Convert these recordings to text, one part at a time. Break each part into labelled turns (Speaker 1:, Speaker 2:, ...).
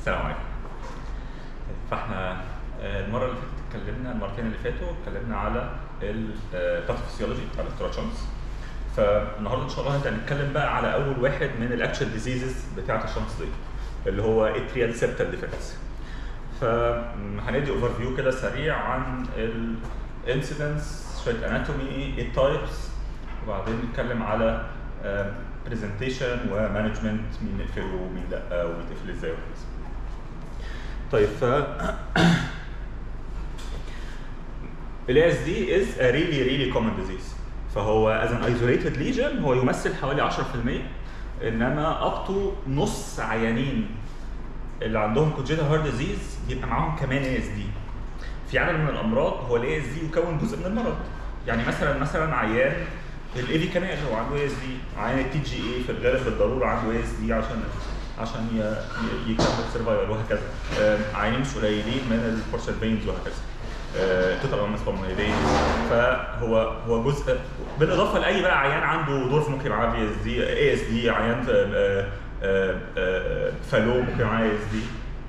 Speaker 1: السلام عليكم. فاحنا المره اللي فاتت المرتين اللي فاتوا اتكلمنا على الباثوفيسيولوجي بتاع الاستراتشنز. فالنهارده ان شاء الله هنتكلم بقى على اول واحد من الاكشن ديزيزز بتاعه الشنطه دي اللي هو اتريال سيبتال ديفكتس. فهندي اوفر فيو كده سريع عن الانسيدنس، شويه اناتومي، التايبس، وبعدين نتكلم على برزنتيشن ومانجمنت، مين نقفله ومين لا وبيتقفل ازاي وكذا. طيب ال ASD is a really common disease. فهو as an isolated lesion هو يمثل حوالي 10%، انما up to نص عيانين اللي عندهم congenital heart disease يبقى معاهم كمان ASD. في عدد من الامراض هو ال ASD يكون جزء من المرض. يعني مثلا عيان الاي في كانال هو عنده ASD، عيان التي جي اي في الغالب بالضروره عنده ASD عشان يكمل سرفايفل وهكذا. عيانين مش قليلين من البورسل فينز وهكذا. توتال امس بالمونري. فهو جزء بالاضافه لاي بقى عيان عنده دورف ممكن معاه في اس دي، اي اس دي، عيان فالو ممكن معاه اي اس دي.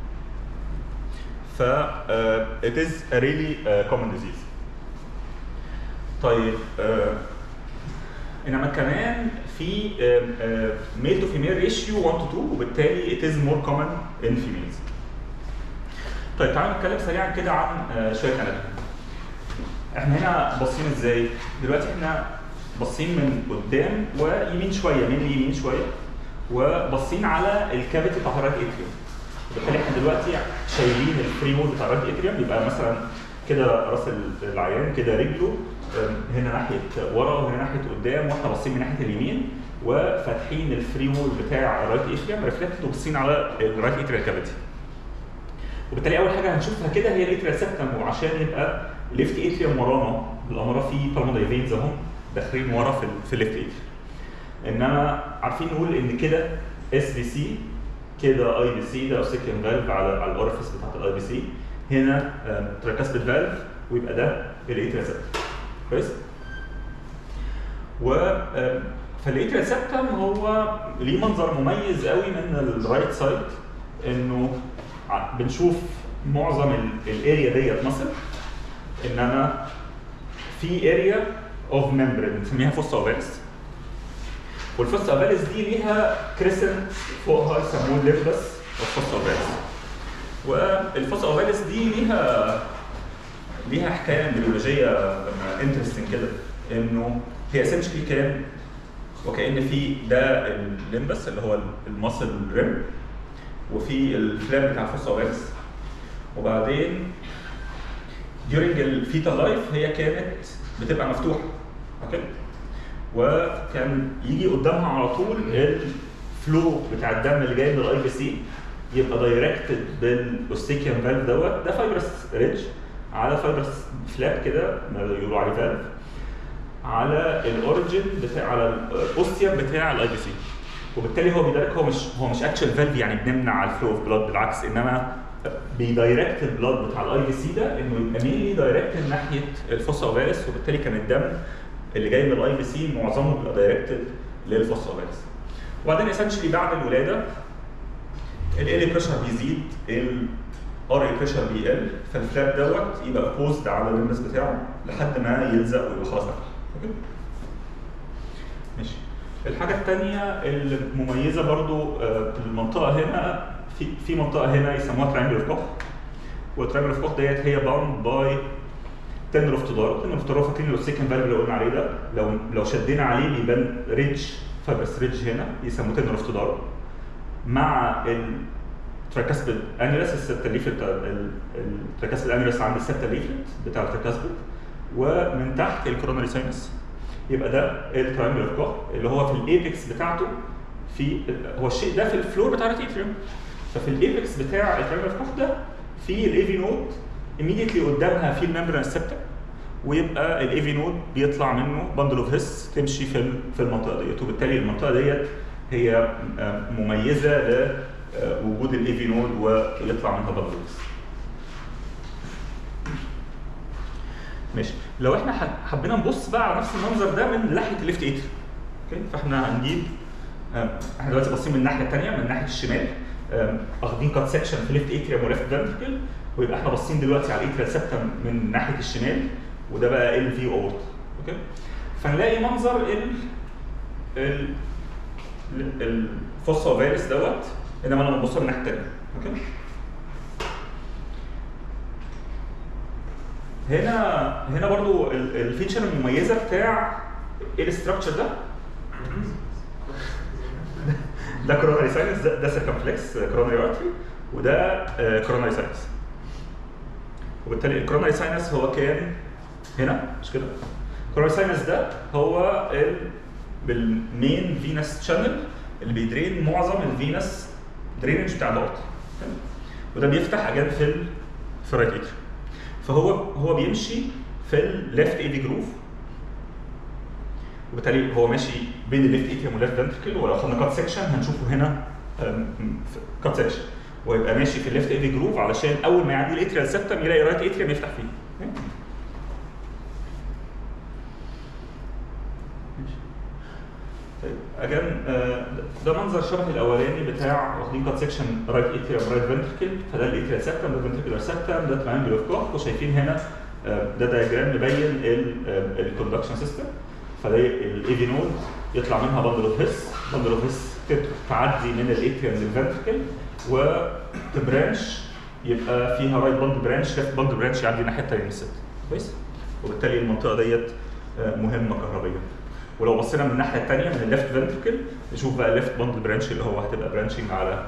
Speaker 1: ف it is a really common disease. طيب انما كمان في male to female ratio 1 to 2، وبالتالي it is more common in females. طيب تعالوا نتكلم سريعا كده عن شويه اناتومي. احنا هنا باصين ازاي؟ دلوقتي احنا باصين من قدام ويمين شويه، من اليمين شويه، وباصين على الكافيتي بتاع الرايت اتريوم. وبالتالي احنا دلوقتي شايلين الفري وول بتاع الرايت اتريوم، يبقى مثلا كده راس العيان، كده رجله هنا ناحيه ورا وهنا ناحيه قدام، واحنا باصين من ناحيه اليمين وفاتحين الفري وول بتاع الرايت اتريوم ريفلكتد وباصين على الرايت اتريال كافيتي. وبالتالي اول حاجه هنشوفها كده هي الاتريال سيبتم، وعشان يبقى ليفت اتريوم ورانا بالاماره في بالمونري فينز اهم داخلين ورا في الليفت اتريوم. انما عارفين نقول ان كده اس بي سي، كده اي بي سي، ده اوسيكيوم فالف على الاورفيس بتاعت الاي بي سي، هنا تراكاسبيد فالف، ويبقى ده الاتريال سيبتم. كويس؟ فالاتريال سيبتم هو ليه منظر مميز قوي من الرايت سايد، انه بنشوف معظم الاريا ديت مصر، انما في اريا اوف ممبرين بنسميها فوسا اوفاليس. والفوسا اوفاليس دي ليها كريسنت فوقها يسموه الليفلس اوف فوسا اوفاليس. والفوسا اوفاليس دي ليها حكايه بيولوجيه انترستنج كده، انه هي اسنشلي كان وكأن في ده الليمبس اللي هو الماسل ريم، وفي الفلاب بتاع الفوسا اوفاليس، وبعدين during الفيتال لايف هي كانت بتبقى مفتوحه. اوكي؟ وكان يجي قدامها على طول الفلو بتاع الدم اللي جاي من الاي في سي، يبقى دايركتد بالاوستيكيوم فالف دوت، ده فايبرس ريدج على فايبرس فلاب كده يقولوا عليه فالف، على الاوريجن بتاع، على الاوستيوم بتاع الاي في سي. وبالتالي هو بيدرك، هو مش اكشن فالف يعني بنمنع الفلو اوف بلاد، بالعكس، انما بيدايركت البلاد بتاع الاي في سي ده انه يبقى مينلي دايركت ناحيه الفوسا اوفاليس، وبالتالي كان الدم اللي جاي من الاي في سي معظمه بيبقى دايركتد للفوسا اوفاليس. وبعدين اسنشلي بعد الولاده ال بريشر بيزيد، الار اي بريشر بيقل، فالفلاب دوت يبقى بوزد على الليمبس بتاعه لحد ما يلزق ويبقى خلاص. اوكي؟ ماشي. الحاجه الثانيه المميزه برضو في المنطقه هنا، في منطقه هنا يسموها تريانجل اوف كوخ، والتريانجل اوف كوخ ديت هي باوند باي تندر اوف تدارو. تندر اوف تدارو فاكرين الاوستيكيوم فالف اللي قلنا عليه ده، لو شدينا عليه بيبان ريدج، فايبرس ريدج هنا يسموه تندر اوف تدارو، مع التراكاسبيد انيولس، السبتال ليفلت، التراكاسبيد انيولس عند السبتال ليفلت بتاع التراكاسبيد، ومن تحت الكوروناري ساينس. يبقى ده التريانجل اوف كوخ اللي هو في الايبكس بتاعته، هو الشيء ده في الفلور بتاع الاتريوم، ففي الايبكس بتاع التريانجل اوف كوخ ده في الاي في نود immediately قدامها في الممبرين سيبتم، ويبقى الاي في نود بيطلع منه باندل اوف هيس تمشي في المنطقه ديت، وبالتالي المنطقه ديت هي مميزه لوجود الاي في نود ويطلع منها باندل اوف هيس. ماشي. لو احنا حبينا نبص بقى على نفس المنظر ده من ناحيه الليفت اتريوم، اوكي؟ فاحنا هنجيب، احنا دلوقتي باصين من الناحيه الثانيه، من ناحيه الشمال، واخدين كات سكشن في ليفت اتريوم وليفت فنتركل، ويبقى احنا باصين دلوقتي على الاتريال سبتم من ناحيه الشمال، وده بقى ال في اورت. اوكي، فنلاقي منظر الفوسا اوفاليس دوت، انما لما نبص من الناحيه الثانيه. اوكي، هنا برضو الفيتشر المميزه بتاع الاستراكشر ده كوروناري ساينس، ده سيركمفلكس كوروناري ارتري، وده كوروناري ساينس. وبالتالي الكوروناري ساينس هو كان هنا، مش كده؟ الكوروناري ساينس ده هو بالمين فينس شانل اللي بيدرين معظم الفينس درينج بتاع الارض، وده بيفتح اجان في الرايت اتريوم. فهو بيمشي في الليفت اي في جروف، وبالتالي هو ماشي بين الليفت اتريوم والليفت فنتركل. ولو خدنا كات سكشن هنشوفه هنا كات سكشن، ويبقى ماشي في الليفت اي في جروف علشان اول ما يعدي الاتريال سبتم يلاقي رايت اتريوم يفتح فيه. طيب اجان ده منظر شبه الاولاني بتاع واخدين كات سكشن رايت اتريوم رايت فنتركل، فده الاتريال سبتم، ده الفنتركلر سبتم، ده تريانجل اوف كوخ. وشايفين هنا ده دايجرام مبين الكوندكشن سيستم. فده الاي في نود يطلع منها بندل اوف هيس، بندل اوف هيس تعدي من الاتريوم للفنتركل وتبرانش، يبقى فيها رايت بند برانش، ليفت بند برانش يعدي الناحيه الثانيه من الست. كويس؟ وبالتالي المنطقه ديت مهمه كهربيا. ولو بصينا من الناحيه الثانيه من الليفت فنتركل نشوف بقى الليفت بند برانش اللي هو هتبقى برانشنج على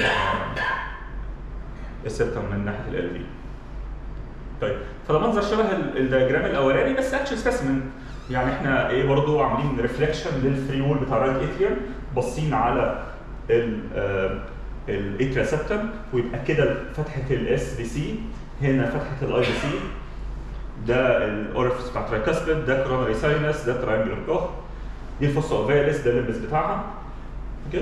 Speaker 1: السبتم من ناحيه ال في. طيب فده منظر شبه الدياجرام الاولاني بس اكشن سبيسمن. يعني احنا ايه برضه عاملين ريفليكشن للفري وول بتاع الرايت اتريوم، باصين على الاتريال سبتم، ويبقى كده فتحه الاس بي سي، هنا فتحه الاي بي سي، ده الاورفيس بتاع الترايكاسبيد، ده كوروناري ساينس، ده تراينجل اوف كوخ، دي الفوسا اوفاليس، ده الليمبس بتاعها. اوكي،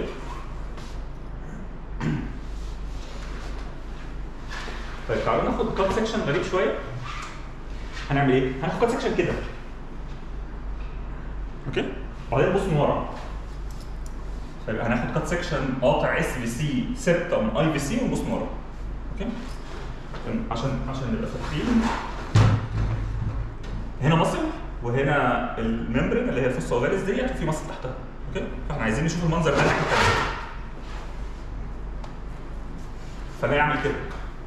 Speaker 1: طيب تعالوا ناخد كات سكشن غريب شويه. هنعمل ايه؟ هناخد كات سكشن كده. اوكي؟ وبعدين نبص من ورا. طيب هناخد كات سكشن قاطع اس في سي سبتم اي في سي ونبص من ورا. اوكي؟ عشان نبقى فاكرين هنا مصل وهنا الممبرين اللي هي الفوسا اوفاليس ديت وفي مصل تحتها. اوكي؟ فاحنا عايزين نشوف المنظر ده الناحيه الثانيه. فنعمل كده.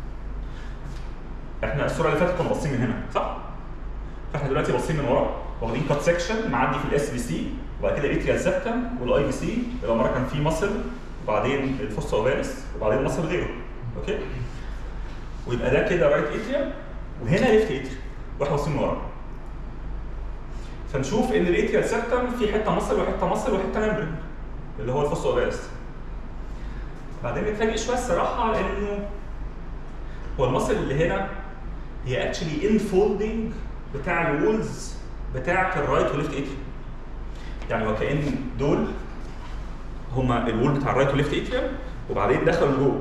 Speaker 1: احنا الصوره اللي فاتت كنا باصين من هنا، صح؟ فاحنا دلوقتي باصين من ورا، واخدين كات سكشن معدي في الاس في سي، وبعد كده الاتريال سبتم والاي في سي، يبقى مره كان في مصل وبعدين الفوسا اوفاليس وبعدين مصل غيره. اوكي؟ ويبقى ده كده رايت اتريوم وهنا ليفت اتريوم، واحنا باصين من ورا. فنشوف ان الاتريال سبتم في حته مصل وحته مصل وحته ممبرين اللي هو الفوسا اوفاليس. بعدين نتفاجئ شويه الصراحه انه هو المصل اللي هنا هي اكشلي انفولدنج بتاع الوولز بتاعت الرايت وليفت اتريوم. يعني وكأن دول هما الوول بتاع الرايت وليفت اتريوم وبعدين دخلوا جوه.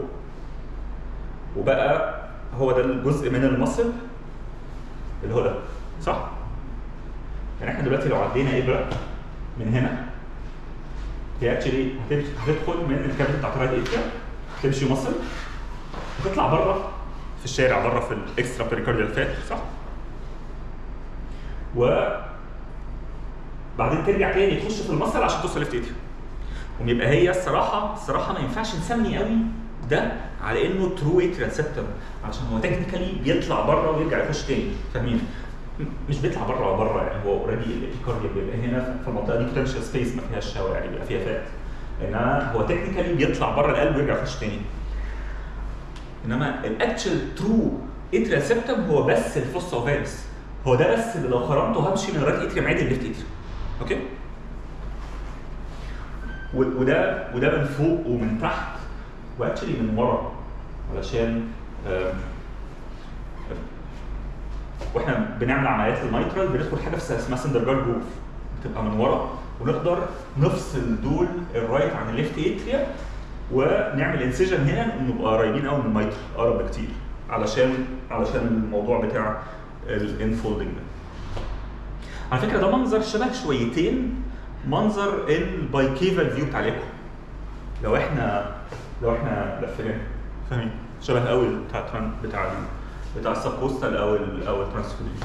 Speaker 1: وبقى هو ده الجزء من المصل اللي هو ده، صح؟ يعني احنا دلوقتي لو عدينا ابره من هنا هي اكشلي هتدخل من الكابل بتاعت الرايت اتريوم، تمشي مصل وتطلع بره في الشارع، بره في الاكسترا بيريكارديال فات، صح؟ وبعدين ترجع تاني تخش في المصل عشان توصل ليفت اتريوم. ويبقى هي الصراحه ما ينفعش نسمي قوي ده على انه ترو اتريال سبتم، عشان هو تكنيكالي بيطلع بره ويرجع يخش تاني، فاهمين؟ مش بيطلع بره يعني هو اوريدي الابيكارديا بيبقى هنا في المنطقه دي بوتنشال سبيس ما فيهاش هواء، يعني بيبقى فيها فات. انما هو تكنيكالي بيطلع بره القلب ويرجع يخش تاني. انما الاكشن ترو اتريال سبتم هو بس الفوسا اوفاليس، هو ده بس اللي لو خرمته همشي من رايت اتريوم عادي لليفت اتريوم. اوكي؟ وده من فوق ومن تحت واكشلي من ورا، علشان واحنا بنعمل عمليات الميترال بندخل حاجه اسمها سندرجارد جروف، بتبقى من ورا ونقدر نفصل دول الرايت عن الليفت اتريوم ونعمل انسيجن هنا نبقى قريبين قوي من الميترال، اقرب بكتير علشان الموضوع بتاع الانفولدنج ده. على فكره ده منظر شبه شويتين منظر البايكيفال فيو بتاع الايكو. لو احنا لو احنا لفيناه فاهمين؟ شبه قوي بتاع السبكوستال او الترانسكوديشن.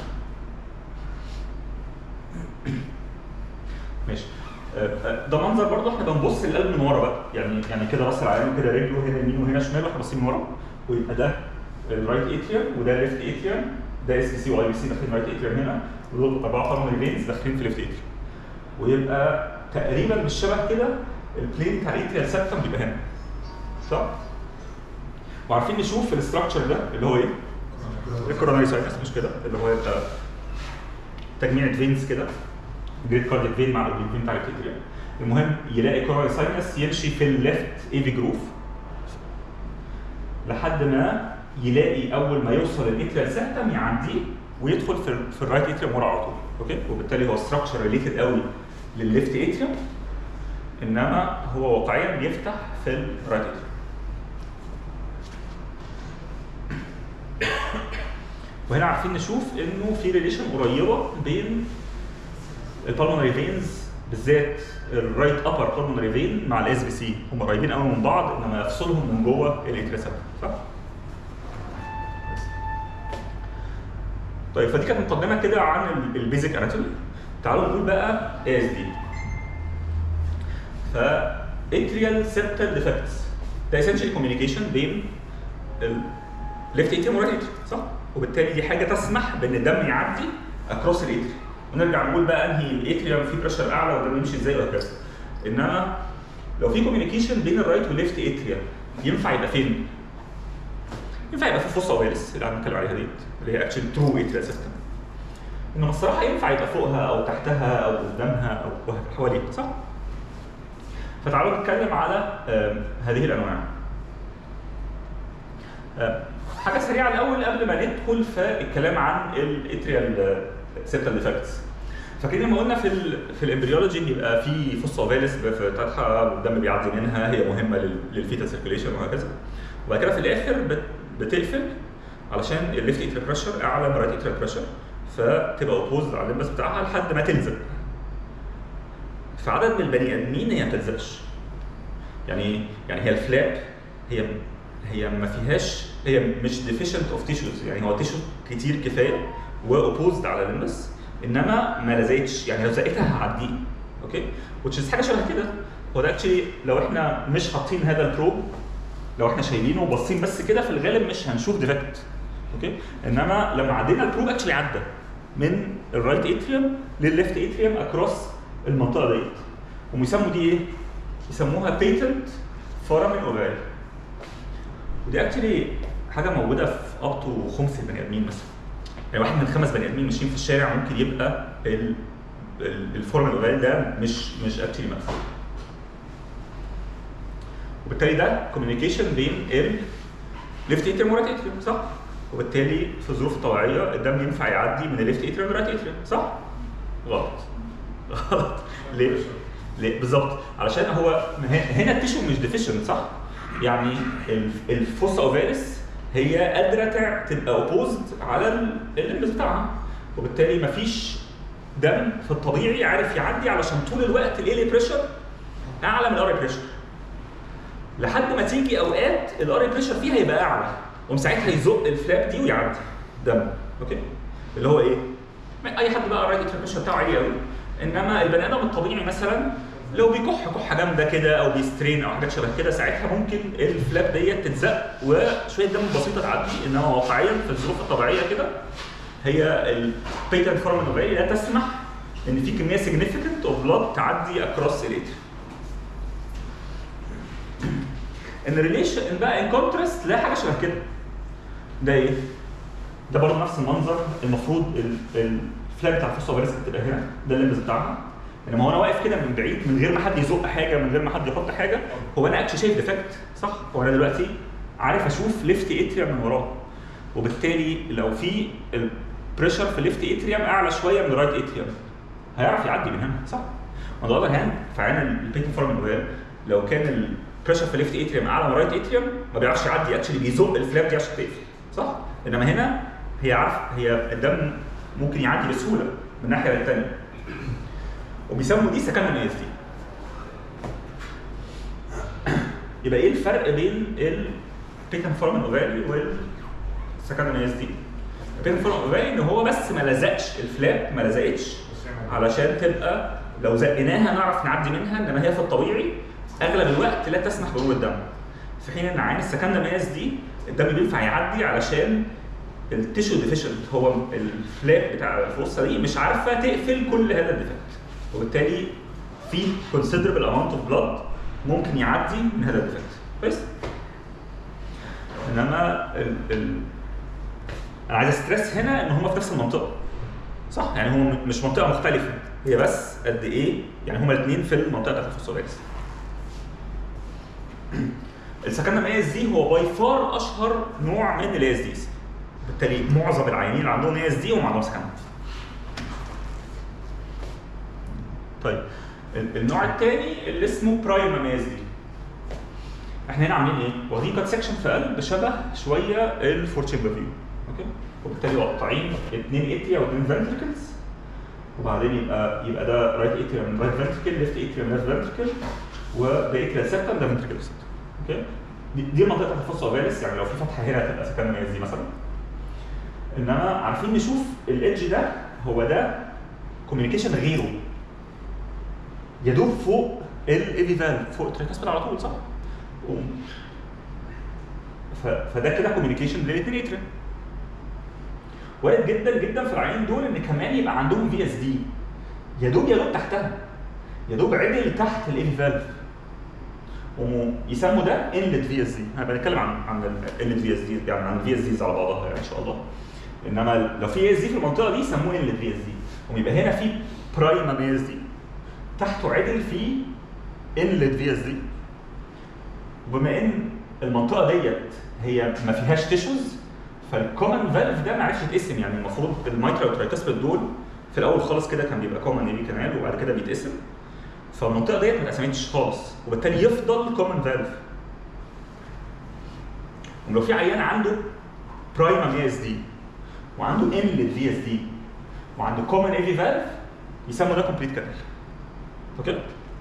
Speaker 1: ماشي. ده منظر برضه احنا بنبص للقلب من ورا بقى، يعني كده راس العيان وكده رجله هنا يمين وهنا شمال واحنا باصين من ورا، ويبقى ده الرايت اتريوم وده الليفت اتريوم، ده اس بي سي واي بي سي داخلين رايت اتريوم هنا، ودول 4 بالمونري فينز داخلين في ليفت اتريوم. ويبقى تقريبا بالشبه كده البلين بتاع الاتريال سبتم بيبقى هنا. صح؟ وعارفين نشوف الاستراكشر ده اللي هو ايه؟ الكوروناري ساينس مش كده؟ اللي هو يبقى تجميع فينز كده، جريد كارديك فين مع الفين بتاع الاتريوم. المهم يلاقي كوروناري ساينس يمشي في الليفت اي في جروف لحد ما يلاقي اول ما يوصل الاتريال سبتم يعديه ويدخل في الرايت اتريوم ورا على طول. اوكي؟ وبالتالي هو ستراكشر ريليتد قوي للليفت اتريوم، انما هو واقعيا بيفتح في الرايت اتريوم. وهنا عارفين نشوف انه في ريليشن قريبه بين البالمونري فينز بالذات الرايت ابر بالمونري فين مع الاس بي سي، هم قريبين قوي من بعض انما يفصلهم من جوه الاتريال سبتم. صح؟ طيب فدي كانت مقدمه كده عن البيزك اناتومي. تعالوا نقول بقى اس دي. فاتريال سيبتال ديفكتس ده اسينشال كوميونيكيشن بين الليفت اتريوم والرايت اتريوم، صح؟ وبالتالي دي حاجه تسمح بان الدم يعدي اكروس الاتريوم، ونرجع نقول بقى انهي الاتريوم فيه بريشر اعلى والدم يمشي ازاي وهكذا. انما لو في كوميونيكيشن بين الرايت والليفت اتريوم ينفع يبقى فين؟ ينفع يبقى في الفوسا اوفاليس اللي احنا بنتكلم عليها ديت اللي هي اكشن ترو اتريال سيستم. انما الصراحه ينفع يبقى فوقها او تحتها او قدامها او حواليها، صح؟ فتعالوا نتكلم على هذه الانواع. حاجه سريعه الاول قبل ما ندخل في الكلام عن الاتريال سيبتال ديفكتس. فاكرين لما قلنا في الامبريولوجي بيبقى في فوسا اوفاليس بتفتحها والدم بيعدي منها، هي مهمه للفيتال سيركيليشن وهكذا. وبعد كده في الاخر بتقفل علشان الليفت اتريال بريشر اعلى من الرايت اتريال بريشر، فتبقى اوبوزد على الليمبس بتاعها لحد ما تلزق. في عدد من البني ادمين هي ما بتلزقش. يعني هي الفلاب هي ما فيهاش، هي مش ديفيشنت اوف تيشوز، يعني هو تيشو كتير كفايه واوبوزد على الليمبس، انما ما لزقتش، يعني لو زقتها هعديه. اوكي؟ وتش حاجه شبه كده. هو ده اكشلي لو احنا مش حاطين هذا البروب، لو احنا شايلينه وباصين بس كده في الغالب مش هنشوف ديفكت. اوكي؟ انما لما عدينا البروب اكشلي عدى من الرايت اتريوم للليفت اتريوم اكروس المنطقه ديت. ويسموا دي ايه؟ يسموها بيتنت فورامين اوفال. ودي اكشلي حاجه موجوده في اب تو 5 بني ادمين مثلا. يعني واحد من 5 بني ادمين ماشيين في الشارع ممكن يبقى الفورامين اوفال ده مش اكشلي مقفول. وبالتالي ده كوميونيكيشن بين الليفت اتريوم والرايت اتريوم، صح؟ وبالتالي في الظروف الطبيعيه الدم ينفع يعدي من الليفت اتريوم للرايت اتريوم، صح؟ غلط. غلط. ليه؟ بالظبط علشان هو هنا التيشو مش ديفيشنت، صح؟ يعني الفوسا اوفاليس هي قادره تبقى اوبوزد على الليمبس بتاعها، وبالتالي مفيش دم في الطبيعي عارف يعدي علشان طول الوقت الايلي بريشر اعلى من الاري بريشر. لحد ما تيجي اوقات الاري بريشر فيها يبقى اعلى، وساعتها يزق الفلاب دي ويعدي دم. اوكي؟ اللي هو ايه؟ اي حد بقى الرايت اتريال بريشر بتاعه عالي قوي، انما البني ادم الطبيعي مثلا لو بيكح كحه جامده كده او بيسترين او حاجات شبه كده ساعتها ممكن الفلاب ديت تتزق وشويه دم بسيطه تعدي، انما واقعيا في الظروف الطبيعيه كده هي البيتنت فورامين اوفال لا تسمح ان في كميه سيجنيفيكانت اوف بلاد تعدي اكروس الاتريوم. ان ريليشن بقى ان كونتراست لا حاجه شبه كده. ده ايه؟ ده برضه نفس المنظر، المفروض الفلاب بتاع الفوسا اوفاليس بتبقى هنا، ده الليمبس بتاعها. انما هو انا واقف كده من بعيد من غير ما حد يزق حاجه، من غير ما حد يحط حاجه، هو انا اكشلي شايف ديفكت، صح؟ هو انا دلوقتي عارف اشوف ليفت اتريوم من وراه، وبالتالي لو في البريشر في ليفت اتريوم اعلى شويه من الرايت اتريوم هيعرف يعدي من هنا، صح؟ on the other hand في عين البيتنت فورامين اوفال لو كان البريشر في ليفت اتريوم اعلى من الرايت اتريوم ما بيعرفش يعدي، اكشلي بيزق الفلاب دي عشان تقفل، صح؟ انما هنا هي الدم ممكن يعدي بسهوله من الناحيه الثانيه. وبيسموا دي سكندري اس دي. يبقى ايه الفرق بين البيكن فورمن اوفالي والسكندري مايز دي؟ البيكن فورمن اوفالي ان هو بس ما لزقش الفلاب، ما لزقتش علشان تبقى لو زقناها نعرف نعدي منها، انما هي في الطبيعي اغلب الوقت لا تسمح بمرور الدم. في حين ان عين السكندري مايز دي الدم بينفع يعدي علشان التيشو ديفيشنت، هو الفلاب بتاع الفوسه دي مش عارفه تقفل كل هذا الديفكت، وبالتالي في considerable amount of blood ممكن يعدي من هذا الديفكت. كويس؟ انما انا عايز استرس هنا ان هم في نفس المنطقه. صح؟ يعني هم مش منطقه مختلفه، هي بس قد ايه؟ يعني هما الاثنين في المنطقه بتاعت الفوسفوريلس. السكندري مايز دي هو باي فار اشهر نوع من الاي اس ديز. بالتالي معظم العيانين اللي عندهم اي اس دي هم عندهم سكندري. طيب النوع الثاني اللي اسمه برايم مايز دي. احنا هنا عاملين ايه؟ واخدين كات سكشن في قلب شبه شويه الفور تشامبر فيو. اوكي؟ وبالتالي مقطعين اثنين اتريا واثنين فنتركلز، وبعدين يبقى ده رايت اتريا من رايت فنتركل، ليفت اتريا من ليفت فنتركل، وده اتريا سيبتم ده فنتركل سيبتم. اوكي؟ دي المنطقه بتاعت الفوسا اوفاليس، يعني لو في فتحه هنا هتبقى سكندري مايز دي مثلا. انما عارفين نشوف الايدج ده هو ده كوميونيكيشن غيره. يدوب فوق الايفي فالف، فوق التريكاسبيد على طول، صح؟ فده كده كوميونيكيشن بين الاثنين اتريا. وارد جدا جدا في العيانين دول ان كمان يبقى عندهم في اس دي يدوب تحتها، يدوب عدل تحت الايفي فالف، ويسموا ده انلت في اس دي. انا بنتكلم عن الانلت في اس دي، يعني عن الفي اس ديز على بعضها يعني ان شاء الله. انما لو في اس دي في المنطقه دي يسموه انلت في اس دي، ويبقى هنا في برايم في اس دي تحته عدل في انلت في اس دي. وبما ان المنطقه ديت هي ما فيهاش تيشوز، فالكومن فالف ده ما عرفش يتقسم. يعني المفروض المايترا والترايكاسبيد دول في الاول خالص كده كان بيبقى كومن ايفي كانال، وبعد كده بيتقسم. فالمنطقه ديت ما اتقسمتش خالص، وبالتالي يفضل كومن فالف. ولو في عيان عنده برايم في اس دي وعنده انلت في اس دي وعنده كومن ايفي فالف يسموا ده كومبليت كانال. اوكي؟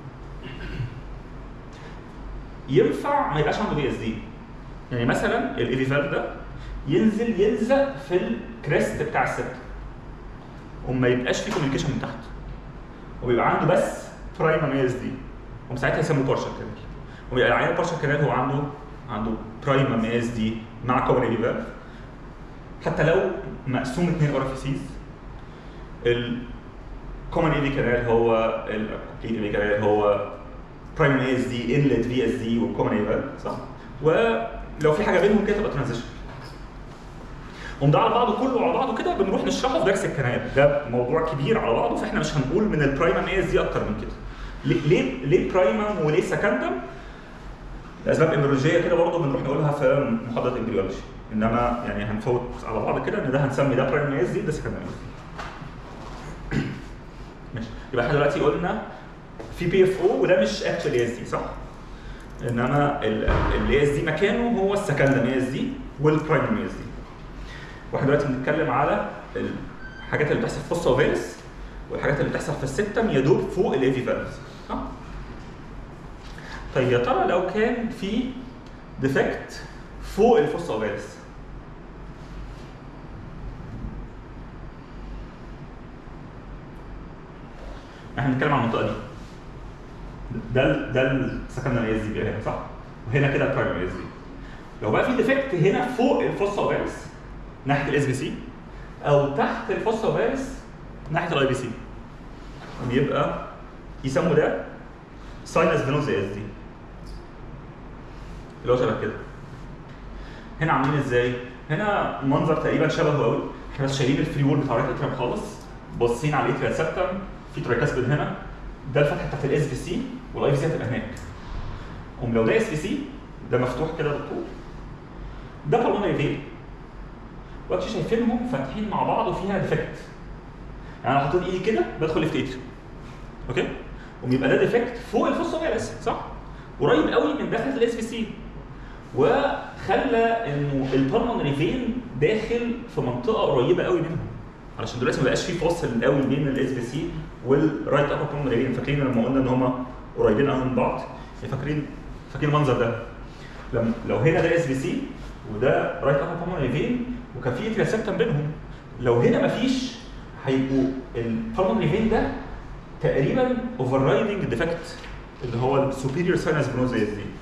Speaker 1: ينفع ما يبقاش عنده في اس دي. يعني مثلا الايفي فالف ده ينزل يلزق في الكريست بتاع السبت وما يبقاش فيه كوميونيكيشن من تحت، وبيبقى عنده بس برايم اس دي، وساعتها يسموه بارشال كانال. ويبقى العيان البارشال كانال هو عنده برايم اس دي مع كومن ايفي فالف، حتى لو مقسوم 2 اورفيسيز. الكومن ايفي كانال هو الكومبليت ايفي كانال هو برايم اس دي انلت في اس دي والكومن ايفي فالف، صح؟ ولو في حاجه بينهم كده تبقى ترانزيشن. وده على بعضه كله على بعضه كده بنروح نشرحه في درس الكنال. ده موضوع كبير على بعضه، فاحنا مش هنقول من البرايمم اي اس دي اكتر من كده. ليه برايمم وليه سكندم؟ لاسباب امبريولوجيه كده برضه بنروح نقولها في محاضره امبريولوجي، انما يعني هنفوت على بعض كده ان ده هنسمي ده برايمم اي اس دي ده سكندم اي اس دي. ماشي، يبقى احنا دلوقتي قلنا في بي اف او وده مش اكشوال اي اس دي، صح؟ انما الاي اس دي مكانه هو السكندم اي اس دي والبرايمم اي اس دي. واحنا دلوقتي بنتكلم على الحاجات اللي بتحصل في الفوسا اوفاليس والحاجات اللي بتحصل في السبتم يدوب فوق الايفي فالفز. طيب يا ترى لو كان في ديفكت فوق الفوسا اوفاليس، احنا بنتكلم عن المنطقه دي. ده السكندري اي اس دي هنا، صح؟ وهنا كده البرايمري اي اس دي. لو بقى في ديفكت هنا فوق الفوسا اوفاليس ناحيه الاس بي سي، او تحت الفوسا اوفاليس ناحيه الاي بي سي، بيبقى يسموا ده ساينس فينوز اي اس دي، اللي هو شبه كده. هنا عاملين ازاي؟ هنا منظر تقريبا شبهه قوي. احنا بس شايلين الفري وول بتاع الاتريم خالص، باصين على الاتريم سبتم، في ترايكاسبيد هنا، ده الفتحه بتاعت الاس بي سي والاي بي سي هتبقى هناك. لو ده اس بي سي ده مفتوح كده بالطول، ده بالونري فين، وقت شايفينهم فاتحين مع بعض وفيها ديفكت. يعني انا حطيت ايدي كده بدخل ليفت اتريم، اوكي؟ وبيبقى ده ديفكت فوق الفوسا اوفاليس، صح؟ قريب قوي من داخل الاس بي سي، وخلى انه البالمونري فين داخل في منطقه قريبه قوي منهم، علشان دلوقتي ما بقاش في فاصل قوي بين الاس بي سي والرايت ابر بالمونري فين. فاكرين لما قلنا ان هم قريبين قوي من بعض؟ فاكرين المنظر ده؟ لو هنا ده اس في سي وده رايت ابر بالمونري فين وكان في اتريال سيبتم بينهم، لو هنا مفيش هيبقوا البالمونري فين ده تقريبا اوفر رايدنج ديفكت اللي هو السوبيريور ساينس فينوزا اس دي.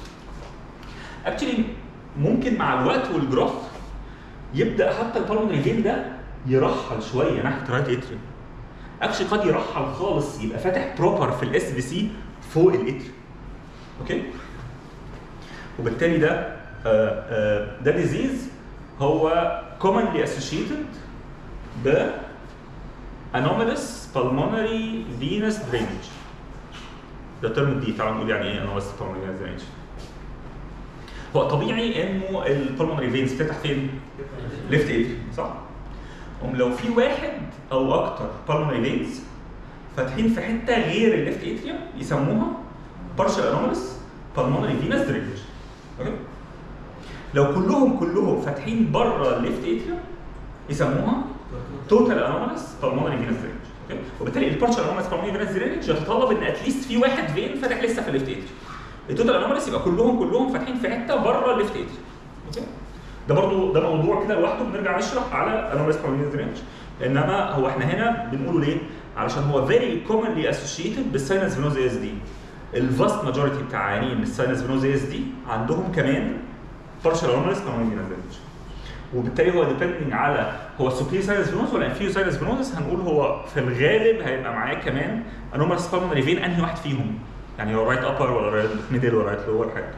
Speaker 1: اكشلي ممكن مع الوقت والجراف يبدا حتى البالمونري فين ده يرحل شويه ناحيه رايت اتريوم. اكشلي قد يرحل خالص يبقى فاتح بروبر في الاس في سي فوق الاتريوم. اوكي؟ وبالتالي ده ديزيز هو commonly associated ب anomalous pulmonary venous drainage. ده الترم دي، تعالوا نقول يعني ايه anomalous pulmonary venous drainage. هو طبيعي انه البلمونري فينز بتفتح فين؟ ليفت اتريوم، صح؟ لو في واحد او اكتر بالمونري فينز فاتحين في حته غير الليفت اتريوم يسموها partial anomalous pulmonary venous drainage. اوكي؟ لو كلهم فاتحين بره الليفت اتريوم يسموها total anomalous pulmonary venous drainage. اوكي؟ وبالتالي البارشال anomalous pulmonary venous drainage يتطلب ان اتليست في واحد فين فاتح لسه في الليفت اتريوم. التوتال انوماليس يبقى كلهم فاتحين في حته بره الليفت اتريوم. اوكي؟ ده برضو ده موضوع كده لوحده بنرجع نشرح على انوماليس بالمونري درينج. انما هو احنا هنا بنقوله ليه؟ علشان هو فيري كومنلي اسوشيتد بالساينس فينوزا اس دي. الفاست ماجوريتي بتاع عيانين الساينس فينوزا اس دي عندهم كمان بارشال انوماليس بالمونري درينج. وبالتالي هو ديبندنج على هو السوبيريور ساينس فينوز ولا انفيريور ساينس فينوز، هنقول هو في الغالب هيبقى معاه كمان انوماليس بالمونري فين انهي واحد فيهم؟ يعني هو رايت ابر ولا رايت ميدل ولا رايت لور حاجه.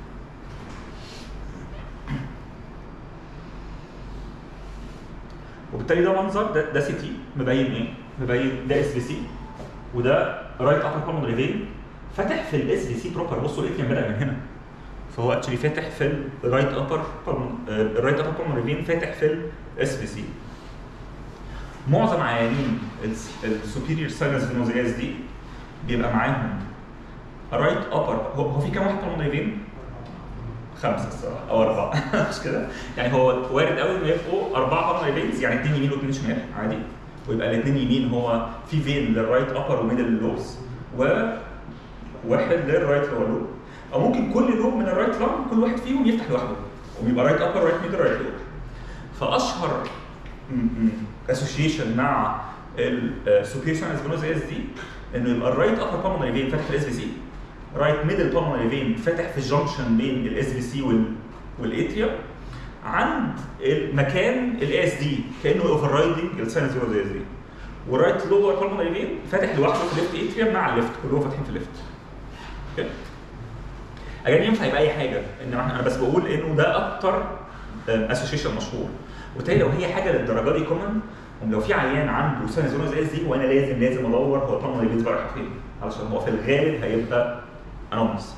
Speaker 1: وبالتالي ده منظر ده سي تي مبين ايه؟ مبين ده اس في سي وده رايت ابر بالمونري فين فاتح في الاس في سي بروبر. بصوا الاتريوم بدا من هنا، فهو اكشلي فاتح في الرايت ابر بالمونري فين فاتح في الاس في سي. معظم عيانين السوبيريور ساينس فينوزا اس دي بيبقى معاهم رايت ابر. هو في كام واحد بالمونري فين؟ 5 الصراحه او 4 مش كده؟ يعني هو وارد قوي انه يبقوا 4 بالمونري فينز، يعني 2 يمين و2 شمال عادي، ويبقى الاثنين يمين هو في فين للرايت ابر وميدل لوبس وواحد للرايت لور لوب، او ممكن كل لوب من الرايت لانج كل واحد فيهم يفتح لوحده ويبقى رايت ابر رايت ميدل رايت لور. فاشهر اسوشيشن مع السوبيريور ساينس فينوزا اس دي انه يبقى الرايت ابر بالمونري فين فاتح في الاس في سي، رايت ميدل بالمونري فين فاتح في الجنكشن بين الاس في سي والاتريوم عند مكان الاس دي كانه اوفر رايدنج الساينس فينوزا اس دي، ورايت لور بالمونري فين فاتح لوحده في الليفت اتريوم مع الليفت كلهم فاتحين في الليفت. اوكي؟ اجل ينفع يبقى اي حاجه، انما انا بس بقول انه ده اكتر اسوشيشن مشهور. وبالتالي لو هي حاجه للدرجه دي كومن، لو في عيان عنده ساينس فينوزا اس دي وانا لازم ادور هو بالمونري فين رايح فين، علشان هو في الغالب هيبقى انومس.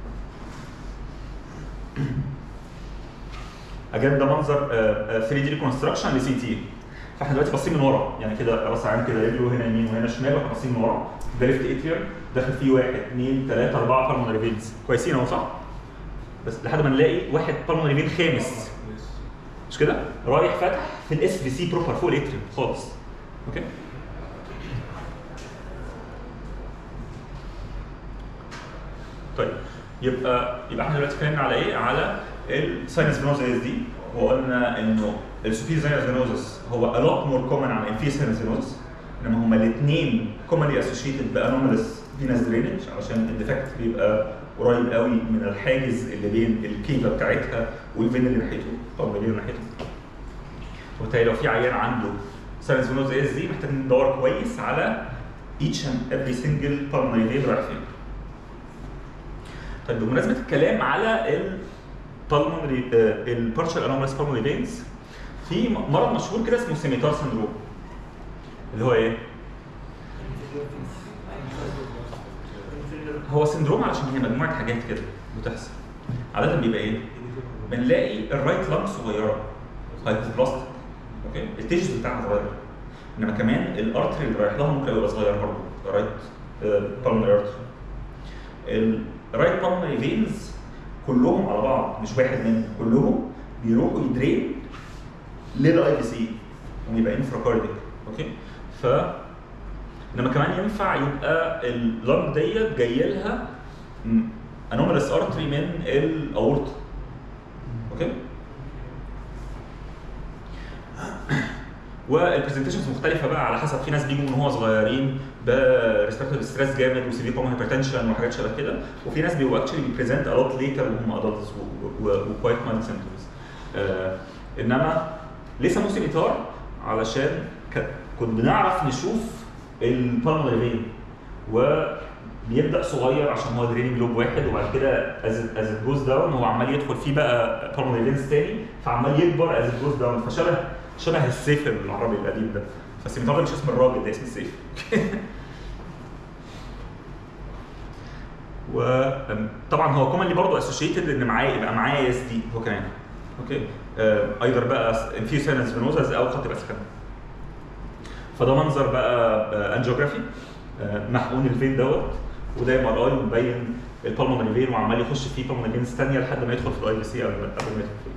Speaker 1: اجل ده منظر 3 دي ريكونستراكشن لسي تي. فاحنا دلوقتي باصين من ورا، يعني كده راس عين كده رجله هنا يمين وهنا شمال واحنا باصين من ورا. ده ليفت اتريوم داخل فيه 1 2 3 4 بالمونري فينز كويسين اهو صح؟ بس لحد ما نلاقي واحد بالمونري فين خامس مش كده؟ رايح فاتح في الاس في سي بروبر فوق الاتريوم خالص. اوكي؟ طيب يبقى احنا دلوقتي اتكلمنا على ايه؟ على الساينس فينوزا اس دي، وقلنا انه السوبيريور ساينس فينوزس هو a lot more common عن الانفيريور ساينس فينوزس، انما هما الاثنين commonly associated بانومالس فينس درينج عشان الديفكت بيبقى قريب قوي من الحاجز اللي بين الكيفه بتاعتها والفين اللي ناحيته طبعا اللي ناحيته. وبالتالي لو في عيان عنده ساينس فينوزا اس دي محتاج ندور كويس على each and every single pulmonary vein رايح فين. طيب بمناسبه الكلام على البالمونري البارشال انوماليس بالمونري فينز، في مرض مشهور كده اسمه سيميتار سندروم اللي هو ايه؟ هو سندروم علشان هي مجموعه حاجات كده بتحصل. عاده بيبقى ايه؟ بنلاقي الرايت لانج صغيره هايبوبلاستيك، اوكي؟ التيشوز بتاعها صغيره، انما كمان الارتري اللي رايح لها ممكن يبقى صغير برضه، رايت بالمونري ارتري. الرايت بالمونري فينز كلهم على بعض مش واحد منهم، كلهم بيروحوا يدرين للاي في سي ويبقى انفراكارديك. اوكي؟ انما كمان ينفع يبقى اللنج ديت جايه لها انومالس ارتري من الاورطه. اوكي؟ والبرزنتيشنز مختلفه بقى على حسب، في ناس بيجوا من هو صغيرين بريسبكتيف ستريس جامد وسيفير كومن هايبرتنشن وحاجات شبه كده، وفي ناس بيبقوا اكشلي بيبريزنت الوت ليتر وهم ادلتس وكوايت مايلد سيمبتومز. انما ليه سموه سيميتار؟ علشان كنا بنعرف نشوف البالمونري فين، وبيبدا صغير عشان هو دريننج لوب واحد، وبعد كده از جوز داون هو عمال يدخل فيه بقى بالمونري فينز تاني، فعمال يكبر از جوز داون، فشبه السيف العربي القديم ده. فالسيميتار ده مش اسم الراجل، ده اسم السيف. وطبعا هو كومنلي برضه اسوشيتد ان يبقى معاه اس دي هو كمان. اوكي؟ ايضا بقى انفير ساينس فينوزاز او خط يبقى سكن. فده منظر بقى انجيوجرافي محقون الفين دوت، وده ام ار اي ومبين البالمونري فين وعمال يخش فيه بالمونري فينز ثانيه لحد ما يدخل في الاي بي سي قبل ما يدخل في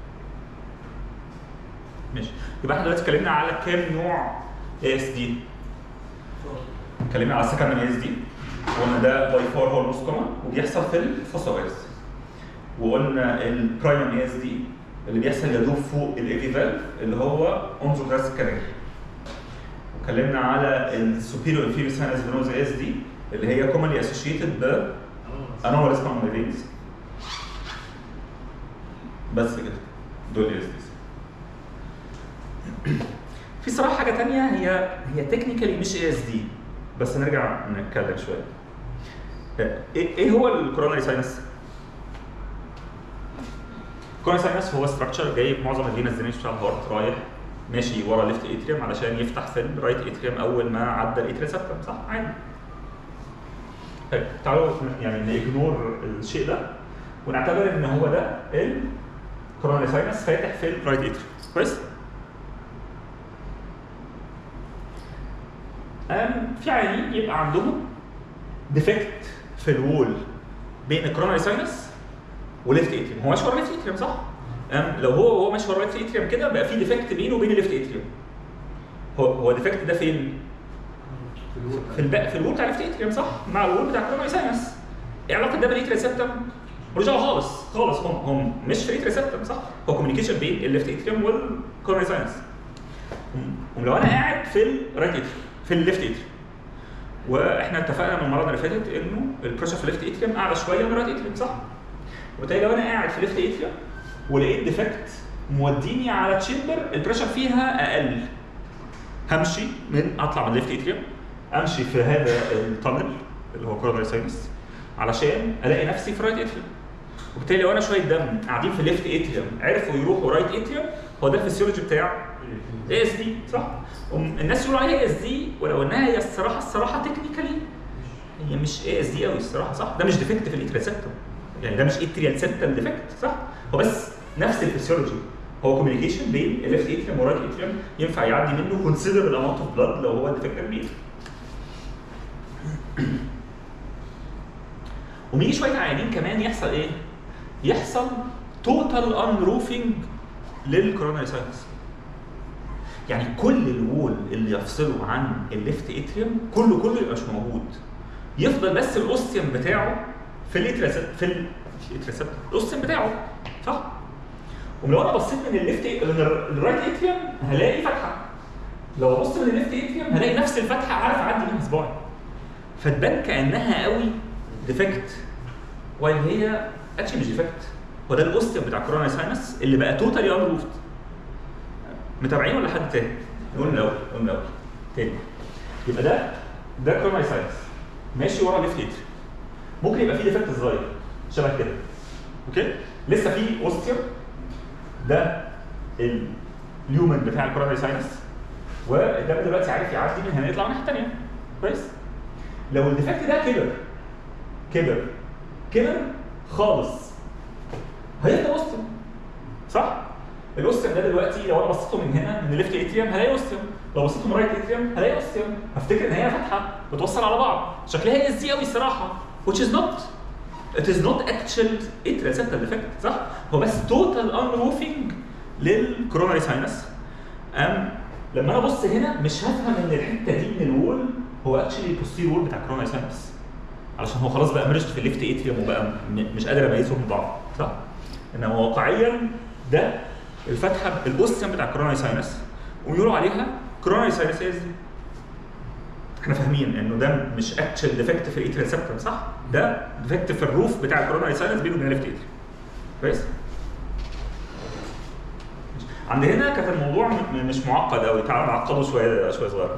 Speaker 1: ماشي. يبقى احنا دلوقتي اتكلمنا على كام نوع اي اس دي. اتكلمنا على السكند اي اس دي، وقلنا ده باي فار هو الموست كومن وبيحصل في الفوسويرز. وقلنا البرايمري اي اس دي اللي بيحصل يدوب فوق الايفي فالف اللي هو اونزوجراس كانال. واتكلمنا على السوبيريور انفيريور ساينس فينوزا اس دي اللي هي كومنلي اسوشيتد ب انومالس بالمونري فينز. بس كده دول الاس ديز. في صراحه حاجه ثانيه هي تكنيكالي مش اي اس دي، بس نرجع نتكلم شويه. ايه هو الكوروناري ساينس؟ الكوروناري ساينس هو ستراكشر جايب معظم الفينس درينج بتاع الهارت رايح ماشي ورا الليفت اتريوم علشان يفتح في الرايت اتريوم اول ما عدى الاتريا سبتم، صح؟ عادي. طيب تعالوا يعني نيجنور الشيء ده ونعتبر ان هو ده الكوروناري ساينس فاتح في الرايت اتريوم. كويس؟ في عيانين يبقى عندهم ديفكت في الوول بين الكوروناري ساينس وليفت اتريوم. هو ماشي ورا ليفت اتريوم صح؟ لو هو ماشي ورا ليفت اتريوم كده بقى في ديفكت بينه وبين الليفت اتريوم. هو الديفكت ده فين؟ في الوول بتاع الليفت اتريوم صح؟ مع الوول بتاع الكوروناري ساينس. ايه علاقه ده بالاتريا سيبتم؟ ملوش دعوه خالص هم مش في الاتريا سيبتم صح؟ هو كوميونيكيشن بين الليفت اتريوم والكوروناري ساينس. ولو انا قاعد في الرايت اتريوم في الليفت اتريوم، واحنا اتفقنا من المره اللي فاتت انه البريشر في الليفت اتريوم اعلى شويه من الرايت اتريوم صح؟ وبالتالي لو انا قاعد في الليفت اتريوم ولقيت ديفكت موديني على تشامبر البريشر فيها اقل، همشي اطلع من الليفت اتريوم امشي في هذا التانل اللي هو كوروناري ساينس علشان الاقي نفسي في رايت اتريوم. وبالتالي لو انا شويه دم قاعدين في ليفت اتريوم عرفوا يروحوا رايت اتريوم، هو ده الفسيولوجي بتاع اي اس دي صح؟ الناس يقولوا عليها اي اس دي، ولو انها هي الصراحه تكنيكالي هي مش اي اس دي قوي الصراحه صح؟ ده مش ديفكت في الاتريال سيبتم، يعني ده مش اتريال سيبتم ديفكت صح؟ هو بس نفس الفسيولوجي، هو كوميونيكيشن بين الليفت اتريوم والرايت اتريوم ينفع يعدي منه كونسيدربل اماونت اوف بلاد لو هو الديفكت كبير. وميجي شويه عيانين كمان يحصل ايه؟ يحصل توتال انروفنج للكوروناري ساينس. يعني كل الوول اللي يفصله عن الليفت اتريوم كله يبقى مش موجود، يفضل بس الاوستيوم بتاعه في الاوستيوم بتاعه صح؟ ولو انا بصيت من الرايت اتريوم هلاقي فتحه، لو بصيت من الليفت اتريوم هلاقي نفس الفتحه عارف اعدي منها صباعي، فتبان كانها قوي ديفكت وان هي اكشلي مش ديفكت، هو ده الاوستيوم بتاع الكوروناري ساينس اللي بقى توتالي انروفد. متابعين ولا حد تاني؟ نقول من الاول تاني. يبقى ده كوروناري ساينس ماشي ورا ليفت اتريوم، ممكن يبقى فيه ديفكت صغير شبه كده اوكي؟ لسه في اوستيوم، ده اليومن بتاع الكوروناري ساينس، والدم دلوقتي عارف يعدي من هنا يطلع من الناحيه الثانيه كويس؟ لو الديفكت ده كبر خالص هيفضل اوستيوم صح؟ الاوستيوم ده دلوقتي لو انا بصيته من هنا من الليفت اتريوم هلاقي اوستيوم، لو بصيته من الرايت اتريوم هلاقي اوستيوم، هفتكر ان هي فتحه بتوصل على بعض، شكلها هي اس دي قوي الصراحه which is not it is not actual atrial septal defect صح؟ هو بس total unroofing للكوروناري ساينس. لما انا ابص هنا مش هفهم ان الحته دي من الوول هو اكشلي البوستير وول بتاع الكوروناري ساينس، علشان هو خلاص بقى مرجت في الليفت اتريوم وبقى مش قادر اميزهم من بعض، صح؟ انما واقعيا ده الفتحه الاوستيوم بتاع الكوروناري ساينس ويقولوا عليها كوروناري ساينس از. احنا فاهمين انه ده مش اكشن ديفكت في الاتريال سيبتم، صح؟ ده ديفكت في الروف بتاع الكوروناري ساينس بينه وبين الليفت اتريوم. كويس؟ عند هنا كانت الموضوع مش معقد قوي، تعالوا نعقده شويه صغيره.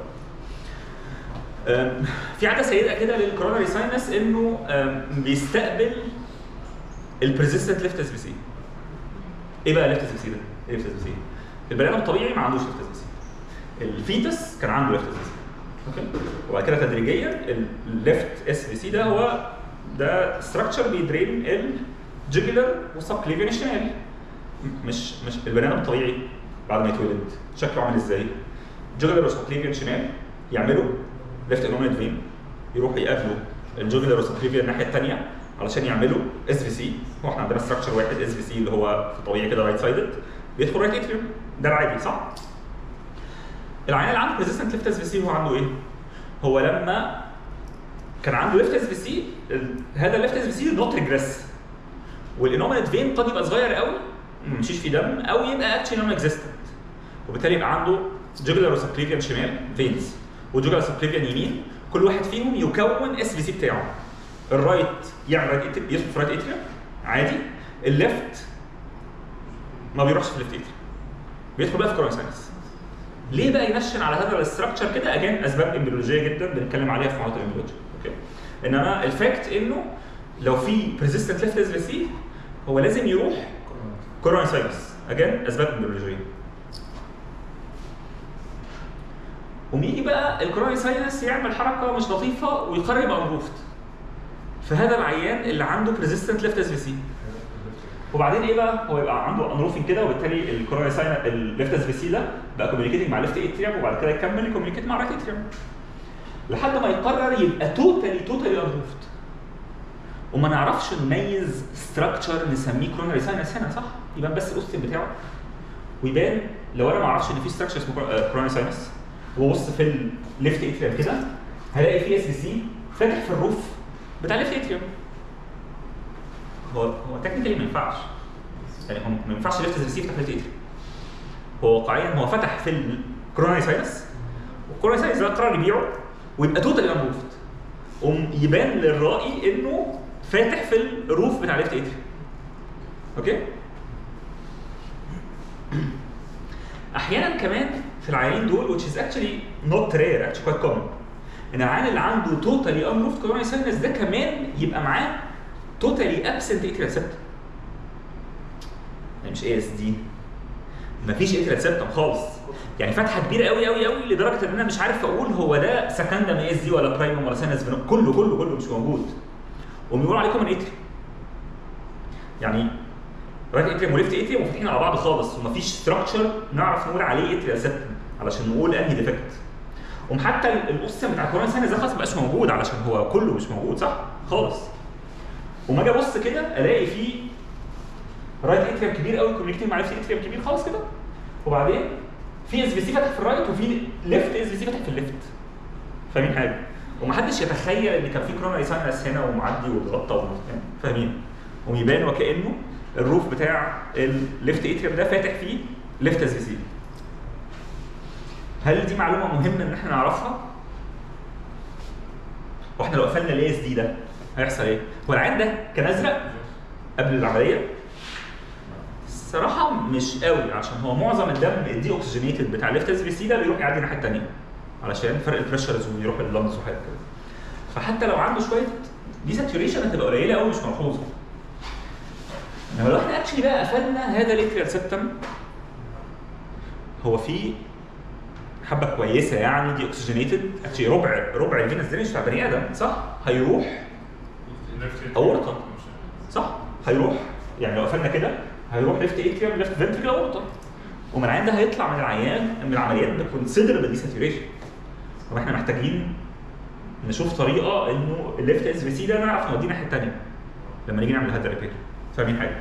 Speaker 1: في عاده سيئه كده للكوروناري ساينس انه بيستقبل البريزيستنت ليفت اس بي سي. ايه بقى ليفت اس بي سي ده؟ ايه ليفت اس بي سي؟ البني ادم الطبيعي ما عندوش ليفت اس بي سي. الفيتس كان عنده ليفت اس بي سي. اوكي؟ وبعد كده تدريجيا الليفت اس بي سي ده هو ده ستراكشر بيدرين الجيجلر والسبكليفيان الشمال. مش البني ادم الطبيعي بعد ما يتولد شكله عامل ازاي؟ الجيجلر والسبكليفيان الشمال يعملوا ليفت انوميد فين، يروحوا يقابلوا الجوجلر والسبكليفيان الناحيه الثانيه علشان يعملوا اس في سي. هو احنا عندنا ستراكشر واحد اس في سي اللي هو في الطبيعي كده رايت سايدد بيدخل رايت اتريوم، ده العادي صح؟ العيان اللي عنده ريزيستنت ليفت اس في سي هو عنده ايه؟ هو لما كان عنده ليفت اس في سي هذا الليفت اس في سي نوت ريجريس، والانوميد فين قد يبقى صغير قوي ما يمشيش فيه دم او يبقى اكشلي نون اكزيستنت، وبالتالي يبقى عنده جوجلر وسبكليفيان شمال فينز وجوجلر سبكليفيان يمين، كل واحد فيهم يكون اس في سي بتاعه. الرايت يعمل يدخل في رايت اتريوم عادي، الليفت ما بيروحش في الليفت اتريوم، بيدخل بقى في كوروناري ساينس. ليه بقى ينشن على هذا الاستراكشر كده؟ اجين اسباب امبريولوجيه جدا بنتكلم عليها في محاضره الامبريولوجيا، اوكي؟ انما الفاكت انه لو في بريزيستنت ليفت اس في سي هو لازم يروح كوروناري ساينس، اجين اسباب امبريولوجيه. ويجي بقى الكوروناري ساينس يعمل حركه مش لطيفه ويقرر يبقى انروفد في هذا العيان اللي عنده بريزيستنت ليفت اس في سي. وبعدين ايه بقى؟ هو يبقى عنده انروفنج كده، وبالتالي الكوروناري ساينس الليفت اس في سي ده بقى كوميونيكيتنج مع الليفت اتريوم، وبعد كده يكمل يكوميونيكيت مع الرايت اتريوم لحد ما يقرر يبقى توتالي انروفد. وما نعرفش نميز ستراكشر نسميه كوروناري ساينس هنا، صح؟ يبان بس الاوستيوم بتاعه، ويبان لو انا ما اعرفش ان في ستراكشر اسمه كوروناري ساينس وبص في الليفت اتريوم كده هلاقي في اس بي سي فاتح في الروف بتاع الليفت اتريوم. هو تكنيكالي ما ينفعش، يعني هو ما ينفعش الليفت اس بي سي يفتح في الليفت اتريوم. هو واقعيا هو فتح في الكوروناري ساينس، والكوروناري ساينس ده قرر يبيعه ويبقى توتالي انروفد، ويبان للرائي انه فاتح في الروف بتاع الليفت اتريوم. اوكي؟ احيانا كمان في العيانين دول which is actually not rare actually quite common ان العيان اللي عنده totally unroofed coronary sinus ده كمان يبقى معاه totally absent atrial septum. يعني مش ASD، مفيش atrial septum خالص، يعني فتحه كبيره قوي قوي قوي لدرجه ان انا مش عارف اقول هو ده سكندم ASD ولا برايمم ولا سينس فينوم، كله مش موجود. وبيقولوا عليه كومن اتريوم، يعني رايت اتريوم وليفت اتريوم وفاتحين على بعض خالص، ومفيش ستراكشر نعرف نقول عليه اتريال سيبتم علشان نقول انهي ديفكت. وحتى الاوستيوم بتاع الكوروناري ساينس ده خلاص ما بقاش موجود علشان هو كله مش موجود، صح؟ خالص. وما اجي ابص كده الاقي فيه رايت اتريوم كبير قوي كونكتنج مع ليفت اتريوم كبير خالص كده، وبعدين في اس بي سي فاتح في الرايت وفي ليفت اس بي سي فاتح في الليفت. فاهمين حاجه؟ ومحدش يتخيل ان كان في كوروناري ساينس هنا ومعدي واتغطى، فاهمين؟ ويبان وكانه الروف بتاع الليفت اتريوم ده فاتح فيه ليفت اس بي سي. هل دي معلومه مهمه ان احنا نعرفها؟ واحنا لو قفلنا الاي اس دي ده هيحصل ايه؟ هو العين ده كان ازرق قبل العمليه؟ الصراحه مش قوي، عشان هو معظم الدم الدي اوكسجينيتد بتاع الليفت اس بي سي ده بيروح يعدي الناحيه الثانيه علشان فرق البريشرز ويروح اللنجز وحاجات كده. فحتى لو عنده شويه دي ساتوريشن هتبقى قليله قوي مش ملحوظه. انما لو احنا اكشلي بقى قفلنا هذا الاتريال سيبتم، هو في حبه كويسه يعني دي اوكسجينيتد اكشلي ربع الفينس درينج بتاع بني ادم، صح؟ هيروح اورطه، صح؟ هيروح يعني لو قفلنا كده هيروح ليفت اتريوم ليفت فنتريكل اورطه، ومن العيان ده هيطلع من العيان من العمليات بكونسيدربل دي ساتوريشن. طب احنا محتاجين نشوف طريقه انه الليفت اس في سي ده نعرف نوديه الناحيه الثانيه لما نيجي نعمل هذا الريبير. فاهمين حاجه؟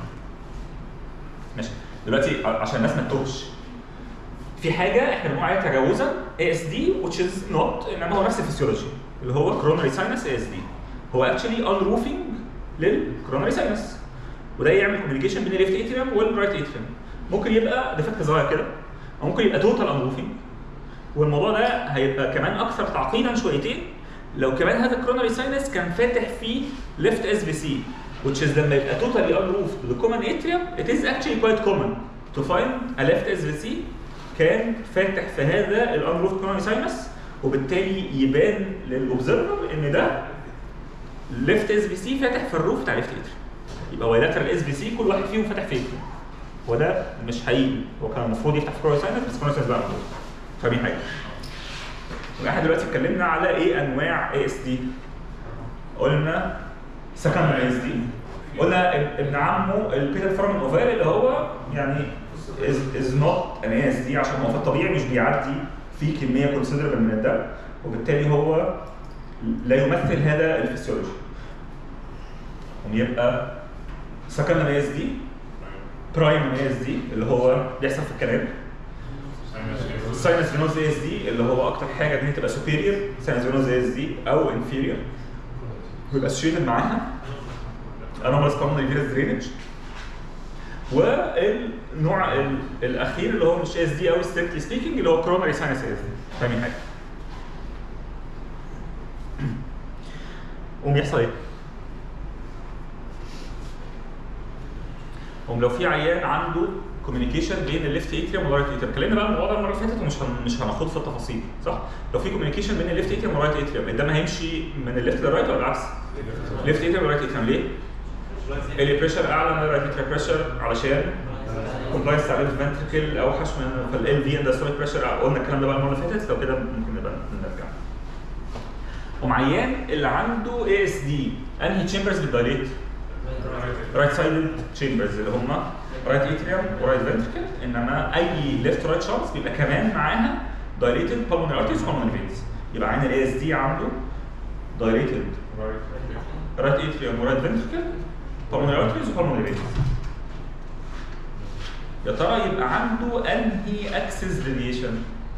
Speaker 1: ماشي. دلوقتي عشان الناس ما تتوهش، في حاجه احنا بنقول عليها تجاوزا ASD which is not، انما هو نفس الفسيولوجي اللي هو كوروناري ساينس ASD. هو اكشلي انروفنج للكوروناري ساينس، وده يعمل كوميونيكيشن بين الليفت اتريوم والرايت اتريوم. ممكن يبقى ديفكت صغير كده، او ممكن يبقى توتال انروفنج. والموضوع ده هيبقى كمان اكثر تعقيدا شويتين لو كمان هذا الكوروناري ساينس كان فاتح فيه ليفت اس في سي، which is لما يبقى totally unroofed the common atrium, it is actually quite common to find a left SVC كان فاتح في هذا ال unroofed coronary sinus، وبالتالي يبان للأوبزرفر إن ده left SVC فاتح في الروف بتاع left atrium. يبقى bilateral SVC كل واحد فيهم فاتح في atrium، وده مش حقيقي، هو كان المفروض يفتح في coronary sinus بس coronary sinus بقى unroofed. فاهمين حاجة؟ واحنا دلوقتي اتكلمنا على ايه انواع ASD. قلنا سكندري ASD، قلنا ابن عمه البيتال فورمن اوفال اللي هو يعني is not an ASD عشان هو في الطبيعي مش بيعدي فيه كميه كونسيدربل من الدم، وبالتالي هو لا يمثل هذا الفسيولوجي. يبقى سكندري ASD، برايمري ASD اللي هو بيحصل في الكلام، ساينس فينوز ASD اللي هو اكتر حاجه ان هي تبقى سوبيريور ساينس فينوز ASD او انفيريور ويبقى اسوشيتد معاها anomalous pulmonary venous drainage. والنوع الاخير اللي هو مش ASD او strictly speaking اللي هو coronary sinus ASD. فاهمين حاجه؟ بيحصل ايه؟ لو في عيان عنده كوميونيكيشن بين الليفت اتريوم والرايت اتريوم، اتكلمنا بقى عن الموضوع ده المره اللي فاتت ومش هناخد في التفاصيل، صح؟ لو في كوميونيكيشن بين الليفت اتريوم والرايت اتريوم، الدم هيمشي من الليفت للرايت ولا العكس؟ ليفت اتريوم والرايت اتريوم. ليه؟ اللي بريشر اعلى من الرايت اتريوم بريشر علشان كومبلاينس بتاع الليفت فنتركل اوحش من ال في اندسترويك بريشر. قلنا الكلام ده بقى المره اللي فاتت، لو كده ممكن نبقى نرجع. ومعيان اللي عنده ASD انهي تشامبرز بتدايليت؟ رايت سايد تشامبرز اللي هم رايت اتريوم ورايت فنتركل، انما اي ليفت رايت شانس بيبقى كمان معاها دايليتد بالمونري ارتريز وبالمونري فينز. يبقى عين ال ASD عنده دايليتد رايت اتريوم ورايت فنتركل بالمونري ارتريز وبالمونري فينز. يا ترى يبقى عنده انهي اكسس ديفيشن؟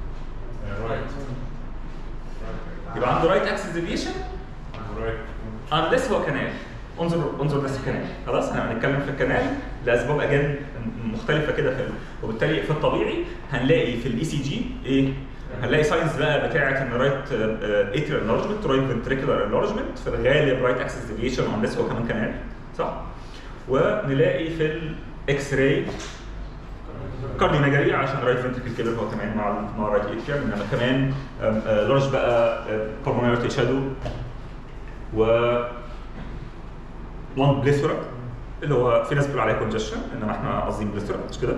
Speaker 1: يبقى عنده رايت اكسس ديفيشن unless هو كانال. انظر نفس الكنال. خلاص احنا هنتكلم في الكنال لاسباب اجان مختلفه كده حلو، وبالتالي في الطبيعي هنلاقي في الاي سي جي ايه؟ هنلاقي ساينس بقى بتاعه ان رايت اتريال انلارجمنت رايت فنتريكولار انلارجمنت، في الغالب رايت اكسس ديفيشن unless هو كمان كنال، صح؟ ونلاقي في الاكس راي كارديوميجالي عشان رايت فنتريكل كيلر هو كمان مع رايت اتريال، انما كمان لارج بقى بالمونري شادو و لونج بليثورا اللي هو في ناس بتقول عليها كونجشن، انما احنا قاصدين بليثورا مش كده.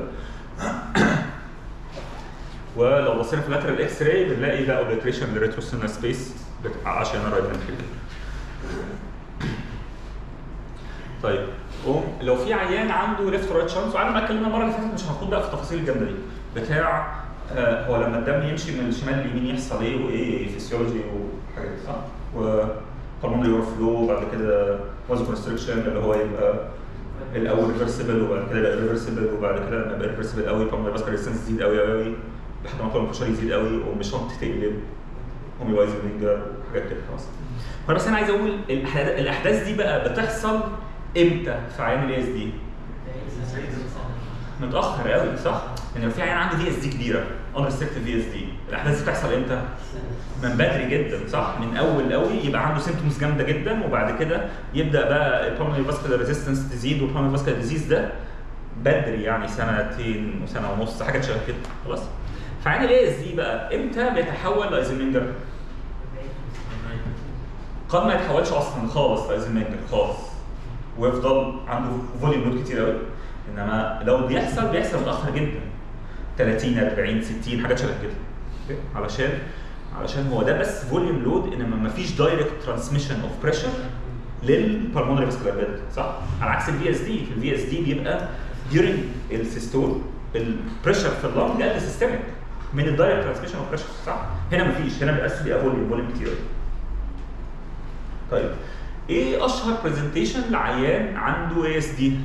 Speaker 1: ولو بصينا في اللاترال اكس راي بنلاقي ده اوبليتريشن للريتروسينال سبيس عشان الرايت فنتريكل. طيب لو في عيان عنده ليفت رايت شانس، وعلى ما اتكلمنا المره اللي فاتت مش هنخوض بقى في التفاصيل الجامده دي بتاع هو لما الدم يمشي من الشمال لليمين يحصل ايه وايه فيسيولوجي وحاجات دي، صح؟ وبالمونري اور فلو وبعد كده وازو كونستريكشن اللي هو يبقى الاول ريفرسبل وبعد كده يبقى ريفرسبل وبعد كده لما يبقى ريفرسبل قوي بالمونري فاسكولار ريزيستنس تزيد قوي قوي لحد ما الكولون بريشر يزيد قوي ومش شنط تقلب هومي وايزنجر وحاجات كده. خلاص. فانا بس انا عايز اقول الاحداث دي بقى بتحصل امتى في عيان الاي اس دي؟ متاخر قوي، صح؟ يعني لو في عيان عنده دي اس دي كبيره unrestricted دي اس دي، الاحداث دي بتحصل امتى؟ من بدري جدا، صح؟ من اول قوي يبقى عنده سيمبتومز جامده جدا، وبعد كده يبدا بقى البالمونري فاسكولار ريزيستنس تزيد، والبالمونري فاسكولار ديزيز ده بدري يعني سنتين وسنه ونص حاجات شبه كده. خلاص؟ فعيان الاي اس دي بقى امتى بيتحول لايزنمنجر؟ قد ما يتحولش اصلا خالص لايزنمنجر خالص ويفضل عنده فوليوم لود كتير قوي، انما لو بيحصل متاخر جدا 30 40 60 حاجات شبه كده. علشان هو ده بس فوليوم لود، انما ما فيش دايركت ترانسميشن اوف بريشر للبالمونري فاسكولار بيد، صح؟ على عكس الفي اس دي، في الفي اس دي بيبقى during السيستول البريشر في اللنج اقل سيستميك من الدايركت ترانسميشن اوف بريشر، صح؟ هنا ما فيش، هنا بيبقى فوليوم كتير قوي. طيب ايه اشهر برزنتيشن لعيان عنده اي اس دي؟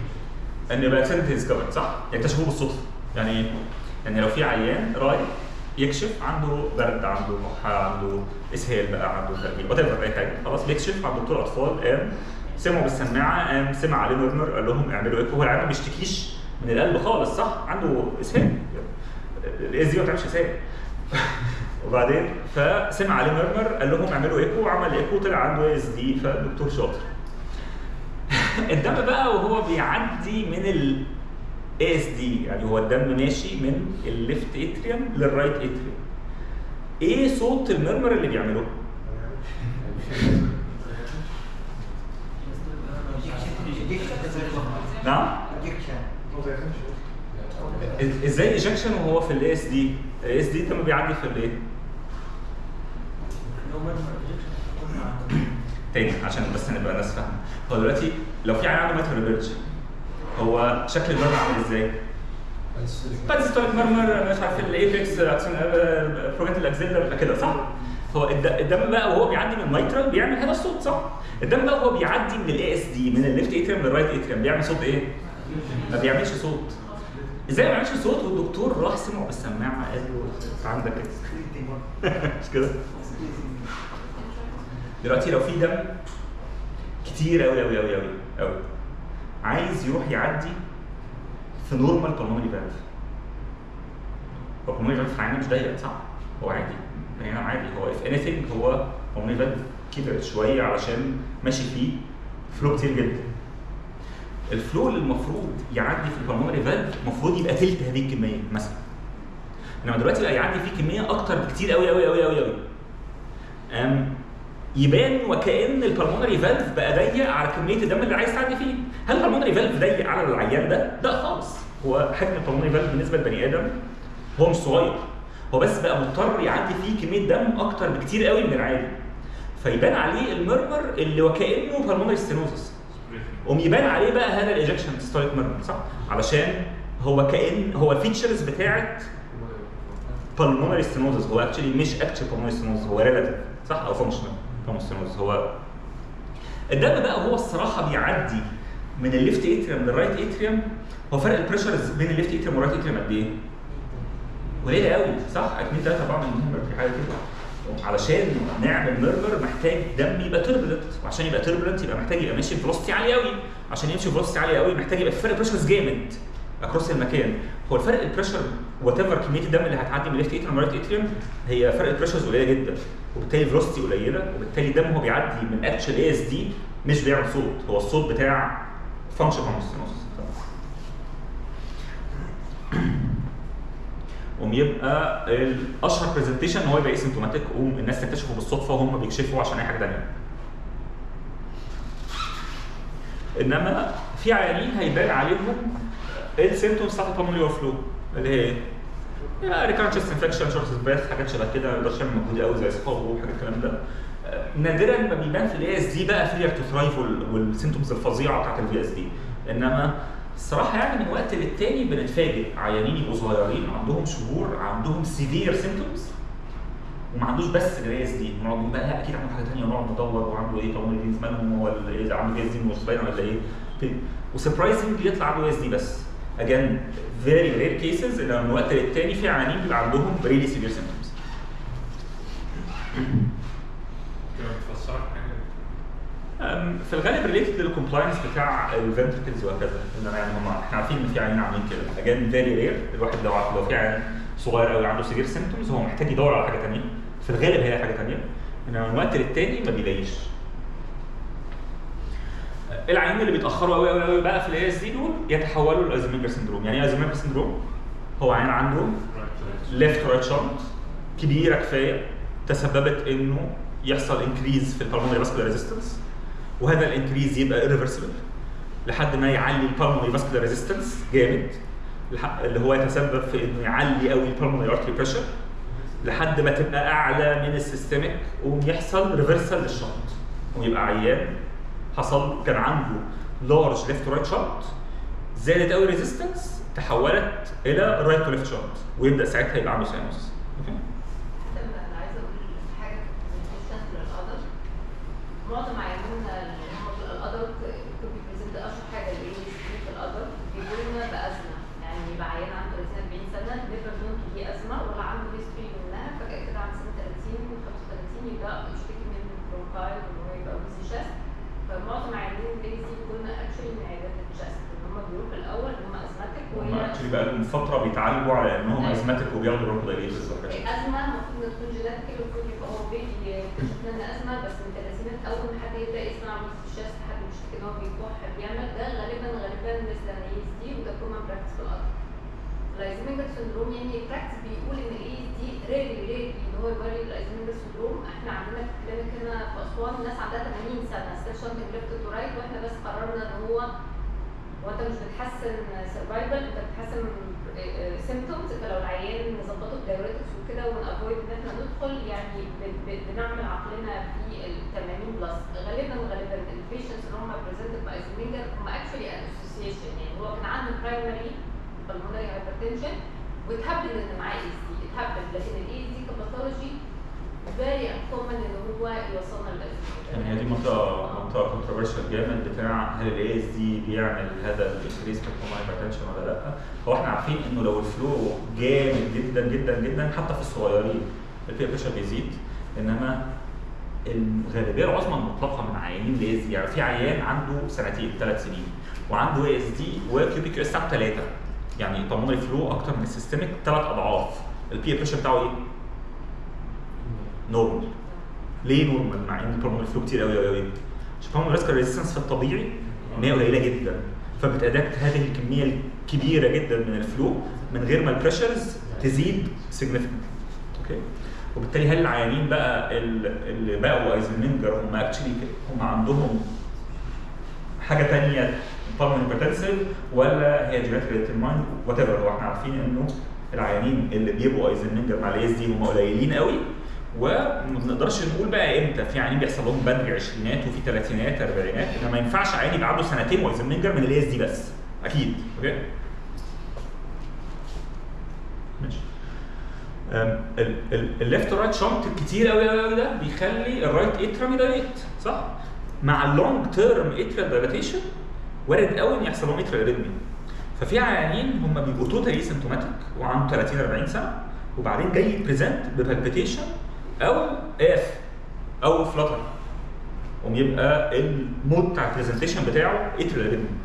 Speaker 1: ان يبقى اكسنت ديسكفرد، صح؟ يكتشفوه بالصدفه. يعني لو في عيان رايح يكشف عنده برد، عنده كحه، عنده اسهال بقى، عنده ترجيع، وات ايفر، اي حاجه، خلاص بيكشف عند دكتور اطفال، قام سمعوا بالسماعه، قام سمع عليه ميرمر، قال لهم اعملوا ايكو. هو العيان ما بيشتكيش من القلب خالص، صح؟ عنده اسهال، الاس دي ما بتعملش اسهال. وبعدين فسمع عليه ميرمر، قال لهم اعملوا ايكو، وعمل ايكو طلع عنده اس دي، فالدكتور شاطر. الدم بقى وهو بيعدي من ال ASD، يعني هو الدم ماشي من الليفت اتريوم للرايت اتريوم، ايه صوت المرمر اللي بيعمله؟ نعم؟ ازاي ايجكشن وهو في الاي اس دي؟ الاي اس دي الدم بيعدي في الايه؟ تاني عشان بس نبقى الناس فاهمه. هو دلوقتي لو في عيان عنده ماترال ريبيرج، هو شكل المرمر عامل ازاي؟ بادستوليك مرمر، مش عارف الايبكس، بروجات الاكزيلر كده، صح؟ هو الدم بقى وهو بيعدي من الميترال بيعمل هذا الصوت، صح؟ الدم بقى وهو بيعدي من الاي اس دي، من الليفت اتريوم للرايت اتريوم، بيعمل صوت ايه؟ ما بيعملش صوت. ازاي ما بيعملش صوت والدكتور راح سمعه بالسماعه قال له عندك مش كده؟ دلوقتي لو في دم كتير قوي قوي قوي قوي قوي عايز يروح يعدي في نورمال بالمونري فالف، هو بالمونري فالف عادي مش ضيق، صح؟ هو عادي، يعني عادي، هو if anything هو بالمونري فالف كبر شويه علشان ماشي فيه فلو كتير جدا. الفلو اللي المفروض يعدي في البالمونري فالف المفروض يبقى تلت هذه الكميه مثلا، انما دلوقتي بقى يعدي فيه كميه اكتر بكتير قوي قوي قوي قوي قوي. يبان وكأن البالمونري فالف بقى ضيق على كميه الدم اللي عايز تعدي فيه. هل البالمونري فالف ضيق على العيان ده؟ لا خالص، هو حجم البالمونري فالف بالنسبه لبني ادم هو مش صغير، هو بس بقى مضطر يعدي فيه كميه دم اكتر بكتير قوي من العادي، فيبان عليه المرمر اللي وكأنه بالمونري ستينوزس، يبان عليه بقى هذا الايجكشن ستايك ميرمر، صح؟ علشان هو كأن هو الفيتشرز بتاعت بالمونري ستينوزس، هو اكشلي مش اكشلي بالمونري ستينوزس، هو ريلاتيف، صح؟ او فانكشنال بالمونري ستينوزس. هو الدم بقى هو الصراحه بيعدي من الليفت اتريوم للرايت اتريوم، هو فرق البريشرز بين الليفت اتريوم والرايت اتريوم قد ايه؟ قليله قوي، صح؟ 2 3 4 ملم في حاجه كده. علشان نعمل ميرمر محتاج دم يبقى تربلنت، وعشان يبقى تربلنت يبقى محتاج يبقى ماشي بفلوسيتي عاليه قوي، عشان يمشي بفلوسيتي عاليه قوي محتاج يبقى في فرق بريشرز جامد اكروس المكان. هو الفرق البريشر وات ايفر كميه الدم اللي هتعدي من الليفت اتريوم للرايت اتريوم هي فرق البريشرز قليله جدا، وبالتالي فلوسيتي قليله، وبالتالي الدم هو بيعدي من اكشن اي اس دي مش بيعمل صوت، هو الصوت بتاع فانكشن هوموستينوسس. يبقى الاشهر برزنتيشن ان هو يبقى اسيمتوماتيك، والناس تكتشفه بالصدفه وهم بيكشفوا عشان اي حاجه ثانيه. انما في عيانين هيبان عليهم السيمتومز بتاعت البالمونري فلو اللي هي ايه؟ ريكارنت تشست انفكشن، شورت بريث، حاجات شبه كده، ما يقدرش يعمل مجهود قوي زي اصحابه وحاجات الكلام ده. نادرا ما بيبان في الاي اس دي بقى فيلير تو ثرايف والسيمتومز الفظيعه بتاعت الفي اس دي، انما الصراحه يعني من وقت للتاني بنتفاجئ عيانين يبقوا صغيرين عندهم شهور عندهم سيفير سيمتومز وما عندوش بس الاي اس دي، نقعد بقى لا اكيد عنده حاجه ثانيه، ونقعد ندور وعنده ايه بالمونري فينز مالهم، هو ايه عنده اي اس دي مش باين ولا ايه، وسربرايزنجلي يطلع عنده اي اس دي بس. اجين فيري رير كيسز ان من وقت للتاني في عيانين بيبقى عندهم ريلي سيفير سيمتومز. في الغالب ريليتد للكومبلاينس بتاع الفنتركلز وهكذا، ان يعني هم احنا عارفين ان في عيانين عاملين كده. اجين فيري رير، الواحد لو في عيان صغير قوي عنده سيفير سيمتومز هو محتاج يدور على حاجه ثانيه، في الغالب هي حاجه ثانيه، انما من وقت للتاني ما بيلاقيش. العيانين اللي بيتاخروا قوي قوي قوي بقى في الاي اس دي دول يتحولوا لايزوميجر سندروم. يعني ايه ايزوميجر سندروم؟ هو عيان عنده ليفت رايت شنط كبيره كفايه تسببت انه يحصل انكريز في البالمونري فاسكولار ريزيستنس، وهذا الانكريز يبقى irreversible لحد ما يعلي البالمونري فاسكولار ريزيستنس جامد، اللي هو يتسبب في انه يعلي قوي البالمونري ارتري بريشر لحد ما تبقى اعلى من السيستميك، ويحصل ريفرسال للشنط، ويبقى عيان كان عنده لارج ليفت رايت شنط زادت قوي ريزيستنس تحولت الى رايت تو ليفت شنط، ويبدا ساعتها يبقى عنده ساينوس.
Speaker 2: انا عايزه اقول حاجه في القدر، معظم عياننا اللي هم في القدر كنت بريزنت اشهر حاجه اللي هي في القدر بيقولوا لنا بازمه، يعني يبقى عيان عنده 30 40 سنه نيفر نون دي ازمه ولا عنده هيستوري منها، فجاه كده عند سنه 30 35 يبدا يشتكي من برونكايل وان هو يبقى ويزي شاست. فمعظم عيانين الاي سي قلنا اكشلي من عيادات الشاست ان هم بيروحوا الاول ان هم ازماتيك
Speaker 1: هم اكشلي بقى لهم فتره بيتعالجوا على انهم ازماتيك وبياخدوا برونكودايليتس وكده.
Speaker 2: ازمه المفروض ان تكون جيناتيكال، المفروض يبقى هو بيجي يكتشف لنا ازمه، بس من الثلاثينات اول ما حد يبدا يسمع ويزي الشاست حد بيشتكي ان هو بيكح بيعمل ده غالبا مثل الاي اس دي، وده كومن براكتس في الارض. الايزنمنجر سندروم يعني براكتس بيقول ان الاي اس دي ريلي ان هو يوري الايزنمنجر سندروم. احنا عندنا في الكلينيك هنا في اسوان ناس عندها 80 سنه ستيل شانتنج ليفت تو رايت، واحنا بس قررنا ان هو انت مش بتحسن سرفايفل، انت بتحسن سيمبتومز. فلو العيان نظبطه بدايوريتكس وكده ونافويد ان احنا ندخل يعني بنعمل عقلنا في ال 80 بلس. غالبا البيشنتس اللي هم بريزنتد بايزنمنجر هم اكشولي ان اسوسيشن، يعني هو كان عنده برايمري بالمونري هايبرتنشن واتهبل ان معاه اي اس دي، اتهبل، لكن الاي اس دي كباثولوجي فيري انكومن ان هو يوصلنا للازمه.
Speaker 1: يعني هي دي منطقه كونتروفيرشال جامد بتاع هل الاي اس دي بيعمل هذا الانكريس في الهايبرتنشن ولا لا؟ هو احنا عارفين انه لو الفلو جامد جدا جدا جدا حتى في الصغيرين البي بريشر بيزيد، انما الغالبيه العظمى المطلقه من عيانين الاي اس دي، يعني في عيان عنده سنتين 3 سنين وعنده اي اس دي وكيو بي كيو اس 3، يعني بالمونري فلو اكتر من السيستميك 3 اضعاف، البي بريشر بتاعه ايه؟ نورمال. ليه نورمال مع ان البالمونري فلو كتير قوي قوي قوي؟ عشان البالمونري ريسك ريزيستنس في الطبيعي ان هي قليله جدا، فبتادكت هذه الكميه الكبيره جدا من الفلو من غير ما البريشرز تزيد سيجنفكت. اوكي؟ وبالتالي هل العيانين بقى اللي بقوا ايزنمنجر هم اكشلي هم عندهم حاجه ثانيه بالمونري هايبرتنسيف ولا هي جينيتيكالي ديترمايند وات ايفر؟ هو احنا عارفين انه العيانين اللي بيبقوا ايزنمنجر مع الاي اس دي هم قليلين قوي، وما بنقدرش نقول بقى امتى. في عيانين بيحصل لهم بدري عشرينات وفي ثلاثينات اربعينات، انما ما ينفعش عيان يبقى عنده سنتين وايزنمنجر من الاي اس دي بس، اكيد. اوكي؟ ماشي. الليفت رايت شنط الكتير قوي قوي ده بيخلي الرايت اتريم يدايليت، صح؟ مع اللونج تيرم اتريال دايليتيشن وارد قوي ان يحصل لهم اتريال اريثميا. ففي عيانين هم بيبقوا توتالي سيمتوماتيك وعنده 30 40 سنه وبعدين جاي بريزنت ببالبيتيشن او اف او فلتر، ويبقى المود بتاع البرزنتيشن بتاعه اتريال اريثميا.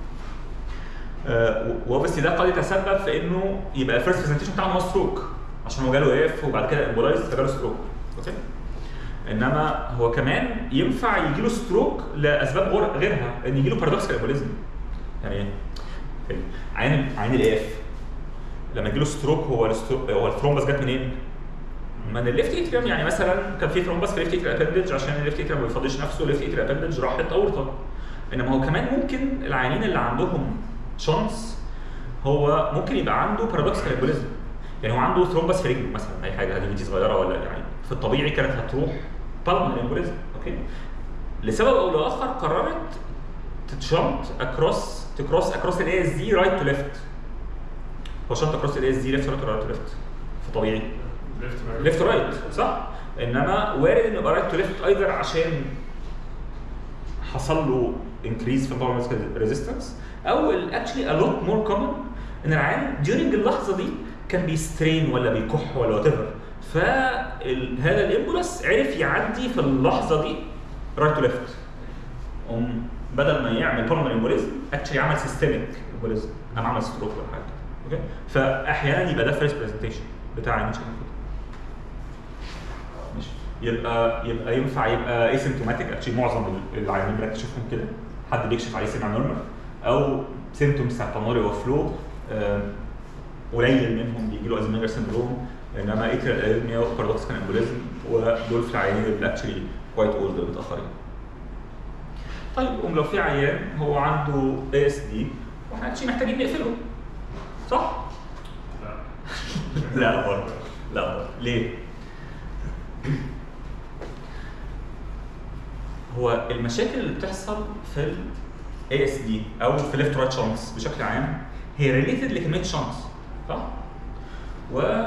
Speaker 1: وبس ده قد يتسبب في انه يبقى الفيرست برزنتيشن بتاعه هو ستروك عشان هو جاله اف وبعد كده امبولايز فجاله ستروك. اوكي؟ انما هو كمان ينفع يجي له ستروك لاسباب غيرها، ان يجي له بارادوكسال امبوليزم. يعني ايه؟ عين الاف لما يجي له ستروك هو الثرومبس جت منين؟ من الليفت اتريوم. يعني مثلا كان في ثرومبس في الليفت اتريال ابندج عشان الليفت اتريوم ما بيفضيش نفسه، الليفت اتريال ابندج راحت اورطه. انما هو كمان ممكن العيانين اللي عندهم شانس هو ممكن يبقى عنده بارادوكسال امبوليزم، يعني هو عنده ثرومبس في رجله مثلا، اي حاجه دي صغيره ولا يعني في الطبيعي كانت هتروح بالمونري امبوليزم. اوكي؟ لسبب او لاخر قررت تشنط تكروس اكروس الاي اس دي رايت تو ليفت. هو شنط اكروس الاي اس دي ليفت رايت رايت تو ليفت في طبيعي ليفت رايت، صح؟ انما وارد انه يبقى رايت تو ليفت ايذر عشان حصل له انكريز في البالمونري ريزيستنس، او اكشلي ا لوت مور كومن ان العيان during اللحظه دي كان بيسترين ولا بيكح ولا وات ايفر، فهذا الامبولس عرف يعدي في اللحظه دي رايت تو ليفت، بدل ما يعمل بالمونري امبوليزم اكشلي عمل سيستميك امبوليزم، قام عمل ستروك ولا حاجه. اوكي؟ فاحيانا يبقى ده فيرست برزنتيشن بتاع عين شكل كده. ماشي. يبقى ينفع يبقى اسيمتوماتيك، اكشلي معظم العيانين بنكتشفهم كده، حد بيكشف عليه سيمع نورمال او سيمتومز بتاع بالمونري وفلو، قليل منهم بيجي له ايزنمنجر سندروم، انما اتريال اريثميا وبارادوكسال امبوليزم ودول في العيانين اللي اكشلي كوايت اولد متاخرين. طيب لو في عيان هو عنده اي اس دي واحنا اكشلي محتاجين نقفله، صح؟ لا برضه لا. ليه؟ هو المشاكل اللي بتحصل في الاي اس دي او في الليفت رايت شانتس بشكل عام هي ريليتد لكميه شانتس، صح؟ و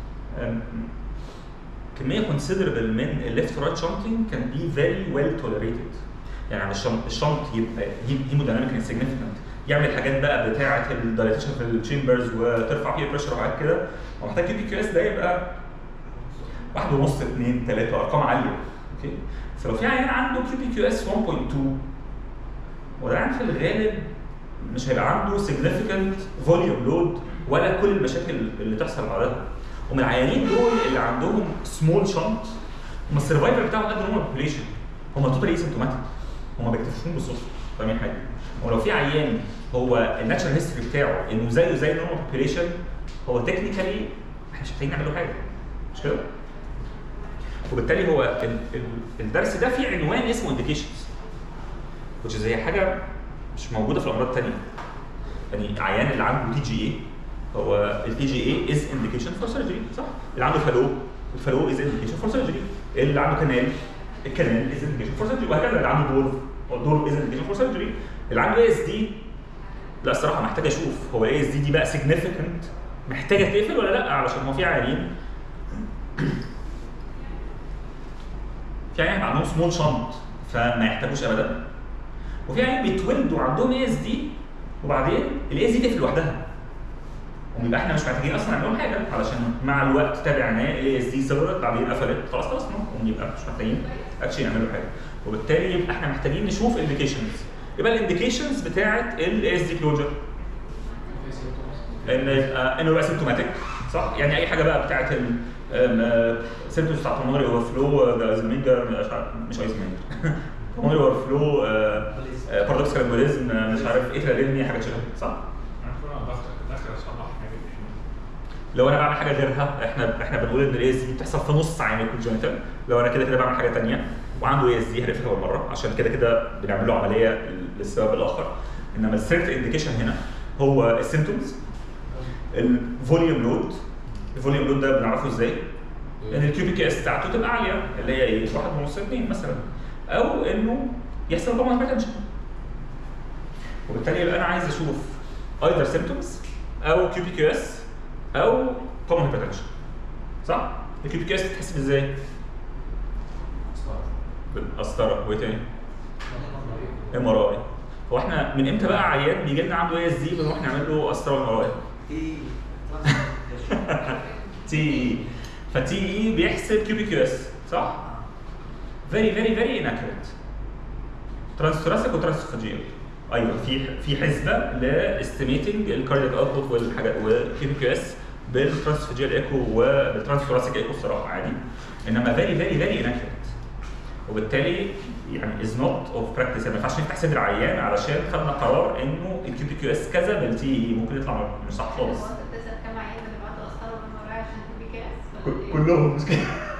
Speaker 1: كميه كونسيدربل من الليفت رايت شانتنج كان بي فيري ويل توليريتد. يعني الشنط يبقى هيمودايناميك انسيجنفكت يعمل الحاجات بقى بتاعه الدايليتيشن في التشامبرز وترفع فيه البريشر وحاجات كده، هو محتاج كيو بي كيو اس ده يبقى 1.5 2 3 ارقام عاليه. اوكي، فلو في عيان عنده كيو بي كيو اس 1.2 وده عيان في الغالب مش هيبقى عنده significant volume load ولا كل المشاكل اللي تحصل بعدها. ومن العيانين دول اللي عندهم سمول شنت هم السرفايفر بتاعهم قد نورمال بوبيليشن، هم توتالي اسيمتوماتيك، هم ما بيكتشفوش بالصدفه، فاهمين حاجه؟ ولو في عيان هو الناتشرال هيستوري بتاعه انه زيه زي نورمال بوبيليشن، هو تكنيكالي احنا مش محتاجين نعمل له حاجه، مش كده؟ وبالتالي هو الدرس ده فيه عنوان اسمه انديكيشنز، which هي حاجه مش موجوده في الامراض الثانيه. يعني عيان اللي عنده تي جي اي، هو التي جي اي از انديكيشن فور سيرجري، صح؟ اللي عنده فالو، الفالو از انديكيشن فور سيرجري، اللي عنده كانال، الكانال از انديكيشن فور سيرجري، وهكذا. اللي عنده دور، الدور از انديكيشن فور سيرجري. اللي عنده اي اس دي، لا الصراحه محتاج اشوف هو الاي اس دي بقى سيجنيفيكانت محتاجه تقفل ولا لا، علشان هو في عيانين عندهم سمول شنط فما يحتاجوش ابدا، وفي عيانين بيتولدوا عندهم اي اس دي وبعدين الاي اس دي تقفل لوحدها، ويبقى احنا مش محتاجين اصلا نعمل لهم حاجه، علشان مع الوقت تابعناه الاي اس دي صغرت بعدين قفلت خلاص خلصنا، ونبقى مش محتاجين اكشن نعمل له حاجه. وبالتالي يبقى احنا محتاجين نشوف انديكيشنز. يبقى الانديكيشنز بتاعت الاي اس دي كلوجر انه يبقى سيمتوماتيك، صح؟ يعني اي حاجه بقى بتاعت السيمتومز بتاعت المونري اوفر فلو، ايزمينجر، مش ايزمينجر مونري اوفر فلو، بارادوكسال امبوليزم، مش عارف ايه تراليمي، حاجات شبه، صح؟ لو انا بعمل حاجه غيرها، احنا بنقول ان الاي اس دي بتحصل في نص عين الكونجنتال، لو انا كده بعمل حاجه ثانيه وعنده اي اس دي هنقفلها اول مره، عشان كده بنعمل له عمليه للسبب الاخر. انما السيرت انديكيشن هنا هو السيمتومز، الفوليوم لود. الفوليوم لود ده بنعرفه ازاي؟ ان الكيو بي كي اس بتاعته تبقى عاليه، اللي هي ايه؟ 1.5 2 مثلا، او انه يحصل كومن هايبرتنشن. وبالتالي يبقى انا عايز اشوف ايذر سيمتومز او كيو بي كيو اس او كومن هايبرتنشن، صح؟ الكيو بي كيو اس بتتحسب ازاي؟ بالقسطره. وايه تاني؟ ام ار اي. هو احنا من امتى بقى عيان بيجي لنا عنده اي اس دي بنروح نعمل له قسطره وام ار اي؟ تي فتي اي بيحسب كيو بي كيو اس، صح؟ فيري اناكيوريت. ترانسثوراسيك وترانسفاجيال، ايوه في حسبه لاستيميتنج الكاردياك اوتبوت والحاجات والكيو بي كيو اس بالترانسفاجيال ايكو وبالترانسثوراسيك ايكو الصراحه عادي، انما فيري اناكيوريت. وبالتالي يعني از نوت اوف براكتس، يعني ما ينفعش نفتح صدر عيان علشان خدنا قرار انه الكيو بي كيو اس كذا بالتي اي، ممكن يطلع مش صح خالص.
Speaker 2: هو انت بتسال كام عيان اللي بعتوا قسطره وام ار اي عشان كيو بي كي اس؟
Speaker 1: كلهم مش كده.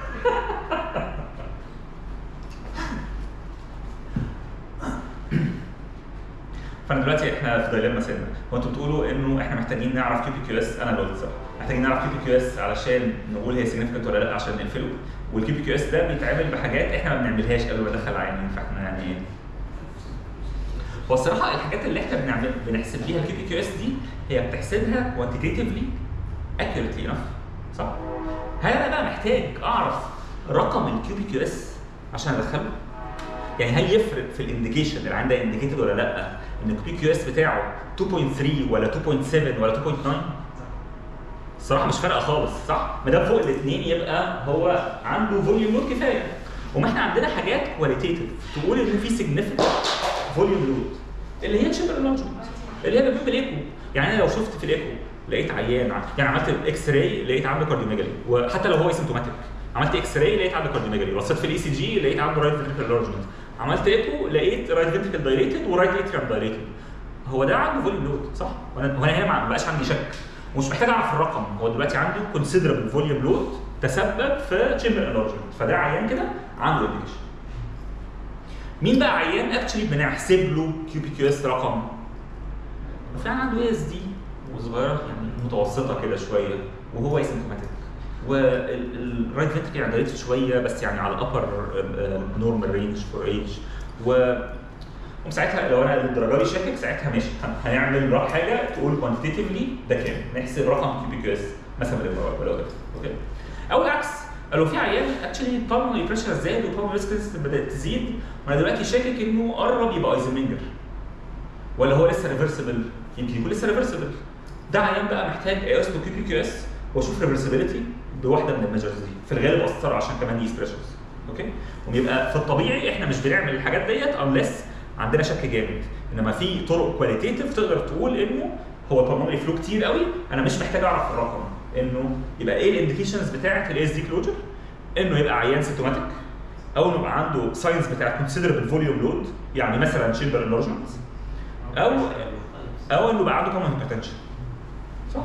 Speaker 1: فانا دلوقتي احنا في دايلما سنه، هو انتوا بتقولوا انه احنا محتاجين نعرف كيو بي كيو اس، انا اللي قلت صح، محتاجين نعرف كيو بي كيو اس علشان نقول هي سيجنفكت ولا لا عشان نقفله، والكيو بي كيو اس ده بيتعمل بحاجات احنا ما بنعملهاش قبل ما ندخل عيانين، فاحنا يعني ايه؟ هو الصراحه الحاجات اللي احنا بنحسب بيها الكيو بي كيو اس دي هي بتحسبها كوانتيتيفلي اكيوريتلي انف، صح؟ هل انا بقى محتاج اعرف رقم الكيو بي كيو اس عشان ادخله؟ يعني هل يفرق في الانديكيشن اللي عندها انديكيتد ولا لا ان الكيو بي كيو اس بتاعه 2.3 ولا 2.7 ولا 2.9؟ الصراحه مش فارقه خالص، صح؟ ما دام فوق الاثنين يبقى هو عنده فوليوم لود كفايه. وما احنا عندنا حاجات كواليتيتيف تقول ان في سيجنفكت فوليوم لود اللي هي تشامبر انلارجمنت اللي هي بتكون بالايكو. يعني انا لو شفت في الايكو لقيت عيان، يعني عملت اكس راي لقيت عنده كارديوميجالي، وحتى لو هو اسيمتوماتيك عملت اكس راي لقيت عنده كارديوميجالي، بصيت في الاي سي جي لقيت عنده رايت فنتريكل انلارجمنت، عملت ايكو لقيت رايت فنتريكل دايليتد ورايت اتريوم دايليتد، هو ده عنده فوليوم لود، صح؟ وانا هنا ما بقاش عندي شك ومش محتاج اعرف الرقم، هو دلوقتي عنده كونسيدربل فوليوم لود تسبب في تشامبر انلارجمنت، فده عيان كده عنده انديكيشن. مين بقى عيان اكشلي بنحسب له كيو بي كيو اس رقم؟ فعلا عنده اي اس دي وصغيره يعني متوسطه كده شويه وهو اسيمتوماتيك، والرايت فنتريكل دايليتد شويه بس يعني على الابر نورمال رينج فور ايج، وساعتها لو انا للدرجه دي شاكك ساعتها ماشي هنعمل حاجه تقول كوانتيتيفلي ده كام، نحسب رقم كيو بي كيو اس مثلا بالمره ولا كده، اوكي؟ او العكس، لو في عيان اكشلي البالمونري بريشر زاد والبالمونري ريسك بدات تزيد وانا دلوقتي شاكك انه قرب يبقى ايزنمنجر، ولا هو لسه ريفرسبل؟ يمكن يكون لسه ريفرسبل. ده عيان بقى محتاج اقيس له كيو اس واشوف ريفرسبيلتي بواحده من الميجرز دي، في الغالب اثر عشان كمان يقيس بريشرز. اوكي؟ ويبقى في الطبيعي احنا مش بنعمل الحاجات ديت انلس عندنا شك جامد، انما في طرق كواليتيتيف تقدر تقول انه هو البلمونري فلو كتير قوي، انا مش محتاج اعرف الرقم، انه يبقى ايه الانديكيشنز بتاعه الاس دي كلوجر، انه يبقى عيان سيمتوماتيك، او انه يبقى عنده ساينز بتاع كونسيدربل فوليوم لود، يعني مثلا شيلدر انلارجمنت، او انه يبقى عنده كومن هايبرتنشن. صح؟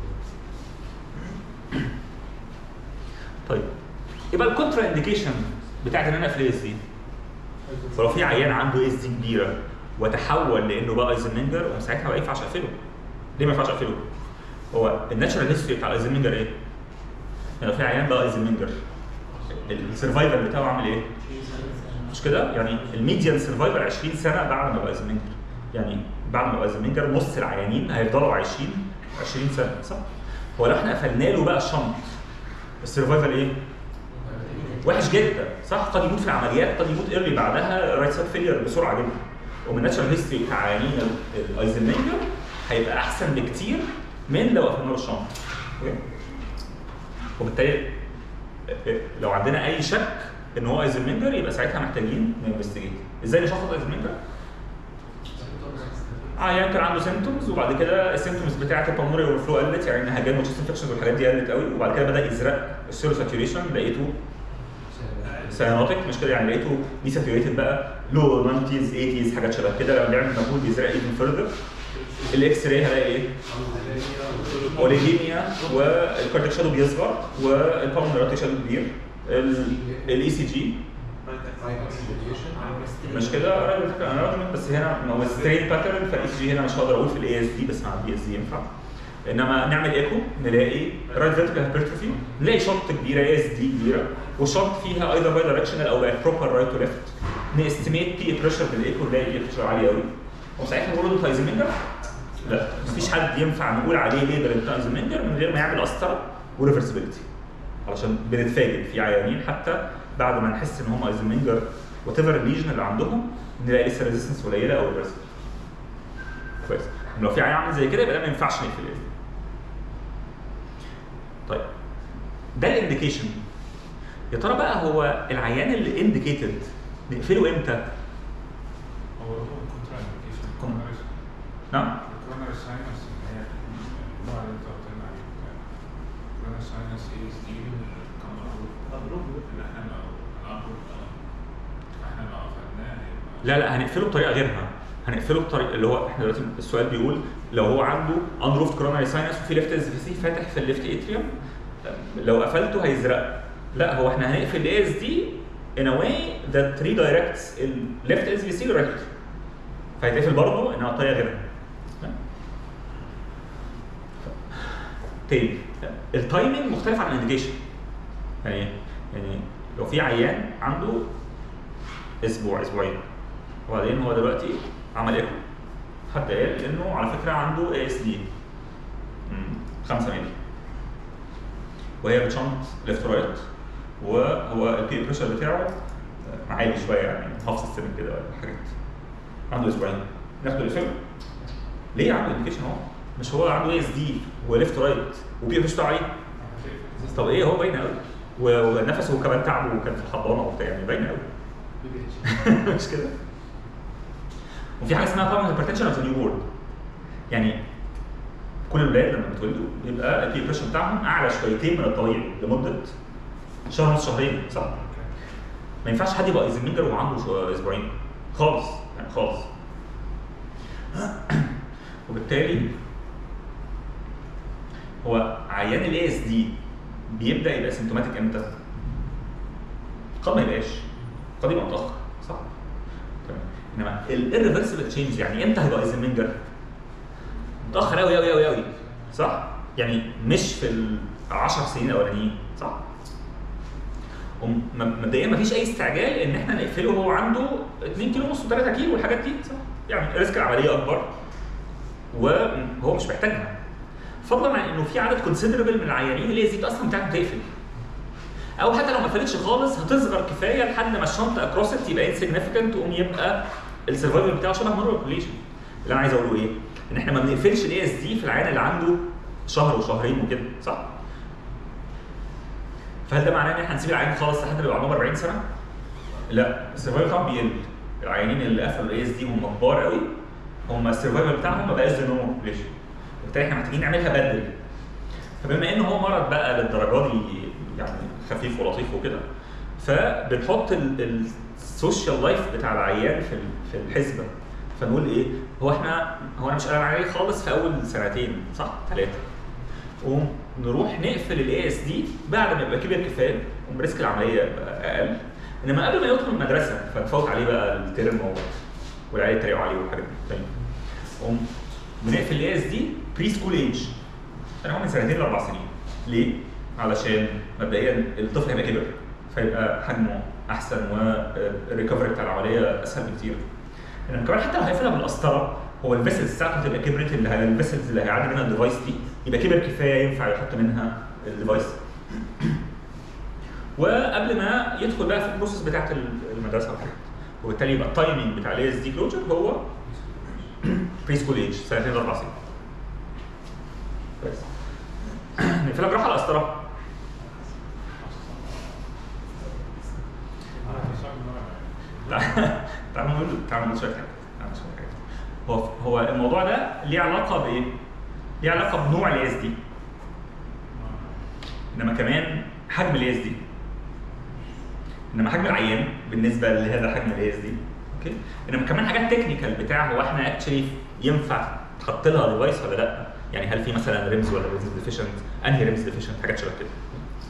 Speaker 1: طيب يبقى الكونترا انديكيشن بتاعت ان انا في الاس دي، فلو في عيان عنده اس دي كبيره وتحول لانه بقى ايزنمنجر، وساعتها ما ينفعش اقفله. ليه ما ينفعش اقفله؟ هو الناتشرال هيستوري بتاع الايزنمنجر ايه؟ يعني لو في عيان بقى ايزنمنجر السرفايفل بتاعه عامل ايه؟ مش كده؟ يعني الميديان سرفايفل 20 سنه بعد ما بقى ايزنمنجر. يعني بعد ما بقى ايزنمنجر نص العيانين هيفضلوا عايشين 20 سنه، صح؟ هو لو احنا قفلنا له بقى الشنط السرفايفل ايه؟ وحش جدا، صح؟ قد يموت في العمليات، قد يموت ايرلي بعدها رايت سايد فيلير بسرعه جدا. ومن الناتشرال هيستوري بتاع عيانين الايزنمنجر هيبقى احسن بكتير من لو قفلنا له الشنط. وبالتالي لو عندنا اي شك ان هو ايزنمنجر يبقى ساعتها محتاجين ننفستيجيت. ازاي نشخص ايزنمنجر؟ عيان كان عنده سيمتومز، وبعد كده السيمتومز بتاعت البلمونري والفلو قلت، يعني هجان وتشست انفكشنز والحاجات دي قلت قوي، وبعد كده بدا يزرق السيرو ساتوريشن، لقيته سيانوتيك، مش كده؟ يعني لقيته دي ساتوريتد بقى لو 90s 80s حاجات شبه كده. لما بيعمل مجهود يزرق ايفن فيرذر. الاكس راي هلاقي ايه؟ اوليجيميا، والكاردياك شادو بيصغر، والبلمونري شادو كبير. الاي سي جي مش كده؟ رايت بس هنا ما هو ستريت باترن، فالاي سي جي هنا مش هقدر اقول في الاي اس دي، بس مع البي اس دي ينفع. انما نعمل ايكو نلاقي رايت فنتريكل هايبرتروفي، نلاقي شنط كبيره اي اس دي كبيره، والشنط فيها ايذر باي دايركشنال او بروبر رايت تو ليفت. نستيميت بي بريشر بالايكو نلاقي بي بريشر عالي قوي. وساعتها نقول له ايزنمنجر؟ لا، مفيش حد ينفع نقول عليه ليبل انت ايزنمنجر من غير ما يعمل قسطره وريفرسبيلتي. علشان بنتفاجئ في عيانين حتى بعد ما نحس ان هم ايزنمنجر وات ايفر الليجن اللي عندهم نلاقي لسه ريزيستنس قليله او ريفرسبل. كويس. لو في عيان عامل زي كده يبقى ده ما ينفعش نقفل. طيب ده الانديكيشن. يا ترى بقى هو العيان اللي انديكيتد نقفله امتى؟
Speaker 3: هو كونترا انديكيشن.
Speaker 1: نعم؟
Speaker 3: الكوروناري ساينس اللي هي النوع اللي انت قلت لنا عليه بتاع الكوروناري ساينس اي اس دي كان مقروض ان احنا لو قفلناه
Speaker 1: لا هنقفله بطريقه غيرها. هنقفله بطريقه اللي هو احنا دلوقتي السؤال بيقول لو هو عنده انروفد كوروناري ساينس وفي ليفت اس في سي فاتح في الليفت اتريوم، لو قفلته هيزرق. لا، هو احنا هنقفل الاي اس دي in a way that redirects الليفت اس في سي للرايت، فهيتقفل برضه انها بطريقه غيرها. تاني التايمنج مختلف عن الانديكيشن. يعني لو في عيان عنده اسبوع اسبوعين وبعدين هو دلوقتي عمل ايكو، حد قال انه على فكره عنده اي اس دي 5 مللي وهي بتشنط ليفت رايت، وهو البي بريشر بتاعه عالي شويه، يعني هاف سيستم كده ولا حاجات. عنده اسبوعين ناخده الفيلم ليه؟ عنده انديكيشن اهو، مش هو عنده اي اس دي وليفت رايت وبي بريشر عالي. طب ايه؟ هو باين قوي، ونفسه كمان تعبه وكان في الحضانه وبتاع، يعني باين قوي. مش كده؟ وفي حاجه اسمها بالمونري هايبرتنشن اوف ذا نيو بورن. يعني كل الولاد لما بيتولدوا بيبقى البي بريشر بتاعهم اعلى شويتين من الطبيعي لمده شهر ونص شهرين، صح؟ ما ينفعش حد يبقى ايزنمنجر وهو عنده اسبوعين خالص، يعني خالص. وبالتالي هو عيان الاي اس دي بيبدا يبقى سيمتوماتيك امتى؟ قد ما يبقاش، قد يبقى متاخر، صح؟ تمام. انما الريفرسبل تشينج يعني امتى هيبقى ايزنمنجر؟ متاخر قوي قوي قوي قوي، صح؟ يعني مش في ال10 سنين الاولانيين، صح؟ مبدئيا مفيش اي استعجال ان احنا نقفله وهو عنده 2 كيلو ونص و3 كيلو والحاجات دي، صح؟ يعني ريسك العمليه اكبر وهو مش محتاجها. فضلا عن انه في عدد كونسيدربل من العيانين اللي الزيت اصلا بتاعتهم تقفل. او حتى لو ما قفلتش خالص هتصغر كفايه لحد ما الشنطه اكروست يبقى انسيجنفكنت ويقوم يبقى السرفايفل بتاعه شبه نورمال بوبيليشن. اللي انا عايز اقوله ايه؟ ان احنا ما بنقفلش الاي اس دي في العيان اللي عنده شهر وشهرين وكده، صح؟ فهل ده معناه ان احنا هنسيب العيان خالص لحد ما يبقى عندهم 40 سنه؟ لا، السرفايفل بتاعهم بيقل. العيانين اللي قفلوا الاي اس دي وهم كبار قوي هم السرفايفل بتاعهم ما بقاش زي النورمال بوبليشن. بالتالي احنا محتاجين نعملها بدري. فبما ان هو مرض بقى للدرجه دي يعني خفيف ولطيف وكده، فبنحط السوشيال لايف بتاع العيان في الحسبه. فنقول ايه؟ هو انا مش قلقان عليه خالص في اول سنتين، صح؟ 3. ونروح نقفل الاي اس دي بعد ما يبقى كبير كفايه وريسك العمليه يبقى اقل. انما قبل ما يدخل المدرسه فنفوت عليه بقى الترم والعيال يتريقوا عليه والحاجات دي. بنقفل الاي اس دي بري سكول ايج، يعني هو من 2 ل 4 سنين. ليه؟ علشان مبدئيا الطفل هيبقى كبر فيبقى حجمه احسن والريكفري بتاع العمليه اسهل بكتير. انما كمان حتى لو هيقفلها بالقسطره هو الفيسلز بتاعته تبقى كبرت، الفيسلز اللي هيعدي منها الديفايس دي يبقى كبر كفايه ينفع يحط منها الديفايس. وقبل ما يدخل بقى في البروسيس بتاعت المدرسه والحاجات، وبالتالي يبقى التايمنج بتاع الاي اس دي كلوجر هو بري سكول ايج 2 ل 4 سنين. كويس. نقفلها جراحه على القسطره. لا تعالوا نقول شويه حاجات. هو الموضوع ده ليه علاقه بايه؟ ليه علاقه بنوع الاي اس دي. انما كمان حجم الاي اس دي. انما حجم العيان بالنسبه لهذا حجم الاي اس دي، اوكي؟ انما كمان حاجات تكنيكال بتاع هو احنا اكشلي ينفع تحط لها ديفايس ولا لا؟ يعني هل في مثلا ريمز ولا ريمز ديفيشنت؟ انهي ريمز ديفيشنت؟ حاجات شبه كده.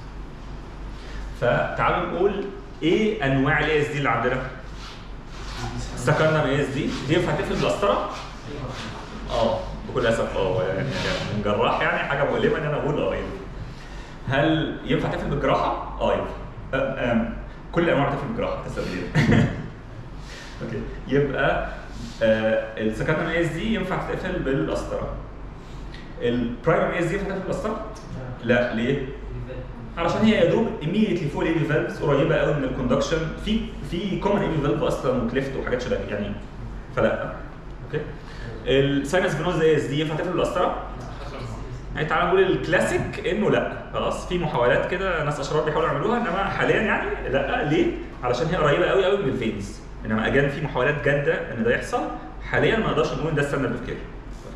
Speaker 1: فتعالوا نقول ايه انواع الاي اس دي اللي عندنا؟ السكندري اي اس دي ينفع تقفل بالقسطره؟ بكل اسف يعني من جراح يعني حاجه مؤلمه ان انا اقول ينفع. هل ينفع تقفل بالجراحه؟ ينفع. كل الانواع بتقفل بالجراحه تستخدم. اوكي، يبقى السكندري اي اس دي ينفع تقفل بالقسطره. البرايمري اي اس دي ينفع تقفل بالقسطره؟ لا، ليه؟ علشان هي يا دوب immediately فوق الاي بي فالفز، قريبه قوي من الكوندكشن، في كومن اي بي فالف اصلا وكليفت وحاجات شبه يعني، فلا. اوكي. الساينس فينوز اي اس دي ينفع تقفل بالقسطره؟ يعني تعالى نقول الكلاسيك انه لا، خلاص في محاولات كده ناس اشرار بيحاولوا يعملوها، انما حاليا يعني لا. ليه؟ علشان هي قريبه قوي قوي من الفينز. انما اجان في محاولات جاده ان ده يحصل، حاليا ما نقدرش نقول ان ده ستاندرد اوف كير.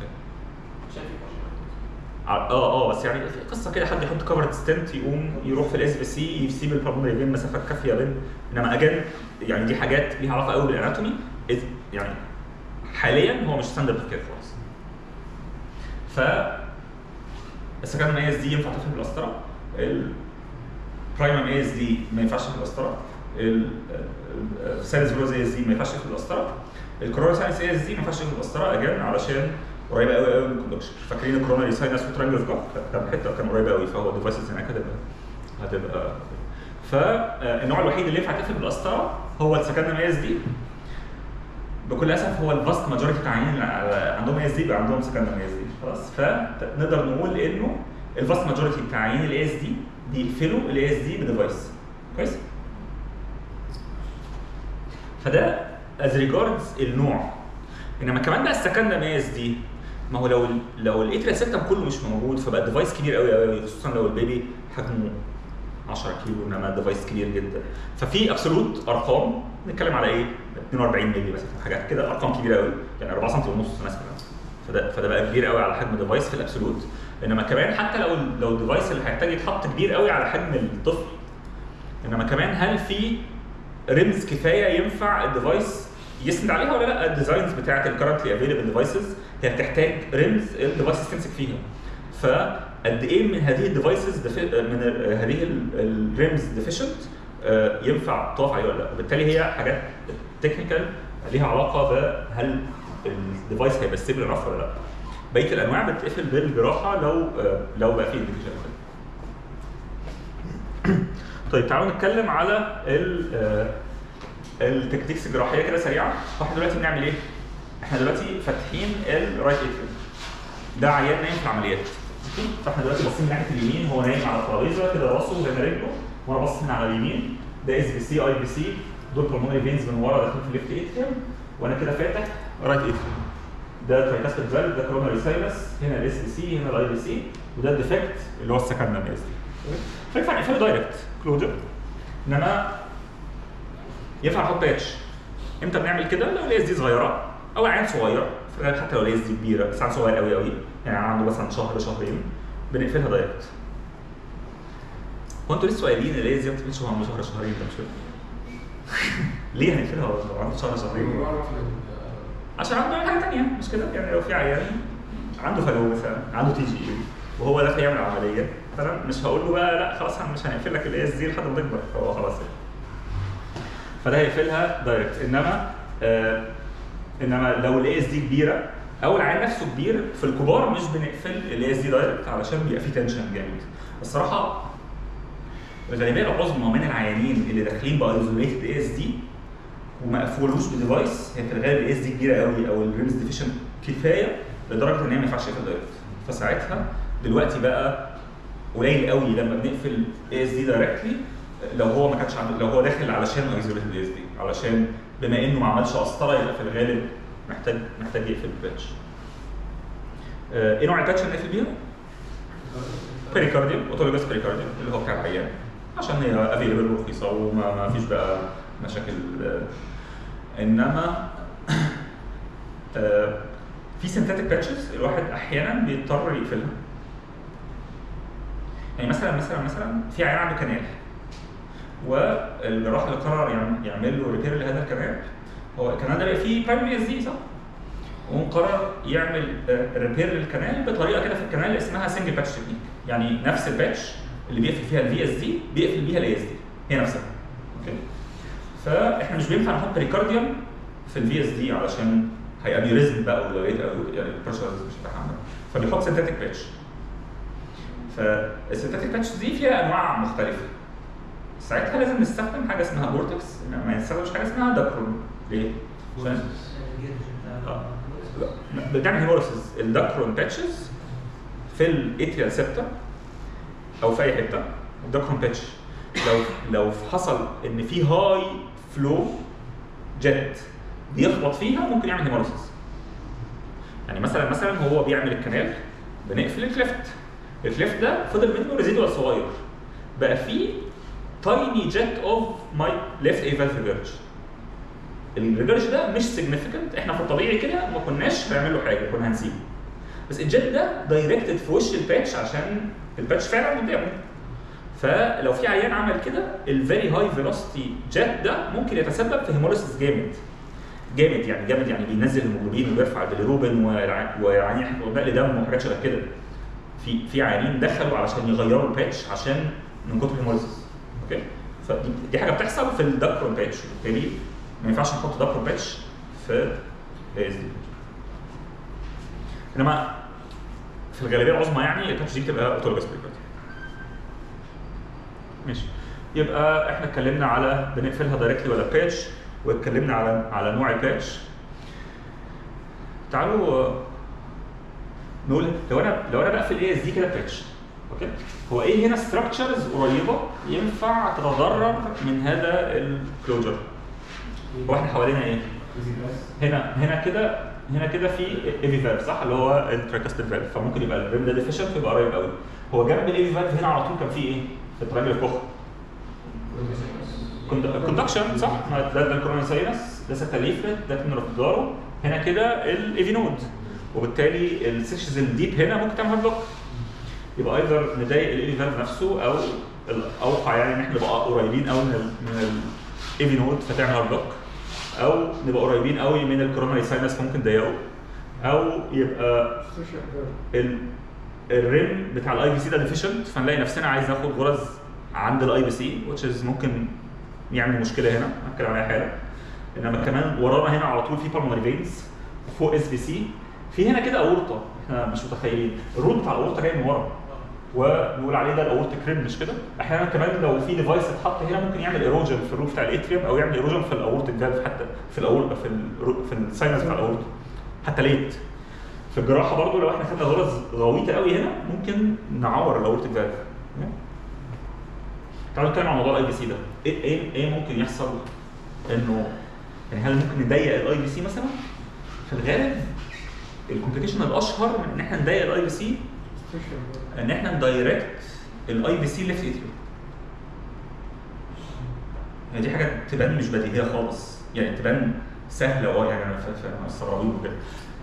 Speaker 1: بس يعني في قصه كده حد يحط كفرت ستنت يقوم يروح في الاس بي سي يسيب البلمونري فين مسافات كافيه بين، انما اجان يعني دي حاجات ليها علاقه قوي بالاناتومي، يعني حاليا هو مش ستاندرد اوف كير خالص. ف السكندري اي اس دي ينفع تقفل بالقسطره، البرايمري اي اس دي ما ينفعش تقفل بالقسطره، الساينس فينوز اي اس دي ما ينفعش تقفل بالقسطره، الكورونا ساينس اي اس دي ما ينفعش تقفل بالقسطره اجان علشان قريبه قوي قوي من الكوندكشن. فاكرين الكوروناري ساينس وترانجل جوه كان حته كان قريبه قوي، فهو الديفايسز هناك هتبقى فالنوع الوحيد اللي ينفع تقفل بالقسطره هو السكندري اي اس دي. بكل اسف هو الفاست ماجوريتي بتاع العيانين عندهم اي اس دي بقى عندهم سكندري اي اس دي، خلاص. فنقدر نقول انه الفاست ماجوريتي بتاع عيانين الاي اس دي بيقفلوا الاي اس دي بديفايس. كويس؟ فده از ريجاردز النوع. انما كمان بقى السكندري اي اس دي، ما هو لو الاتريال سيستم كله مش موجود فبقى الديفايس كبير قوي قوي، خصوصا لو البيبي حجمه 10 كيلو، انما الديفايس كبير جدا. ففي ابسولوت ارقام نتكلم على ايه؟ 42 مللي مثلا، حاجات كده ارقام كبيره قوي، يعني 4 سم ونص مثلا. فده بقى كبير قوي على حجم الديفايس في الابسولوت. انما كمان حتى لو الديفايس اللي هيحتاج يتحط كبير قوي على حجم الطفل، انما كمان هل في ريمز كفايه ينفع الديفايس يسند عليها ولا لا؟ الديزاينز بتاعت الكرنتلي افيلبل ديفايسز هي بتحتاج ريمز الديفايسز تمسك فيها. فقد ايه من هذه الديفايسز من هذه الريمز ديفيشنت ينفع تقف عليه ولا لا؟ وبالتالي هي حاجات تكنيكال ليها علاقه بهل الديفايس هيبقى ستيبل انف ولا لا. بقيه الانواع بتقفل بالجراحه لو بقى فيه انديكيشن. طيب تعالوا نتكلم على التكتيكس الجراحيه كده سريعه. فاحنا دلوقتي بنعمل ايه؟ احنا دلوقتي فاتحين الرايت اتريوم. ده عيان نايم في العمليات. فاحنا دلوقتي باصين ناحيه اليمين، هو نايم على الترابيزه كده راسه وهنا رجله، وانا باصص من على اليمين. ده اس بي سي اي بي سي، دول بالمونري فينز من ورا داخلين في الليفت اتريوم، وانا كده فاتح رايت اتريوم. ده ترايكاستد فالف، ده كوروناري ساينس، هنا الاس بي سي، هنا الاي بي سي، وده الديفكت اللي هو السكندري اس دي. فينفع نقفله دايركت كلوجر، انما ينفع نحط باتش. امتى بنعمل كده؟ لو الاس دي صغيره او عين صغير، حتى لو الاس دي كبيره بس عين صغير قوي قوي، يعني عنده مثلا شهر شهرين، بنقفلها دايركت. هو انتوا لسه قايلين الاس دي ما بتقفلش عنده شهر شهرين، ده مش فاهم. ليه هنقفلها لو عنده شهر شهرين؟ عشان عنده حاجه ثانيه مش كده؟ يعني لو في عيان عنده فلو مثلا، عنده تي جي وهو داخل يعمل عمليه، فانا مش هقول له بقى لا خلاص مش هنقفل لك الاس دي لحد ما تكبر، هو خلاص يعني. فده هيقفلها دايركت. انما لو الاس دي كبيره او العيان نفسه كبير، في الكبار مش بنقفل الاس دي دايركت علشان بيبقى فيه تنشن جامد. الصراحه الغالبيه العظمى من العيانين اللي داخلين بايزوليتد اس دي وما قفلوش بديفايس، هي في الغالب الاس دي كبيره قوي او الريمز ديفيشن كفايه لدرجه ان هي ما ينفعش تقفل دايركت. فساعتها دلوقتي بقى قليل قوي لما بنقفل اس دي دايركتلي لو هو ما كانش عنده، لو هو داخل علشان ايزوليتد اس دي، علشان بما انه ما عملش قسطره يبقى في الغالب محتاج يقفل الباتش. ايه نوع الباتش اللي نقفل بيها؟ بريكارديوم، اوتولوجاس بريكارديوم اللي هو بتاع العيان، عشان هي افيلبل ورخيصه وما فيش بقى مشاكل. انما في سينثيتك باتشز الواحد احيانا بيضطر يقفلها. يعني مثلا في عيان عنده كنال، والجراح اللي قرر يعمل له ريبير لهذا الكنال، هو الكنال ده بيبقى فيه برايمري اس دي صح؟ وقرر يعمل ريبير للكنال بطريقه كده في الكنال اسمها سنجل باتش تكنيك، يعني نفس الباتش اللي بيقفل فيها الفي اس دي بيقفل بيها الاي اس دي هي نفسها. اوكي؟ فاحنا مش بينفع نحط بريكارديوم في الفي اس دي علشان هيابيوريزم بقى او يعني البريشر مش هتحمل، فبيحط سنتاتيك باتش. فالسنتاتيك باتش دي فيها انواع مختلفه. ساعتها لازم نستخدم حاجه اسمها بورتكس، ما نستخدمش حاجه اسمها داكرون. ليه؟ عشان بتعمل هيموليسيس الداكرون باتشز في الاتريال سيبتا او في اي حته. الداكرون باتش لو حصل ان في هاي فلو جيت بيخبط فيها ممكن يعمل هيموليسيس. يعني مثلا هو بيعمل الكنال، بنقفل الكليفت ده فضل منه ريزيدوال صغير، بقى فيه تايني جيت اوف ماي ليفت اي فالف ريجرج. الريجرج ده مش سيجنيفيكانت، احنا في الطبيعي كده ما كناش هنعمل له حاجه، كنا هنسيبه. بس الجيت ده دايركتد في وش الباتش عشان الباتش فعلا قدامه. فلو في عيان عمل كده الفيري هاي فيلوسيتي جيت ده ممكن يتسبب في هيموليسيس جامد، بينزل الهيموجلوبين وبيرفع البيليروبين وعيان نقل دم وحاجات شبه كده. في عيانين دخلوا علشان يغيروا الباتش عشان من كتر الهيموليسيس. اوكي؟ فدي حاجه بتحصل في الداكرون باتش، وبالتالي ما ينفعش نحط داكرون باتش في اس دي. انما في الغالبيه العظمى يعني الباتش دي بتبقى اوتولوجاس بريكارديوم. ماشي. يبقى احنا اتكلمنا على بنقفلها دايركتلي ولا باتش، واتكلمنا على نوع الباتش. تعالوا نقول لو انا بقفل اي اس دي كده باتش، اوكي؟ هو ايه هنا ستراكشرز قريبه ينفع تتضرر من هذا الكلوجر؟ هو احنا حوالينا ايه؟ هنا كده في ايفي فالف صح؟ اللي هو الترايكاستد فالف، فممكن يبقى الريم ده ديفيشنت ويبقى قريب قوي. هو جنب الايفي فالف هنا على طول كان في ايه؟ في التراجل الكخ كوندكشن صح؟ ده الكوروناري ساينس، ده ستا ليفلت، ده تنرفدارو، هنا كده الايفي نود، وبالتالي السيكشنز الديب هنا ممكن تعمل بلوك. يبقى ايذر نضايق الايفي فالف نفسه، او الاوقع يعني ان احنا نبقى قريبين قوي من الايفي نود فتعمل بلوك، او نبقى قريبين قوي من الكوروناري ساينس ممكن نضايقه، او يبقى الريم بتاع الاي بي سي ده ديفيشنت، فنلاقي نفسنا عايز ناخد غرز عند الاي بي سي which is ممكن يعمل مشكله هنا، هنتكلم عليها حالا. انما كمان ورانا هنا على طول في بالمونري فينز فوق اس بي سي، في هنا كده اورطه احنا مش متخيلين، الروت بتاع الاورطه جاي من ورا ونقول عليه ده الاورتيك ريم مش كده؟ احيانا كمان لو في ديفايس اتحط هنا ممكن يعمل ايروجن في الروت بتاع الاتريوم، او يعمل ايروجن في الاورتيك فالف، حتى في الاورطه في الساينس بتاع الاورطه حتى ليت. في الجراحه برضه لو احنا خدنا غرز غويطه قوي هنا ممكن نعور الاورتيك فالف. تعالوا نتكلم عن موضوع الاي بي سي ده. ايه ممكن يحصل؟ انه يعني هل ممكن نضيق الاي بي سي مثلا؟ في الغالب الكومبليكيشن الاشهر من ان احنا نضيق الاي بي سي ان احنا ندايركت الاي بي سي ليفت اتريوم. يعني دي حاجه تبان مش بديهيه خالص، يعني تبان سهله يعني انا مستغربين وكده.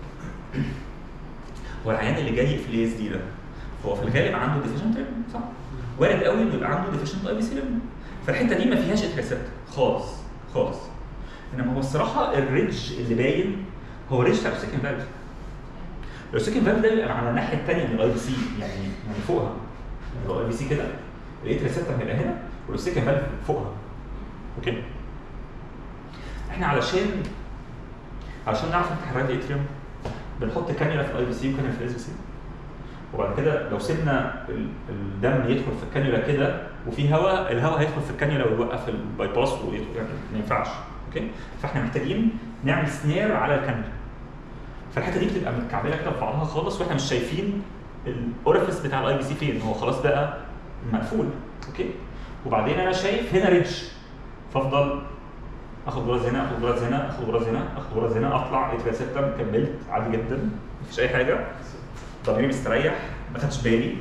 Speaker 1: هو العيان اللي جاي في الاي اس دي ده هو في الغالب عنده ديفيشنت ريم، صح؟ وارد قوي انه يبقى عنده ديفيشنت اي بي سي ريم، فالحته دي ما فيهاش اتريسبت خالص خالص. انما هو الصراحه الريدج اللي باين هو ريدج بتاع السكند فالف. السكند فالف ده بيبقى على الناحيه الثانيه من الاي بي سي، يعني فوقها. لو الاي بي سي كده الاتريسبت هيبقى هنا والسكند فالف فوقها. اوكي؟ احنا علشان نعرف نفتح الرايت اتريوم بنحط كانيولا في الاي بي سي وكانيولا في الاس بي سي، وبعد كده لو سيبنا الدم يدخل في الكانيولا كده وفي هواء، الهواء هيدخل في الكانيولا ويوقف الباي باس ويدخل، يعني ما ينفعش. اوكي؟ فاحنا محتاجين نعمل سنير على الكانيولا. فالحته دي بتبقى متكعبله كده في بعضها خالص واحنا مش شايفين الاوريفيس بتاع الاي بي سي فين، هو خلاص بقى مقفول. اوكي؟ وبعدين انا شايف هنا ريدج، فافضل اخد غرز هنا، اخد غرز هنا، اخد غرز هنا، اخد غرز هنا، اطلع اتريسبتم، كملت عادي جدا، مفيش اي حاجه، ضميري مستريح، ما خدتش بالي.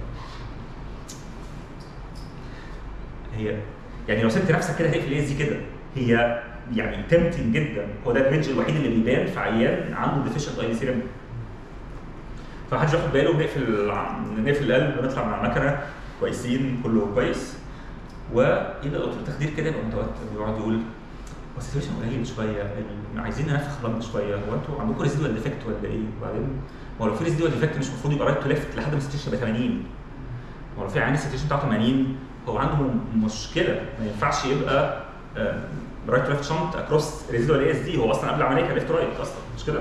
Speaker 1: هي يعني لو سبت نفسك كده هتقفل الاس دي كده، هي يعني تمتن جدا. هو ده الريدج الوحيد اللي بيبان في عيان عنده ديفيشنت اي بي سي ريم. فمحدش ياخد باله، نقفل القلب ونطلع من على المكنه كويسين، كله كويس. ويبدا دكتور التخدير كده يبقى متوتر ويقعد يقول هو السيتويشن قليل شويه، عايزين ننفخ لمبه شويه، هو انتوا عندكم ريزيدوال ديفكت ولا ايه؟ وبعدين هو لو في ريزيدوال ديفكت مش المفروض يبقى رايت تو ليفت لحد ما السيتويشن يبقى 80؟ هو لو في عيان السيتويشن بتاعته 80 هو عنده مشكله، ما ينفعش يبقى رايت تو ليفت شنط اكروس ريزيدوال اي اس دي، هو اصلا قبل العمليه كان ليفت رايت اصلا، مش كده؟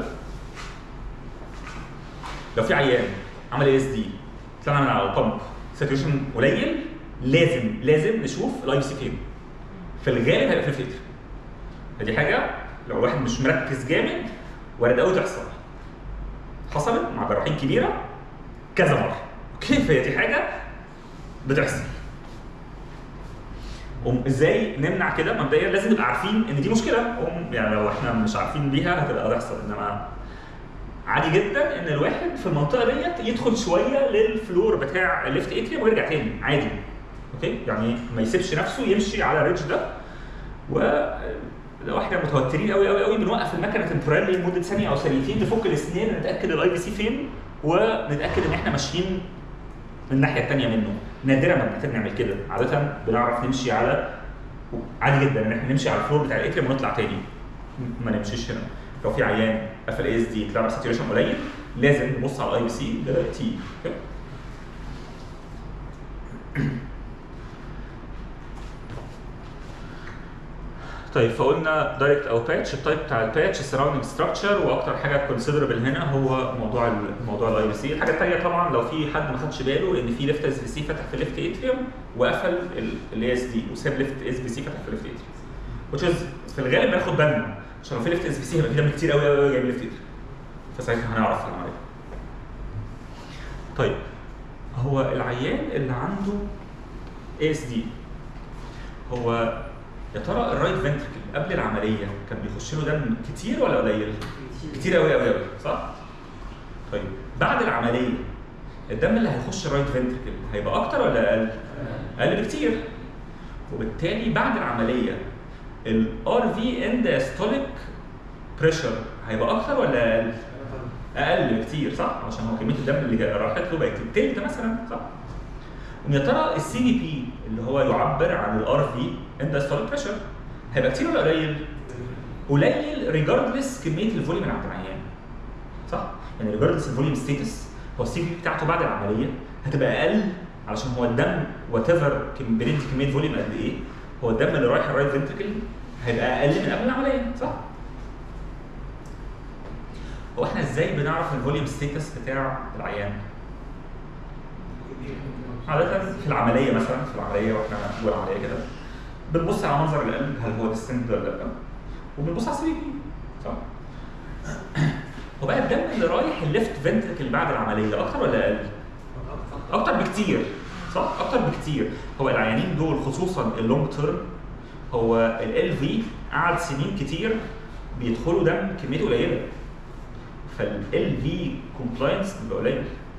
Speaker 1: لو في عيان عمل اي اس دي طلعنا من على البامب سيتويشن قليل، لازم نشوف الاي بي سي فين. في الغالب هيبقى في الفلتر. فدي حاجه لو الواحد مش مركز جامد وارد قوي تحصل. حصلت مع جراحين كبيره كذا مره. اوكي؟ فهي دي حاجه بتحصل. ازاي نمنع كده؟ مبدئيا لازم نبقى عارفين ان دي مشكله، يعني لو احنا مش عارفين بيها هتبقى تحصل. انما عادي جدا ان الواحد في المنطقه ديت يدخل شويه للفلور بتاع الليفت اتريوم ويرجع تاني عادي. اوكي؟ يعني ما يسيبش نفسه يمشي على الريدج ده. ولو احنا متوترين قوي قوي قوي بنوقف المكنه تمبرالي لمده ثانيه او ثانيتين، نفك الاسنان، نتاكد الاي بي سي فين، ونتاكد ان احنا ماشيين من الناحيه الثانيه منه. نادرا ما بنحتاج نعمل كده، عاده بنعرف نمشي على عادي جدا ان احنا نمشي على الفلور بتاع الاتريوم ونطلع تاني. ما نمشيش هنا. لو في عيان قفل اي اس دي طلع ساتوريشن قليل لازم نبص على الاي بي سي تي. طيب فقلنا دايركت او باتش. التايب بتاع الباتش السراوندنج ستراكشر، واكتر حاجه كونسيدربل هنا هو موضوع الاي بي سي. الحاجه الثانيه طبعا لو في حد ما خدش باله ان في ليفت اس بي سي فتح في ليفت اتريوم وقفل الاي اس دي وساب ليفت اس بي سي فتح في ليفت اتريوم، which is في الغالب بناخد بالنا عشان لو في ليفت اس بي سي هيبقى في دم كتير قوي قوي جاي من ليفت اتريوم، فساعتها هنعرف العمليه. طيب هو العيان اللي عنده اي اس دي هو يا ترى الرايت فنتركل قبل العمليه كان بيخش له دم كتير ولا قليل؟ كتير قوي قوي قوي، صح؟ طيب بعد العمليه الدم اللي هيخش الرايت فنتركل هيبقى اكتر ولا اقل؟ اقل بكتير. وبالتالي بعد العمليه الار في اند دايستوليك بريشر هيبقى اكتر ولا اقل؟ اقل بكتير، صح؟ عشان هو كميه الدم اللي راحت له بقت التلت مثلا، صح؟ ويا ترى السي دي بي اللي هو يعبر عن الار في اند دايستوليك بريشر هيبقى كتير ولا قليل؟ قليل ريجاردلس كميه الفوليوم اللي عند العيان، صح؟ يعني ريجاردلس الفوليوم ستيتس هو السي دي بي بتاعته بعد العمليه هتبقى اقل علشان هو الدم وات ايفر بندي كميه فوليوم قد ايه، هو الدم اللي رايح الرايت فنتركل هيبقى اقل من قبل العمليه، صح؟ هو احنا ازاي بنعرف الفوليوم ستيتس بتاع العيان؟ عادة في العملية مثلا، في العملية واحنا جوه العملية كده بنبص على منظر القلب هل هو ديستند ولا لا، وبنبص على السي بي، صح؟ وبقى الدم اللي رايح الليفت فنتركل بعد العملية أكتر ولا أقل؟ أكتر بكتير، صح؟ أكتر بكتير. هو العيانين دول خصوصا اللونج تيرم هو ال في قعد سنين كتير بيدخلوا دم كميته قليلة. فال في كومبلاينس بيبقى قليل.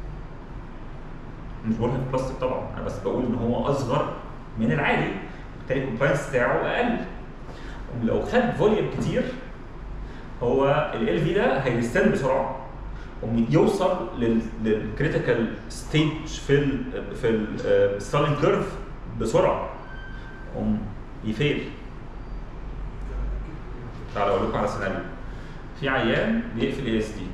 Speaker 1: مش بقول في بلاستيك طبعا، انا بس بقول ان هو اصغر من العادي، بالتالي الكومبلاينس بتاعه اقل. ولو خد فوليوم كتير هو ال في ده هيستند بسرعه ويوصل للكريتيكال ستيج في الستالين كيرف بسرعه يفيل. تعالوا اقول لكم على سيناريو. في عيان بيقفل اي اس دي،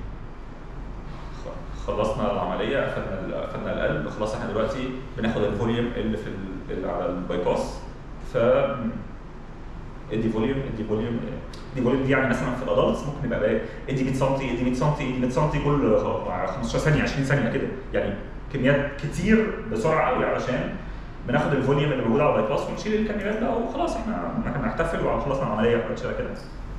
Speaker 1: خلصنا العمليه، قفلنا القلب، خلاص احنا دلوقتي بناخد الفوليوم اللي على الباي باس. ف ادي فوليوم دي يعني مثلا في الادلتس ممكن يبقى بقى ادي 100 سم ادي 100 سم ادي 100 سم كل 15 ثانيه 20 ثانيه كده، يعني كميات كتير بسرعه قوي علشان بناخد الفوليوم اللي موجود على الباي باس ونشيل الكانيولات ده وخلاص احنا هنحتفل وخلصنا العمليه وحاجات شبه كده.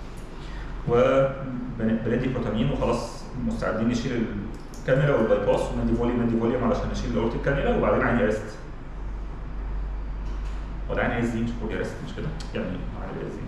Speaker 1: وبندي بروتامين وخلاص مستعدين نشيل الكانيولا والباي باس وندي فوليوم علشان نشيل الاورتيك الكانيولا وبعدين عين ريست. وده عين اس دي مش بقول ريست مش كده؟ يعني عين اس دي.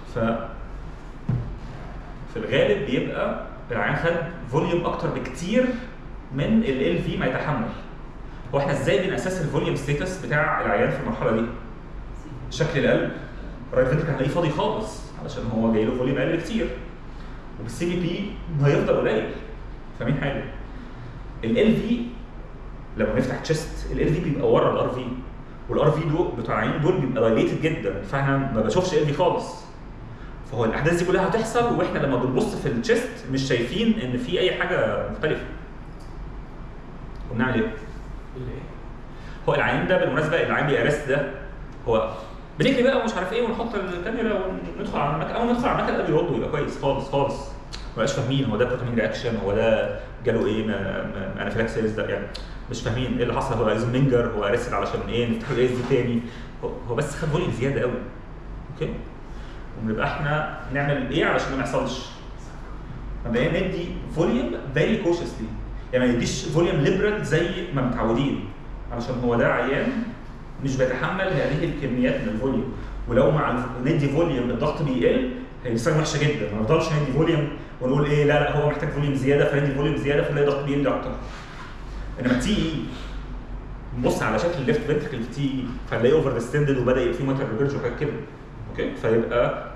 Speaker 1: في الغالب بيبقى العيان خد فوليوم اكتر بكتير من ال في ما يتحمل. هو احنا ازاي بنأسس الفوليوم ستيتس بتاع العيان في المرحله دي؟ شكل القلب الرايت فنتركل هتلاقيه فاضي خالص علشان هو جاي له فوليوم اقل بكتير، وبالسي بي بي هيفضل قليل. فاهمين حاجه؟ ال في لما نفتح تشيست ال في بيبقى ورا الار في، والار في دول بتوع العين دول بيبقى دايليتد جدا، فاحنا ما بشوفش ال في خالص. فهو الاحداث دي كلها هتحصل واحنا لما بنبص في التشيست مش شايفين ان في اي حاجه مختلفه. وبنعمل ايه؟ هو العين ده بالمناسبه العين بيأرست ده هو بنجري بقى ومش عارف ايه ونحط الكاميرا وندخل على المكان، اول ما ندخل على المكان ده بيرد ويبقى كويس خالص ما بقاش فاهمين هو ده بروتامين رياكشن، هو ده جاله ايه انافيلاكسيس ده، يعني مش فاهمين ايه اللي حصل. هو لازم ننجر، هو ارست علشان ايه نفتح الاس دي تاني، هو بس خد فوليوم زياده قوي. اوكي؟ ونبقى احنا نعمل ايه علشان ما يحصلش؟ مبدئيا ندي فوليوم فيري كوشسلي، يعني ما نديش فوليوم ليبرال زي ما متعودين علشان هو ده عيان مش بيتحمل هذه الكميات من الفوليوم. ولو مع ندي فوليوم الضغط بيقل هيصير وحشه جدا. ما نفضلش ندي فوليوم ونقول ايه لا هو محتاج فوليوم زياده فندي فوليوم زياده فنلاقي الضغط بيقل اكتر. انما تي اي نبص على شكل الليفت فنتركل في تي اي فنلاقيه اوفر ديستندد وبدا يبقى فيه موتر ريفيرج وحاجات كده. اوكي؟ فيبقى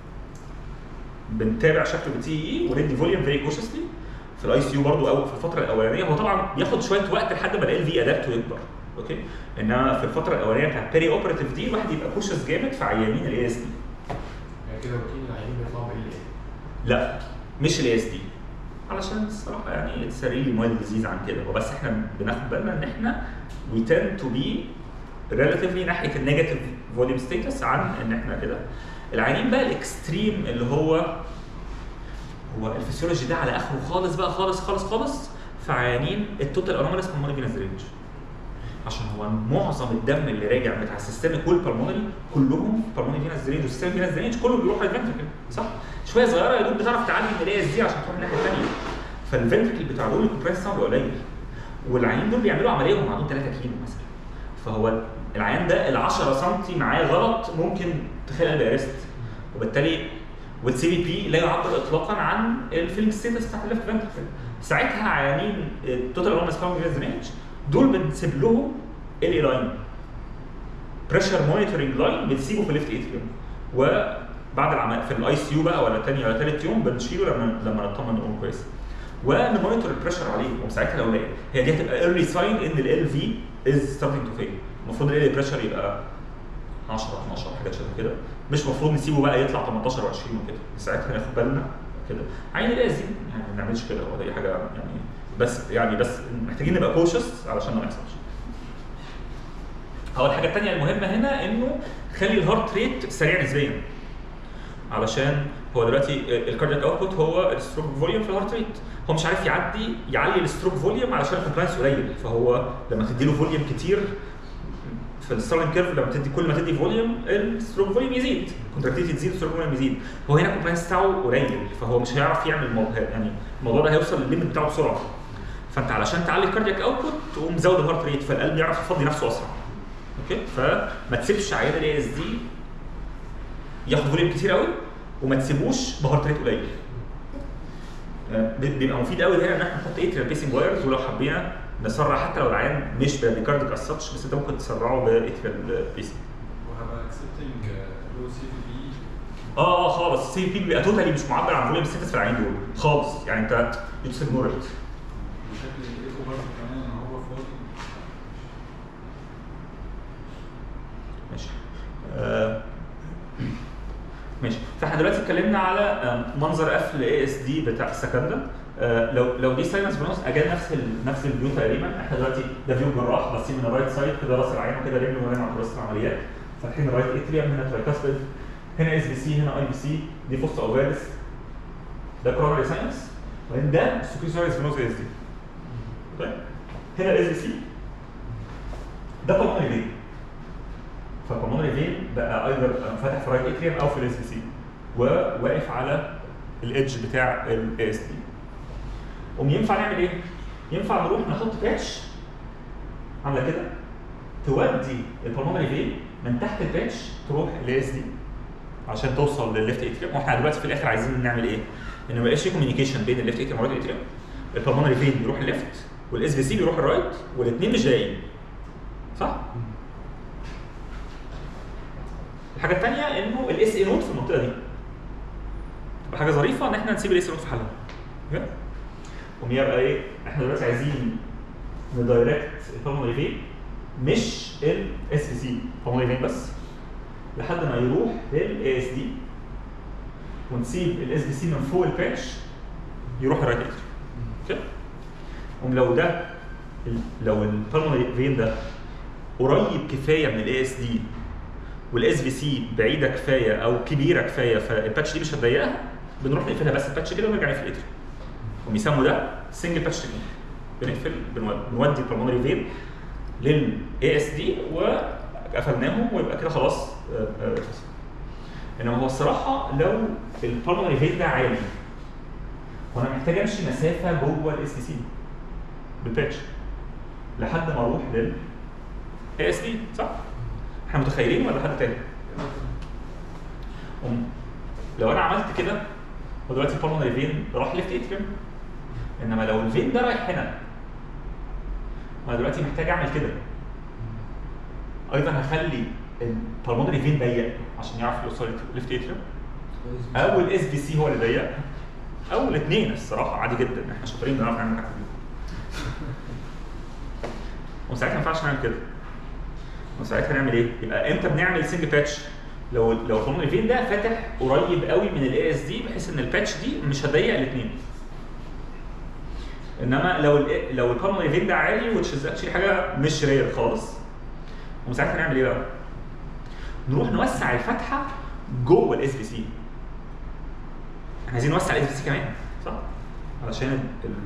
Speaker 1: بنتابع شكله بالتي اي وندي فوليوم فيري كوشسلي. في الاي سي يو برضه او في الفتره الاولانيه هو طبعا بياخد شويه وقت لحد ما ال في ادابت ويكبر. اوكي؟ انما في الفتره الاولانيه بتاعت بيري اوبراتيف دي الواحد يبقى كوشس جامد في عيانين الاي اس دي.
Speaker 4: يعني كده روتين العيانين بيطلعوا بايه؟
Speaker 1: لا مش الاي اس دي، علشان الصراحه يعني اتس ريلي مايلد ديزيز عن كده، هو بس احنا بناخد بالنا ان احنا وي تند تو بي ريلاتيفلي ناحيه النيجاتيف فوليوم ستيتس عن ان احنا كده. العيانين بقى الاكستريم اللي هو الفسيولوجي ده على اخره خالص بقى خالص في عيانين التوتال انوماليس بالمونري فينس درينج، عشان هو معظم الدم اللي راجع بتاع السيستميك والبلمونري كلهم بالمونري فينس درينج والسيستميك فينس درينج كله بيروح للفنتركل صح؟ شويه صغيره يا دوب بتعرف تعدي من الاي اس دي عشان تروح الناحيه الثانيه. فالفنتركل بتاع دول الكومبريس بتاعه قليل، والعيانين دول بيعملوا عمليه وهم عندهم 3 كيلو مثلا. فهو العيان ده ال 10 سم معاه غلط ممكن تخلي قلب ارست، وبالتالي والسي بي بي لا يعبر اطلاقا عن الفيلم ستيتس بتاعت الليفت فنتركل. ساعتها عيانين التوتال انوماليس بالمونري فينس درينج دول بنسيب لهم ال لاين بريشر مونيتورنج لاين بنسيبه في الليفت اتريوم، وبعد العمل في الاي سي يو بقى ولا ثاني ولا ثالث يوم بنشيله لما نطمن نقول كويس ونمونيتور البريشر عليه. وساعتها لو لقينا هي دي هتبقى ايرلي ساين ان ال في از ستارتنج تو فيل. المفروض ال بريشر يبقى 10 12 حاجات شبه كده، مش المفروض نسيبه بقى يطلع 18 و20 وكده. ساعتها ناخد بالنا كده عين لازم يعني ما نعملش كده ولا اي حاجه يعني بس محتاجين نبقى كوشس علشان ما يحصلش. اول حاجه الثانيه المهمه هنا انه خلي الهارت ريت سريع نسبيا، علشان هو دلوقتي الكاردياك اوتبوت هو الستروك فوليوم في الهارت ريت، هو مش عارف يعلي الستروك فوليوم علشان الكومبلاينس قليل. فهو لما تدي له فوليوم كتير في الستارلينج كيرف لما تدي كل ما تدي فوليوم الستروك فوليوم يزيد، كونتراكتيفيتي تزيد الستروك فوليوم يزيد. هو هنا الكومبلاينس بتاعه قليل فهو مش هيعرف يعمل يعني الموضوع ده هيوصل للليمت بتاعه بسرعه. فانت علشان تعلي الكاردياك اوتبوت تقوم مزود الهارت ريت فالقلب يعرف يفضي نفسه اسرع. اوكي؟ فما تسيبش عيان الاي اس دي ياخد فوليوم كتير قوي وما تسيبوش بهارت ريت قليل. بيبقى مفيد قوي هنا ان احنا نحط اتريال بيسنج وايرز، ولو حبينا نسرع حتى لو العيان مش براديكارديك اساتش، بس انت ممكن تسرعه باتريال بيسنج.
Speaker 4: وهبقى اكسبتنج لو سي في بي.
Speaker 1: خالص السي في بي بيبقى توتالي مش معبر عن فوليوم ستاتس في العين دول خالص، يعني انت جيتس اجنور ات.
Speaker 3: وشكل الايكو برضه كمان ان هو فاضي.
Speaker 1: ماشي. ماشي. فاحنا دلوقتي اتكلمنا على منظر قفل اي اس دي بتاع السكندا. لو دي ساينس بنص اجان نفس الفيو تقريبا. احنا دلوقتي ده فيو جراح بس من الرايت سايد كده، راس العين وكده رجل وهنا مع كراسه العمليات، فاتحين الرايت اتريوم، هنا ترايكاسبيد، هنا اس بي سي، هنا اي بي سي، دي فوست اوفاليس، ده كوروناري ساينس، وبعدين ده السوكيسوريس فينوس اس دي. طيب هنا الاس بي سي، ده بالمونري فين. فالبالمونري فين بقى ايضا فاتح في الرايت اتريوم او في الاس بي سي وواقف على الايدج بتاع الاي اس دي. ينفع نعمل ايه؟ ينفع نروح نحط باتش عامله كده تودي البالمونري فين من تحت الباتش تروح الاس دي عشان توصل للليفت اتريوم. واحنا دلوقتي في الاخر عايزين نعمل ايه؟ ان ما يبقاش في كوميونيكيشن بين الليفت اتريوم والرايت اتريوم. البالمونري فين بيروح الليفت والاس بي سي بيروح الرايت والاثنين مش ضايقين. صح؟ الحاجه الثانيه انه الاس اي نوت في المنطقه دي تبقى حاجه ظريفه ان احنا نسيب الاس اي نوت في حالها. اوكي؟ يبقى ايه؟ احنا دلوقتي عايزين ندايركت البالمونري فين مش الاس بي سي، البالمونري فين بس لحد ما يروح للاي اس دي، ونسيب الاس بي سي من فوق الباتش يروح الرايت اتريوم. اوكي؟ لو البالمونري فين ده قريب كفايه من الاي اس دي والاس بي سي بعيده كفايه او كبيره كفايه فالباتش دي مش هتضيقها، بنروح نقفلها بس الباتش كده ونرجع نقفل الاتريوم. وبيسموا ده سنجل باتش تكنيك. بنقفل بنودي البالمونري فين للاي اس دي وقفلناهم ويبقى كده خلاص اتفصل. انما هو الصراحه لو البالمونري فين ده عالي وانا محتاج امشي مسافه جوه الاس بي سي بالباتش لحد ما اروح للاي اس دي، صح؟ احنا متخيلين ولا حد تاني؟ لو انا عملت كده ودلوقتي البالمونري فين راح ليفت اتريوم، انما لو الفين ده رايح هنا انا دلوقتي محتاج اعمل كده. ايضا هخلي البالمونري فين ضيق عشان يعرف يوصل ليفت اتريوم، او الاس بي سي هو اللي ضيق، او الاثنين. الصراحه عادي جدا، احنا شاطرين بنعرف نعمل حاجه دي. وساعتها ما ينفعش نعمل كده. وساعتها نعمل ايه؟ يبقى امتى بنعمل سنجل باتش؟ لو البالمونري فين ده فاتح قريب قوي من الاي اس دي بحيث ان الباتش دي مش هتضيق الاثنين. انما لو البالمونري فين ده عالي وتش اكشلي حاجه مش رير خالص، وساعتها نعمل ايه بقى؟ نروح نوسع الفتحه جوه الاس بي سي. احنا عايزين نوسع الاس بي سي كمان، صح؟ علشان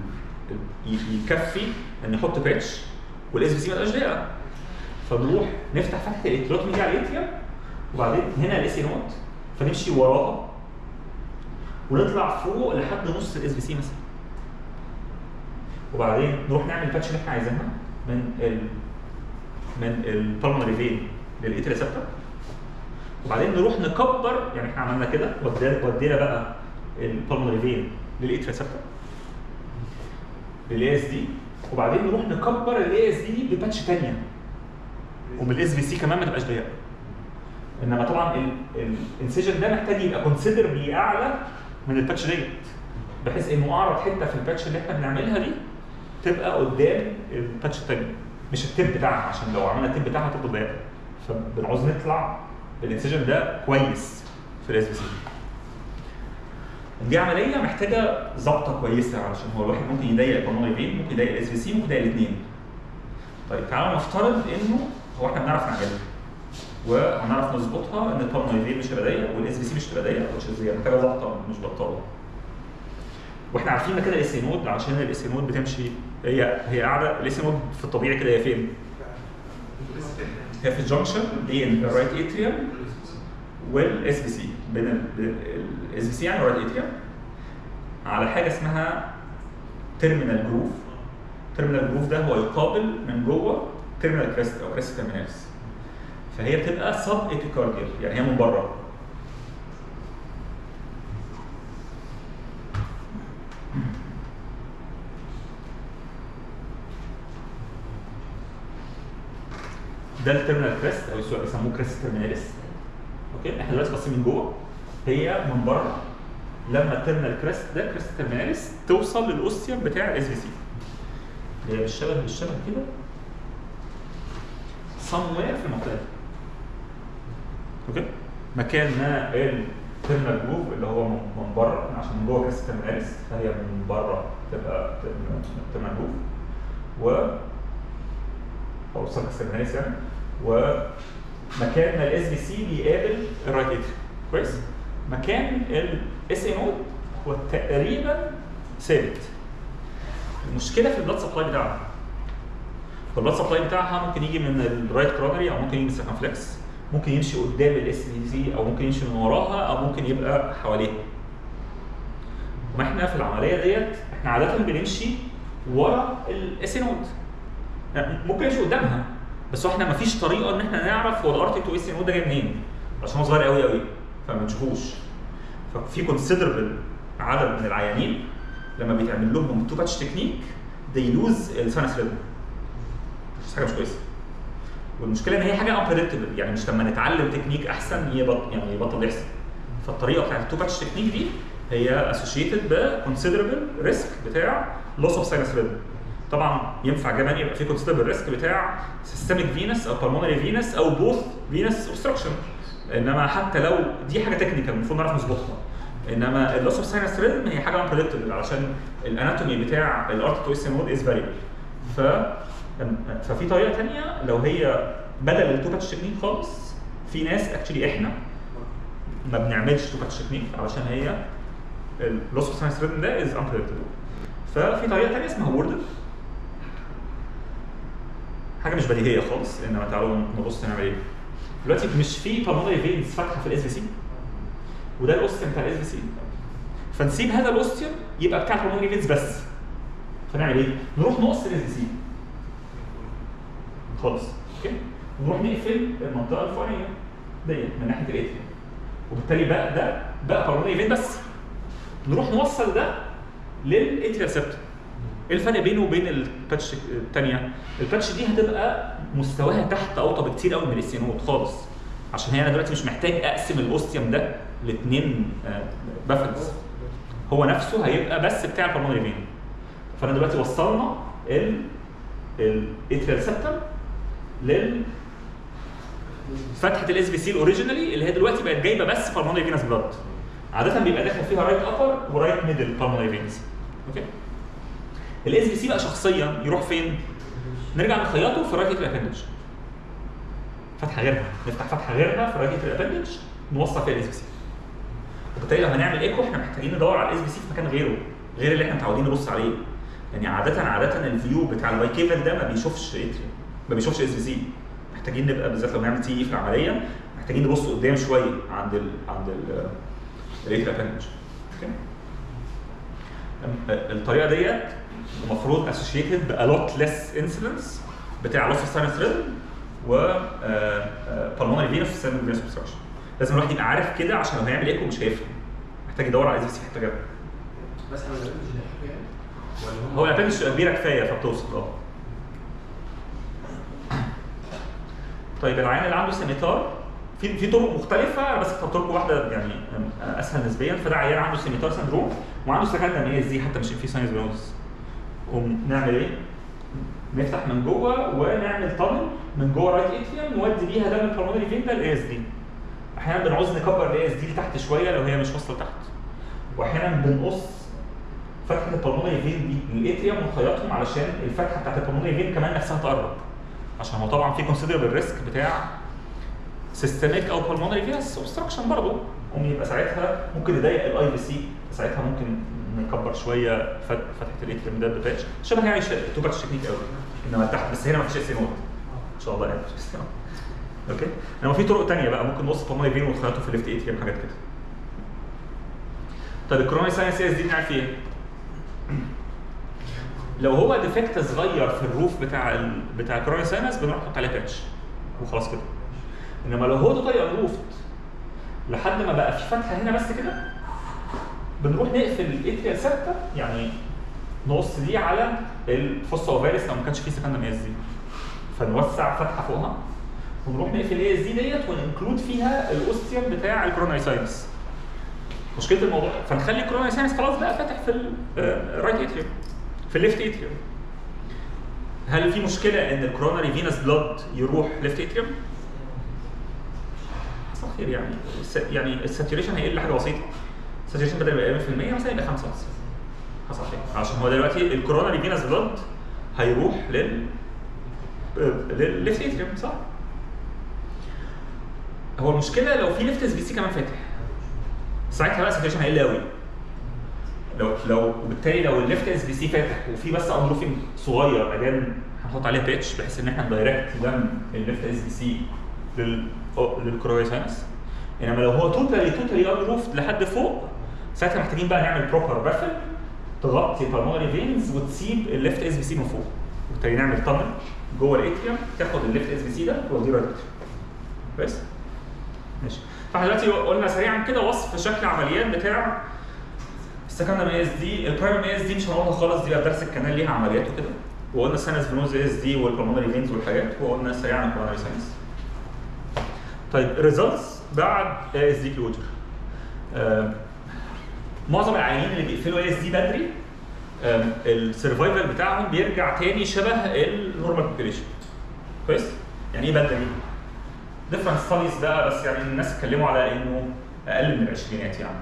Speaker 1: يكفي ان نحط باتش والاس بي سي ما تبقاش ضيقه. فنروح نفتح فتحه الاتريوتومي دي على الاتريوم، وبعدين هنا الاس اي نوت فنمشي وراها ونطلع فوق لحد نص الاس بي سي مثلا. وبعدين نروح نعمل الباتش اللي احنا عايزينها من البالمونري فين للاتريا سبتم، وبعدين نروح نكبر، يعني احنا عملنا كده ودينا بقى البالمونري فين للاتريا سبتم للاي اس دي، وبعدين نروح نكبر الاي اس دي بباتش ثانيه وبالاس بي سي كمان ما تبقاش ضيقه. انما طبعا الانسيجن ده محتاج يبقى كونسيدربلي اعلى من الباتش ديت، بحيث انه اعرض حته في الباتش اللي احنا بنعملها دي تبقى قدام الباتش الثاني، مش التيب بتاعها، عشان لو عملنا التيب بتاعها هتبقى ضيقه. فبنعوز نطلع الانسيجن ده كويس في الاس بي سي. دي عمليه محتاجه ظبطه كويسه، علشان هو الواحد ممكن يضيق البالمونري فين، ممكن يضيق الاس بي سي، ممكن يضيق الاثنين. طيب تعالوا نفترض انه هو احنا بنعرف نعملها وهنعرف نظبطها ان البالمونري فين مش هتبقى ضيق والاس بي سي مش هتبقى ضيق، هي محتاجه ظبطه مش بطاله. واحنا عارفين كده الاس اي نود، عشان الاس اي نود بتمشي هي قاعده. الاس اي نود في الطبيعي كده هي فين؟ هي في الجنكشن بين الرايت اتريوم والاس بي سي، بين الاس بي سي يعني الرايت اتريوم على حاجه اسمها تيرمينال جروف. تيرمينال جروف ده هو يقابل من جوه تيرمينال كريست او كريست تيرمينالز، فهي بتبقى سب ايبيكارديال، يعني هي من بره. ده التيرمينال كريست او يسموه كريست تيرميناليس. اوكي احنا دلوقتي باصين من جوه، هي من بره لما التيرمينال كريست ده كريست تيرميناليس توصل للاوستيوم بتاع الاس في سي اللي هي بالشبه كده somewhere في المنطقه دي. اوكي مكان ما التيرمينال جروف اللي هو من بره، عشان من جوه كريست تيرميناليس فهي من بره تبقى تيرمينال جروف او سيركس تيرميناليس يعني، ومكان ما الاس في سي بيقابل الرايت اتريوم. كويس؟ مكان الاس اي نود هو تقريبا ثابت. المشكله في البلاد سبلاي بتاعها. فالبلاد سبلاي بتاعها ممكن يجي من الرايت كرونري او ممكن يجي من السيركمفلكس، ممكن يمشي قدام الاس في سي او ممكن يمشي من وراها او ممكن يبقى حواليها. وما احنا في العمليه ديت احنا عاده بنمشي ورا الاس اي نود. ممكن يمشي قدامها بس احنا ما فيش طريقه ان احنا نعرف هو الار تي 2 اس نود ده جاي منين عشان هو صغير قوي فما بنشوفوش. ففي كونسيدربل عدد من العيانين لما بيتعمل لهم تو باتش تكنيك they lose الساينس ريدم. مش حاجه مش كويسه. والمشكله ان هي حاجه unpredictable، يعني مش لما نتعلم تكنيك احسن يبطل يحصل. فالطريقه بتاعت التو باتش تكنيك دي هي associated ب considerable risk بتاع loss of sinus rhythm. طبعا ينفع كمان يبقى في considerable risk بتاع systemic venous او pulmonary venous او both venous obstruction. انما حتى لو دي حاجه تكنيكال المفروض نعرف نظبطها، انما اللوس اوف ساينس ريدم هي حاجه unpredictable علشان الاناتومي بتاع الارت تو اس نود از فاريبل. ففي طريقه ثانيه لو هي بدل التو باتش تكنيك خالص، في ناس اكشلي احنا ما بنعملش تو باتش تكنيك علشان هي اللوس اوف ساينس ريدم ده از unpredictable. ففي طريقه ثانيه اسمها ووردر، حاجه مش بديهيه خالص، انما تعالوا نبص نعمل ايه. دلوقتي مش في بالمونري فينز فاتحه في الاس في سي وده الاوستيوم بتاع الاس في سي، فنسيب هذا الاوستيوم يبقى بتاع البالمونري فينز بس. فنعمل ايه؟ نروح نقص الاس في سي خالص، اوكي؟ ونروح نقفل المنطقه الفوقانيه ديت من ناحيه الاتريوم، وبالتالي بقى ده بالمونري فين بس. نروح نوصل ده للاتريال سيبتم. ايه الفرق بينه وبين الباتش الثانيه؟ الباتش دي هتبقى مستواها تحت اوطى بكتير قوي من الاس نود خالص، عشان هي انا دلوقتي مش محتاج اقسم الاوستيوم ده لاثنين بافلز، هو نفسه هيبقى بس بتاع البالمونري فين. فانا دلوقتي وصلنا الاتريال سيبتم فتحه الاس في سي الاوريجينالي اللي هي دلوقتي بقت جايبه بس بالمونري فينس بلاد. عاده بيبقى داخل فيها رايت ابر ورايت ميدل بالمونري فينز. اوكي؟ الاس في سي بقى شخصيا يروح فين؟ نرجع نخيطه في رايت الابندج. فتحه غيرها، نفتح فتحه غيرها في رايت الابندج نوصل فيها الاس في سي. وبالتالي لما نعمل ايكو احنا محتاجين ندور على الاس في سي في مكان غير اللي احنا متعودين نبص عليه. يعني عاده الفيو بتاع البايكيفال ده ما بيشوفش اتريوم، ما بيشوفش اس في سي. محتاجين نبقى بالذات لو نعمل تي في العمليه محتاجين نبص قدام شويه عند الاتريال ابندج. اوكي؟ الطريقه ديت المفروض associated ب a lot less incidence بتاع loss of sinus rhythm و pulmonary venous venous obstruction. لازم الواحد يبقى عارف كده عشان لو هيعمل ايكو مش هيفهم، محتاج يدور على اس في سي في حته جنبه.
Speaker 4: بس انا مش يعني ولا
Speaker 1: هو الابندج تبقى كبيره كفايه فبتوصل. طيب العيان اللي عنده سيميتار في طرق مختلفه بس اخترت لكم واحده يعني اسهل نسبيا. فده عيان عنده سيميتار سندروم وعنده سكندم اي اس دي حتى مش في ساينس بنوز. ونعمل ايه؟ نفتح من جوه ونعمل طنل من جوه رايت اتريوم نودي بيها دم البالمونري فين ده الاي اس دي. احيانا بنعوز نكبر الاي اس دي لتحت شويه لو هي مش واصله لتحت. واحيانا بنقص فتحه البالمونري فين دي من الاتريوم ونخيطهم علشان الفتحه بتاعت البالمونري فين كمان نفسها تقرب. عشان هو طبعا في كونسيدربل ريسك بتاع سيستميك او بالمونري فينس اوبستراكشن برضه. يبقى ساعتها ممكن يضايق الاي في سي، ساعتها ممكن نكبر شويه فتحه الاتريوم ده باتش شبه يعني تو باتش تكنيك قوي. انما تحت بس هنا ما فيش اس نود ان شاء الله يعني مفيش اس نود. اوكي؟ انما في طرق ثانيه بقى ممكن نوصل بالمونري فين ونخيطه في الليفت اتريوم حاجات كده. طيب الكوروناري ساينس اس دي بنعمل فيه ايه؟ لو هو ديفكت صغير في الروف بتاع الكوروناري ساينس بنروح نحط عليه باتش وخلاص كده. انما لو هو توتالي انروفد لحد ما بقى في فتحه هنا بس كده بنروح نقفل الاتريال سيبتم، يعني نقص دي على الفوسا اوفاليس لو ما كانش فيه سكندم اس دي، فنوسع فتحه فوقها ونروح نقفل الاي اس دي ديت وننكلود فيها الاوستيوم بتاع الكوروناري ساينس. مشكله الموضوع فنخلي الكوروناري ساينس خلاص بقى فاتح في الرايت اتريوم، في الليفت اتريوم. هل في مشكله ان الكوروناري فينس بلاد يروح ليفت اتريوم؟ حصل خير يعني الساتوريشن هيقل حاجه بسيطه. الساتوريشن بدل ما يبقى 100% مثلا يبقى 5 بس. حصل خير عشان هو دلوقتي الكوروناري فينس بلاد هيروح للليفت اتريوم صح؟ هو المشكله لو في ليفت اس بي سي كمان فاتح ساعتها بقى الساتوريشن هيقل قوي. وبالتالي لو الليفت اس بي سي فاتح وفي بس انروفين صغير اجان هنحط عليه بيتش بحيث ان احنا ندايركت دم الليفت اس بي سي للكوروناري ساينس. انما لو هو توتالي انروفد لحد فوق ساعتها محتاجين بقى نعمل بروبر بافل تغطي البلمونري فينز وتسيب الليفت اس بي سي من فوق. وبالتالي نعمل تانل جوه الاتريوم تاخد الليفت اس بي سي ده توديه رايت بس. ماشي. فاحنا دلوقتي قلنا سريعا كده وصف شكل عمليات بتاع السكندري اي اس دي. البرايمري اي اس دي مش هنقولها خالص، دي بقى درس الكنال ليها عمليات وكده. وقلنا الساينس فينوز اي اس دي والبلمونري فينز والحاجات، وقلنا سريعا الكوروناري ساينس. طيب الريزلتس بعد اي اس دي كلوجر. معظم العيانين اللي بيقفلوا اي اس دي بدري السرفايفل بتاعهم بيرجع تاني شبه النورمال بوبيليشن. كويس؟ يعني ايه بدري؟ ديفرنت ستاديز بقى، بس يعني الناس اتكلموا على انه اقل من العشرينات يعني.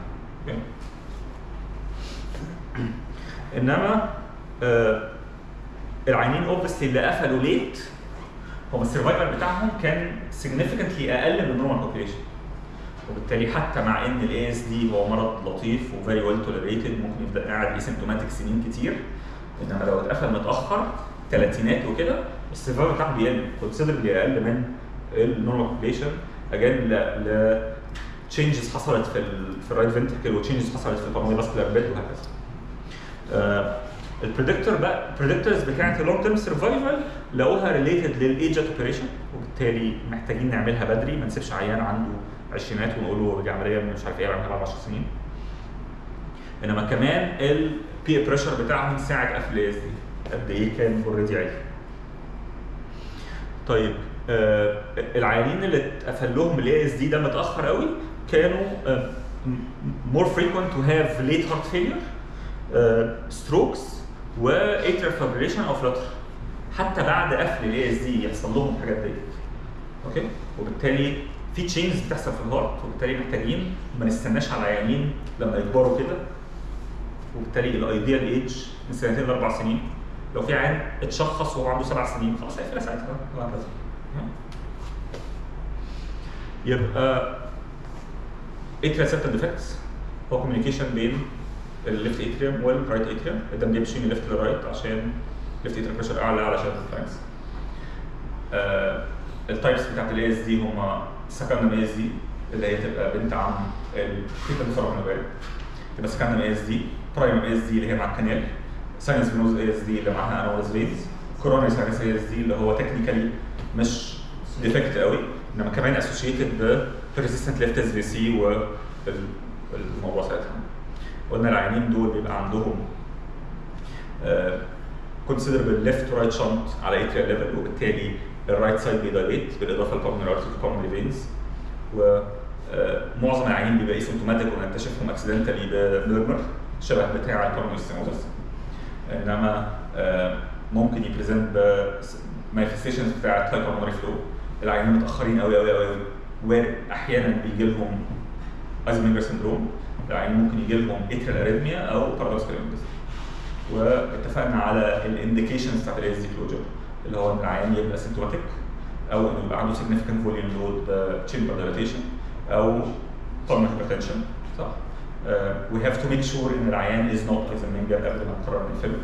Speaker 1: انما العيانين اوبسلي اللي قفلوا ليت هم السرفايفل بتاعهم كان significantly اقل من النورمال بوبيليشن. وبالتالي حتى مع ان الاي اس دي هو مرض لطيف وفيري ويل توليريتد ممكن يفضل قاعد اسيمتوماتيك سنين كتير، انما لو اتقفل متاخر ثلاثينات وكده السرفايفل بتاعه بيقل كونسيدربلي اقل من النورمال بوبيليشن. اجان ل تشينجز حصلت في الرايت فنتركل وتشينجز حصلت في البلمونري فاسكولار بيد وهكذا. البريدكتور بقى البريدكتورز بتاعت اللونج تيرم سرفايفل لقوها ريليتد للايج ات اوبريشن، وبالتالي محتاجين نعملها بدري ما نسيبش عيان عنده عشرينات ونقول له دي عمليه مش عارف ايه بعملها بعد 10 سنين. انما كمان البي بريشر بتاعهم ساعه قفل الاي اس دي قد ايه كان اوريدي عالي. طيب العيانين اللي اتقفل لهم الاي اس دي ده متاخر قوي كانوا more frequent to have late heart failure, strokes و atrial fibrillation او flutter. حتى بعد قفل الاي اس دي يحصل لهم الحاجات ديت. اوكي؟ وبالتالي في تشينجز بتحصل في الهارت، وبالتالي محتاجين ما نستناش على العيانين لما يكبروا كده. وبالتالي الايديال ايج من 2 ل 4 سنين. لو في عيان اتشخص وهو عنده 7 سنين خلاص هيقفلها ساعتها وهكذا. يبقى atrial septal defects هو كوميونيكيشن بين الليفت اتريوم والرايت اتريوم. الدم بيمشي من الليفت للرايت عشان الليفت اتريوم بريشر اعلى علشان الفاينس. التايبس بتاعت الاي اس دي هم سكندري اي اس دي اللي هي تبقى بنت عم الفيتال ديفرامنوبال، تبقى سكندري اي اس دي، برايمري اي اس دي اللي هي مع الكانال، ساينس فينوز اي اس دي اللي معاها انورز فينز، كوروناري ساينس اي اس دي اللي هو تكنيكالي مش ديفكت قوي انما كمان اسوشيتد ب persistent left SVC والموضوع ساعتها. قلنا العيانين دول بيبقى عندهم considerable left to right shunt على atrial level، وبالتالي الرايت سايد بيدايليت بالاضافه للبلمونري arteries والpulmonary veins. ومعظم العيانين بيبقى اسيمتوماتيك ونكتشفهم اكسيدنتالي بميرمر شبه بتاع البلمونري ستينوزس. انما ممكن يبريزنت بمانيفستيشنز بتاعت هاي pulmonary flow. العيانين متاخرين قوي قوي قوي وارد احيانا بيجي لهم ايزنبرجر سندروم. العيانين ممكن يجي لهم اتريال اريثميا او بارادوكسال امبليس. واتفقنا على الانديكيشنز بتاعت الاي اس دي كلوجر اللي هو ان العيان يبقى سيمتوماتيك او انه يبقى عنده significant volume load chamber dilatation او pulmonary hypertension. صح؟ we have to make sure ان العيان is not ايزنبرجر قبل ما نقرر نقفله.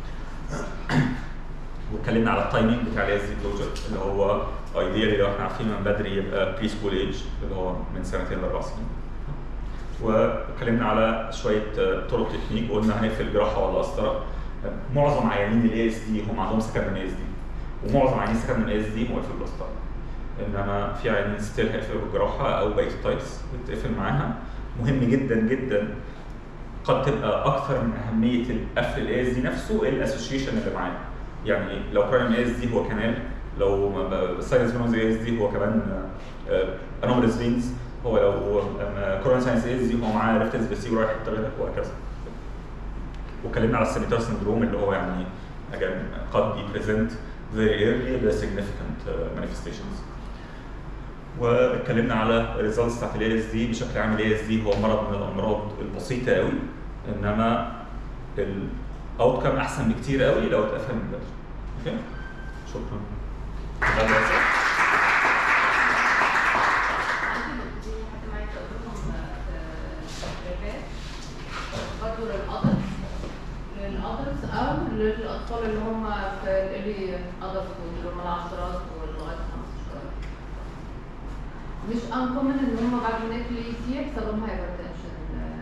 Speaker 1: واتكلمنا على التايمينج بتاع الاي اس دي كلوجر اللي هو ايديالي لو احنا عارفين من بدري يبقى بري سكول ايج اللي هو من 2 ل 4 سنين. واتكلمنا على شويه طرق تكنيك وقلنا هنقفل جراحه ولا قسطره. معظم عيانين الاي اس دي هم عندهم سكندري اي اس دي، ومعظم عيانين سكندري اي اس دي هم يقفلوا بالقسطره. انما في عيانين ستيل هيقفلوا بالجراحه او بقيه التايبس بتقفل معاها. مهم جدا جدا قد تبقى اكثر من اهميه القفل الاي اس دي نفسه الاسوشيشن اللي معاه. يعني لو برايم اي اس دي هو كانال لو ساينس فينوز اي اس دي هو كمان انوماليز فينز، هو لو كورونا ساينس اي اس دي هو معاه ريفتنس فيسيو رايح يتغير وهكذا. واتكلمنا على السيميتار سندروم اللي هو يعني again قد يبريزنت very early the significant manifestations. واتكلمنا على الريزلتس بتاعت الاي اس دي بشكل عام. الاي اس دي هو مرض من الامراض البسيطه قوي، انما الاوت كام احسن بكتير قوي لو اتقفل من بدري. اوكي؟ شكرا.
Speaker 2: برضه للادلتس او للاطفال اللي هم في اللي ادلتس اللي هم العشرات ولغايه 15. مش انكومن ان هم بعد ما ياكلوا اي يحصل لهم هايبرتنشن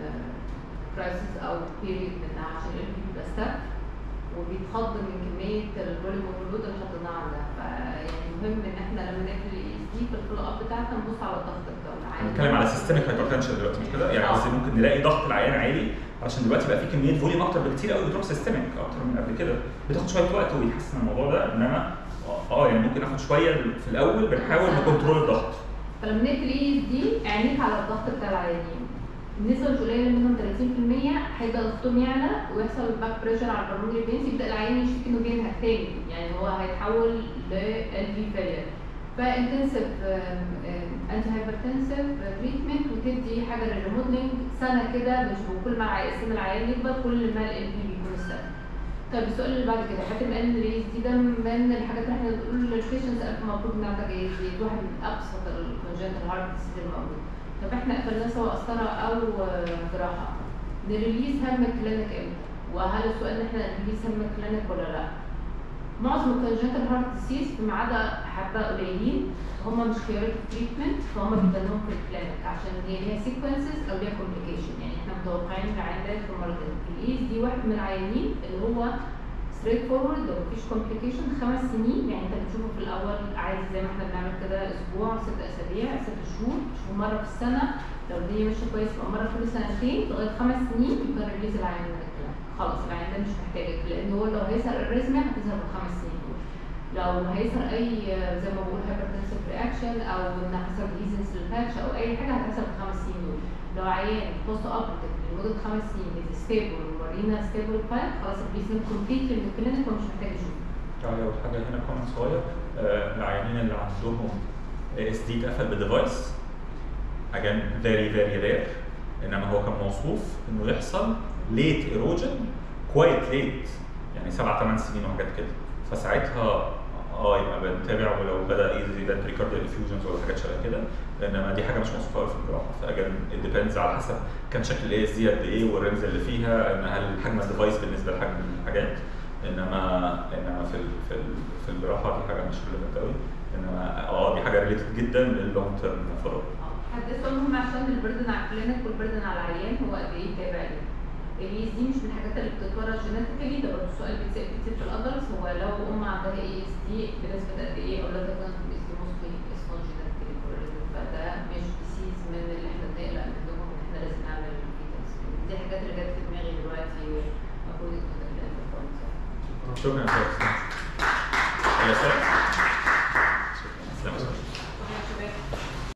Speaker 2: كرايسيس او بيريد منها، عشان القلب بيبقى ستاك وبيتخض من كميه الفوليوم واللود اللي حطيناه عندها. فيعني مهم ان احنا لما ناكل الاي اس دي في الفولو اب بتاعتنا نبص على الضغط بتاع العيان.
Speaker 1: بنتكلم على سيستميك هايبرتنشن دلوقتي مش كده؟ يعني قصدي ممكن نلاقي ضغط العيان عالي عشان دلوقتي بقى في كميه فوليوم اكتر بكتير قوي بتروح سيستميك اكتر من قبل كده، بتاخد شويه وقت ويتحسن الموضوع ده، انما يعني ممكن ناخد شويه في الاول بنحاول نكنترول الضغط.
Speaker 2: فلما ناكل اي اس دي عينيك على الضغط بتاع العيانين، النسبه القليله منهم 30% هيبدا ضغطهم يعلى ويحصل باك بريشر على البلمونري فينز، يبدا العيان يشتكي انه بينهك تاني، يعني هو هيتحول ل LV فيلير. فانتنسيف انتي هايبرتنسيف تريتمنت وتدي حاجه للريمودلينج سنه كده، مش كل ما سن العيان يكبر كل ما ال LV بيكون السنه. طيب السؤال اللي بعد كده، حتى بما ان الاي اس دي ده من الحاجات اللي احنا بنقول للبيشنتس المفروض نعمل اي اس دي، واحد من ابسط الكونجنتال هارت ديزيز الموجود. طب احنا قفلناه سواء قسطره او جراحه، نريليز هم الكلينيك امتى؟ وهل السؤال ان احنا نريليز هم الكلينيك ولا لا؟ معظم الكونجنتال هارت ديزيز ما عدا حبه قليلين هم مش خيارات تريتمنت، فهم بيدنهم في الكلينيك عشان هي ليها سيكونسز او ليها كومبليكيشن. يعني احنا متوقعين العيان ده في مرتين. الاي اس دي واحد من العيانين اللي هو ستريت فورورد لو مفيش كومبليكيشن 5 سنين، يعني انت بتشوفه في الاول عادي زي ما احنا بنعمل كده اسبوع 6 اسابيع 6 شهور، تشوفه مره في السنه، لو الدنيا ماشيه كويس يبقى مره كل سنتين لغايه 5 سنين يبقى ريليز العيان من الكلام. خلاص العيان ده مش محتاجك، لان هو لو هيظهر الريزمه هتظهر في 5 سنين دول. لو هيظهر اي زي ما بقول هايبرتنسيف رياكشن او ان حصل ليزنس للباتش او اي حاجه هتحصل في 5 سنين دول. لو عيان بوست اوبرتيف لمده 5 سنين ستيبل وورينا ستيبل فايل، خلاص البيسمنت كومبليتلي من الكلينيك ومش محتاج يشوف.
Speaker 1: لو حاجه هنا كومنت صغير، العيانين اللي عندهم اس دي اتقفل بديفايس again very very rare، انما هو كان موصوف انه يحصل late erosion quite late، يعني 7 8 سنين وحاجات كده، فساعتها يبقى بنتابع ولو بدا ايزي ده بريكارديال انفيوجنز ولا حاجات شبه كده، انما دي حاجه مش موصوفه في الجراحه. فاجن ديبيندز على حسب كان شكل الاي اس دي قد ايه والرينج اللي فيها، ان هل حجم الديفايس بالنسبه لحجم الحاجات، انما في الجراحه دي حاجه مش ريليفنت قوي، انما دي حاجه ريليتد جدا لللونج تيرم فولو.
Speaker 2: حدثت مهم عشان البردن على الكلينيك والبردن على العيان هو قد ايه تابع ليه. الاي اس دي مش من الحاجات اللي بتتورث جينيتيكالي، ده برضه سؤال بيتسال كتير في الادلتس، هو لو ام عندها اي اس دي بنسبه قد ايه اولادها كانت في الاس دي موستلي اسمه جينيتيكالي كورليتد، فده مش ديسيز من اللي احنا بنقلق منهم ان احنا لازم نعمل الفيتنس. دي حاجات اللي جت في دماغي دلوقتي المفروض تكون.
Speaker 1: شكرا يا استاذ.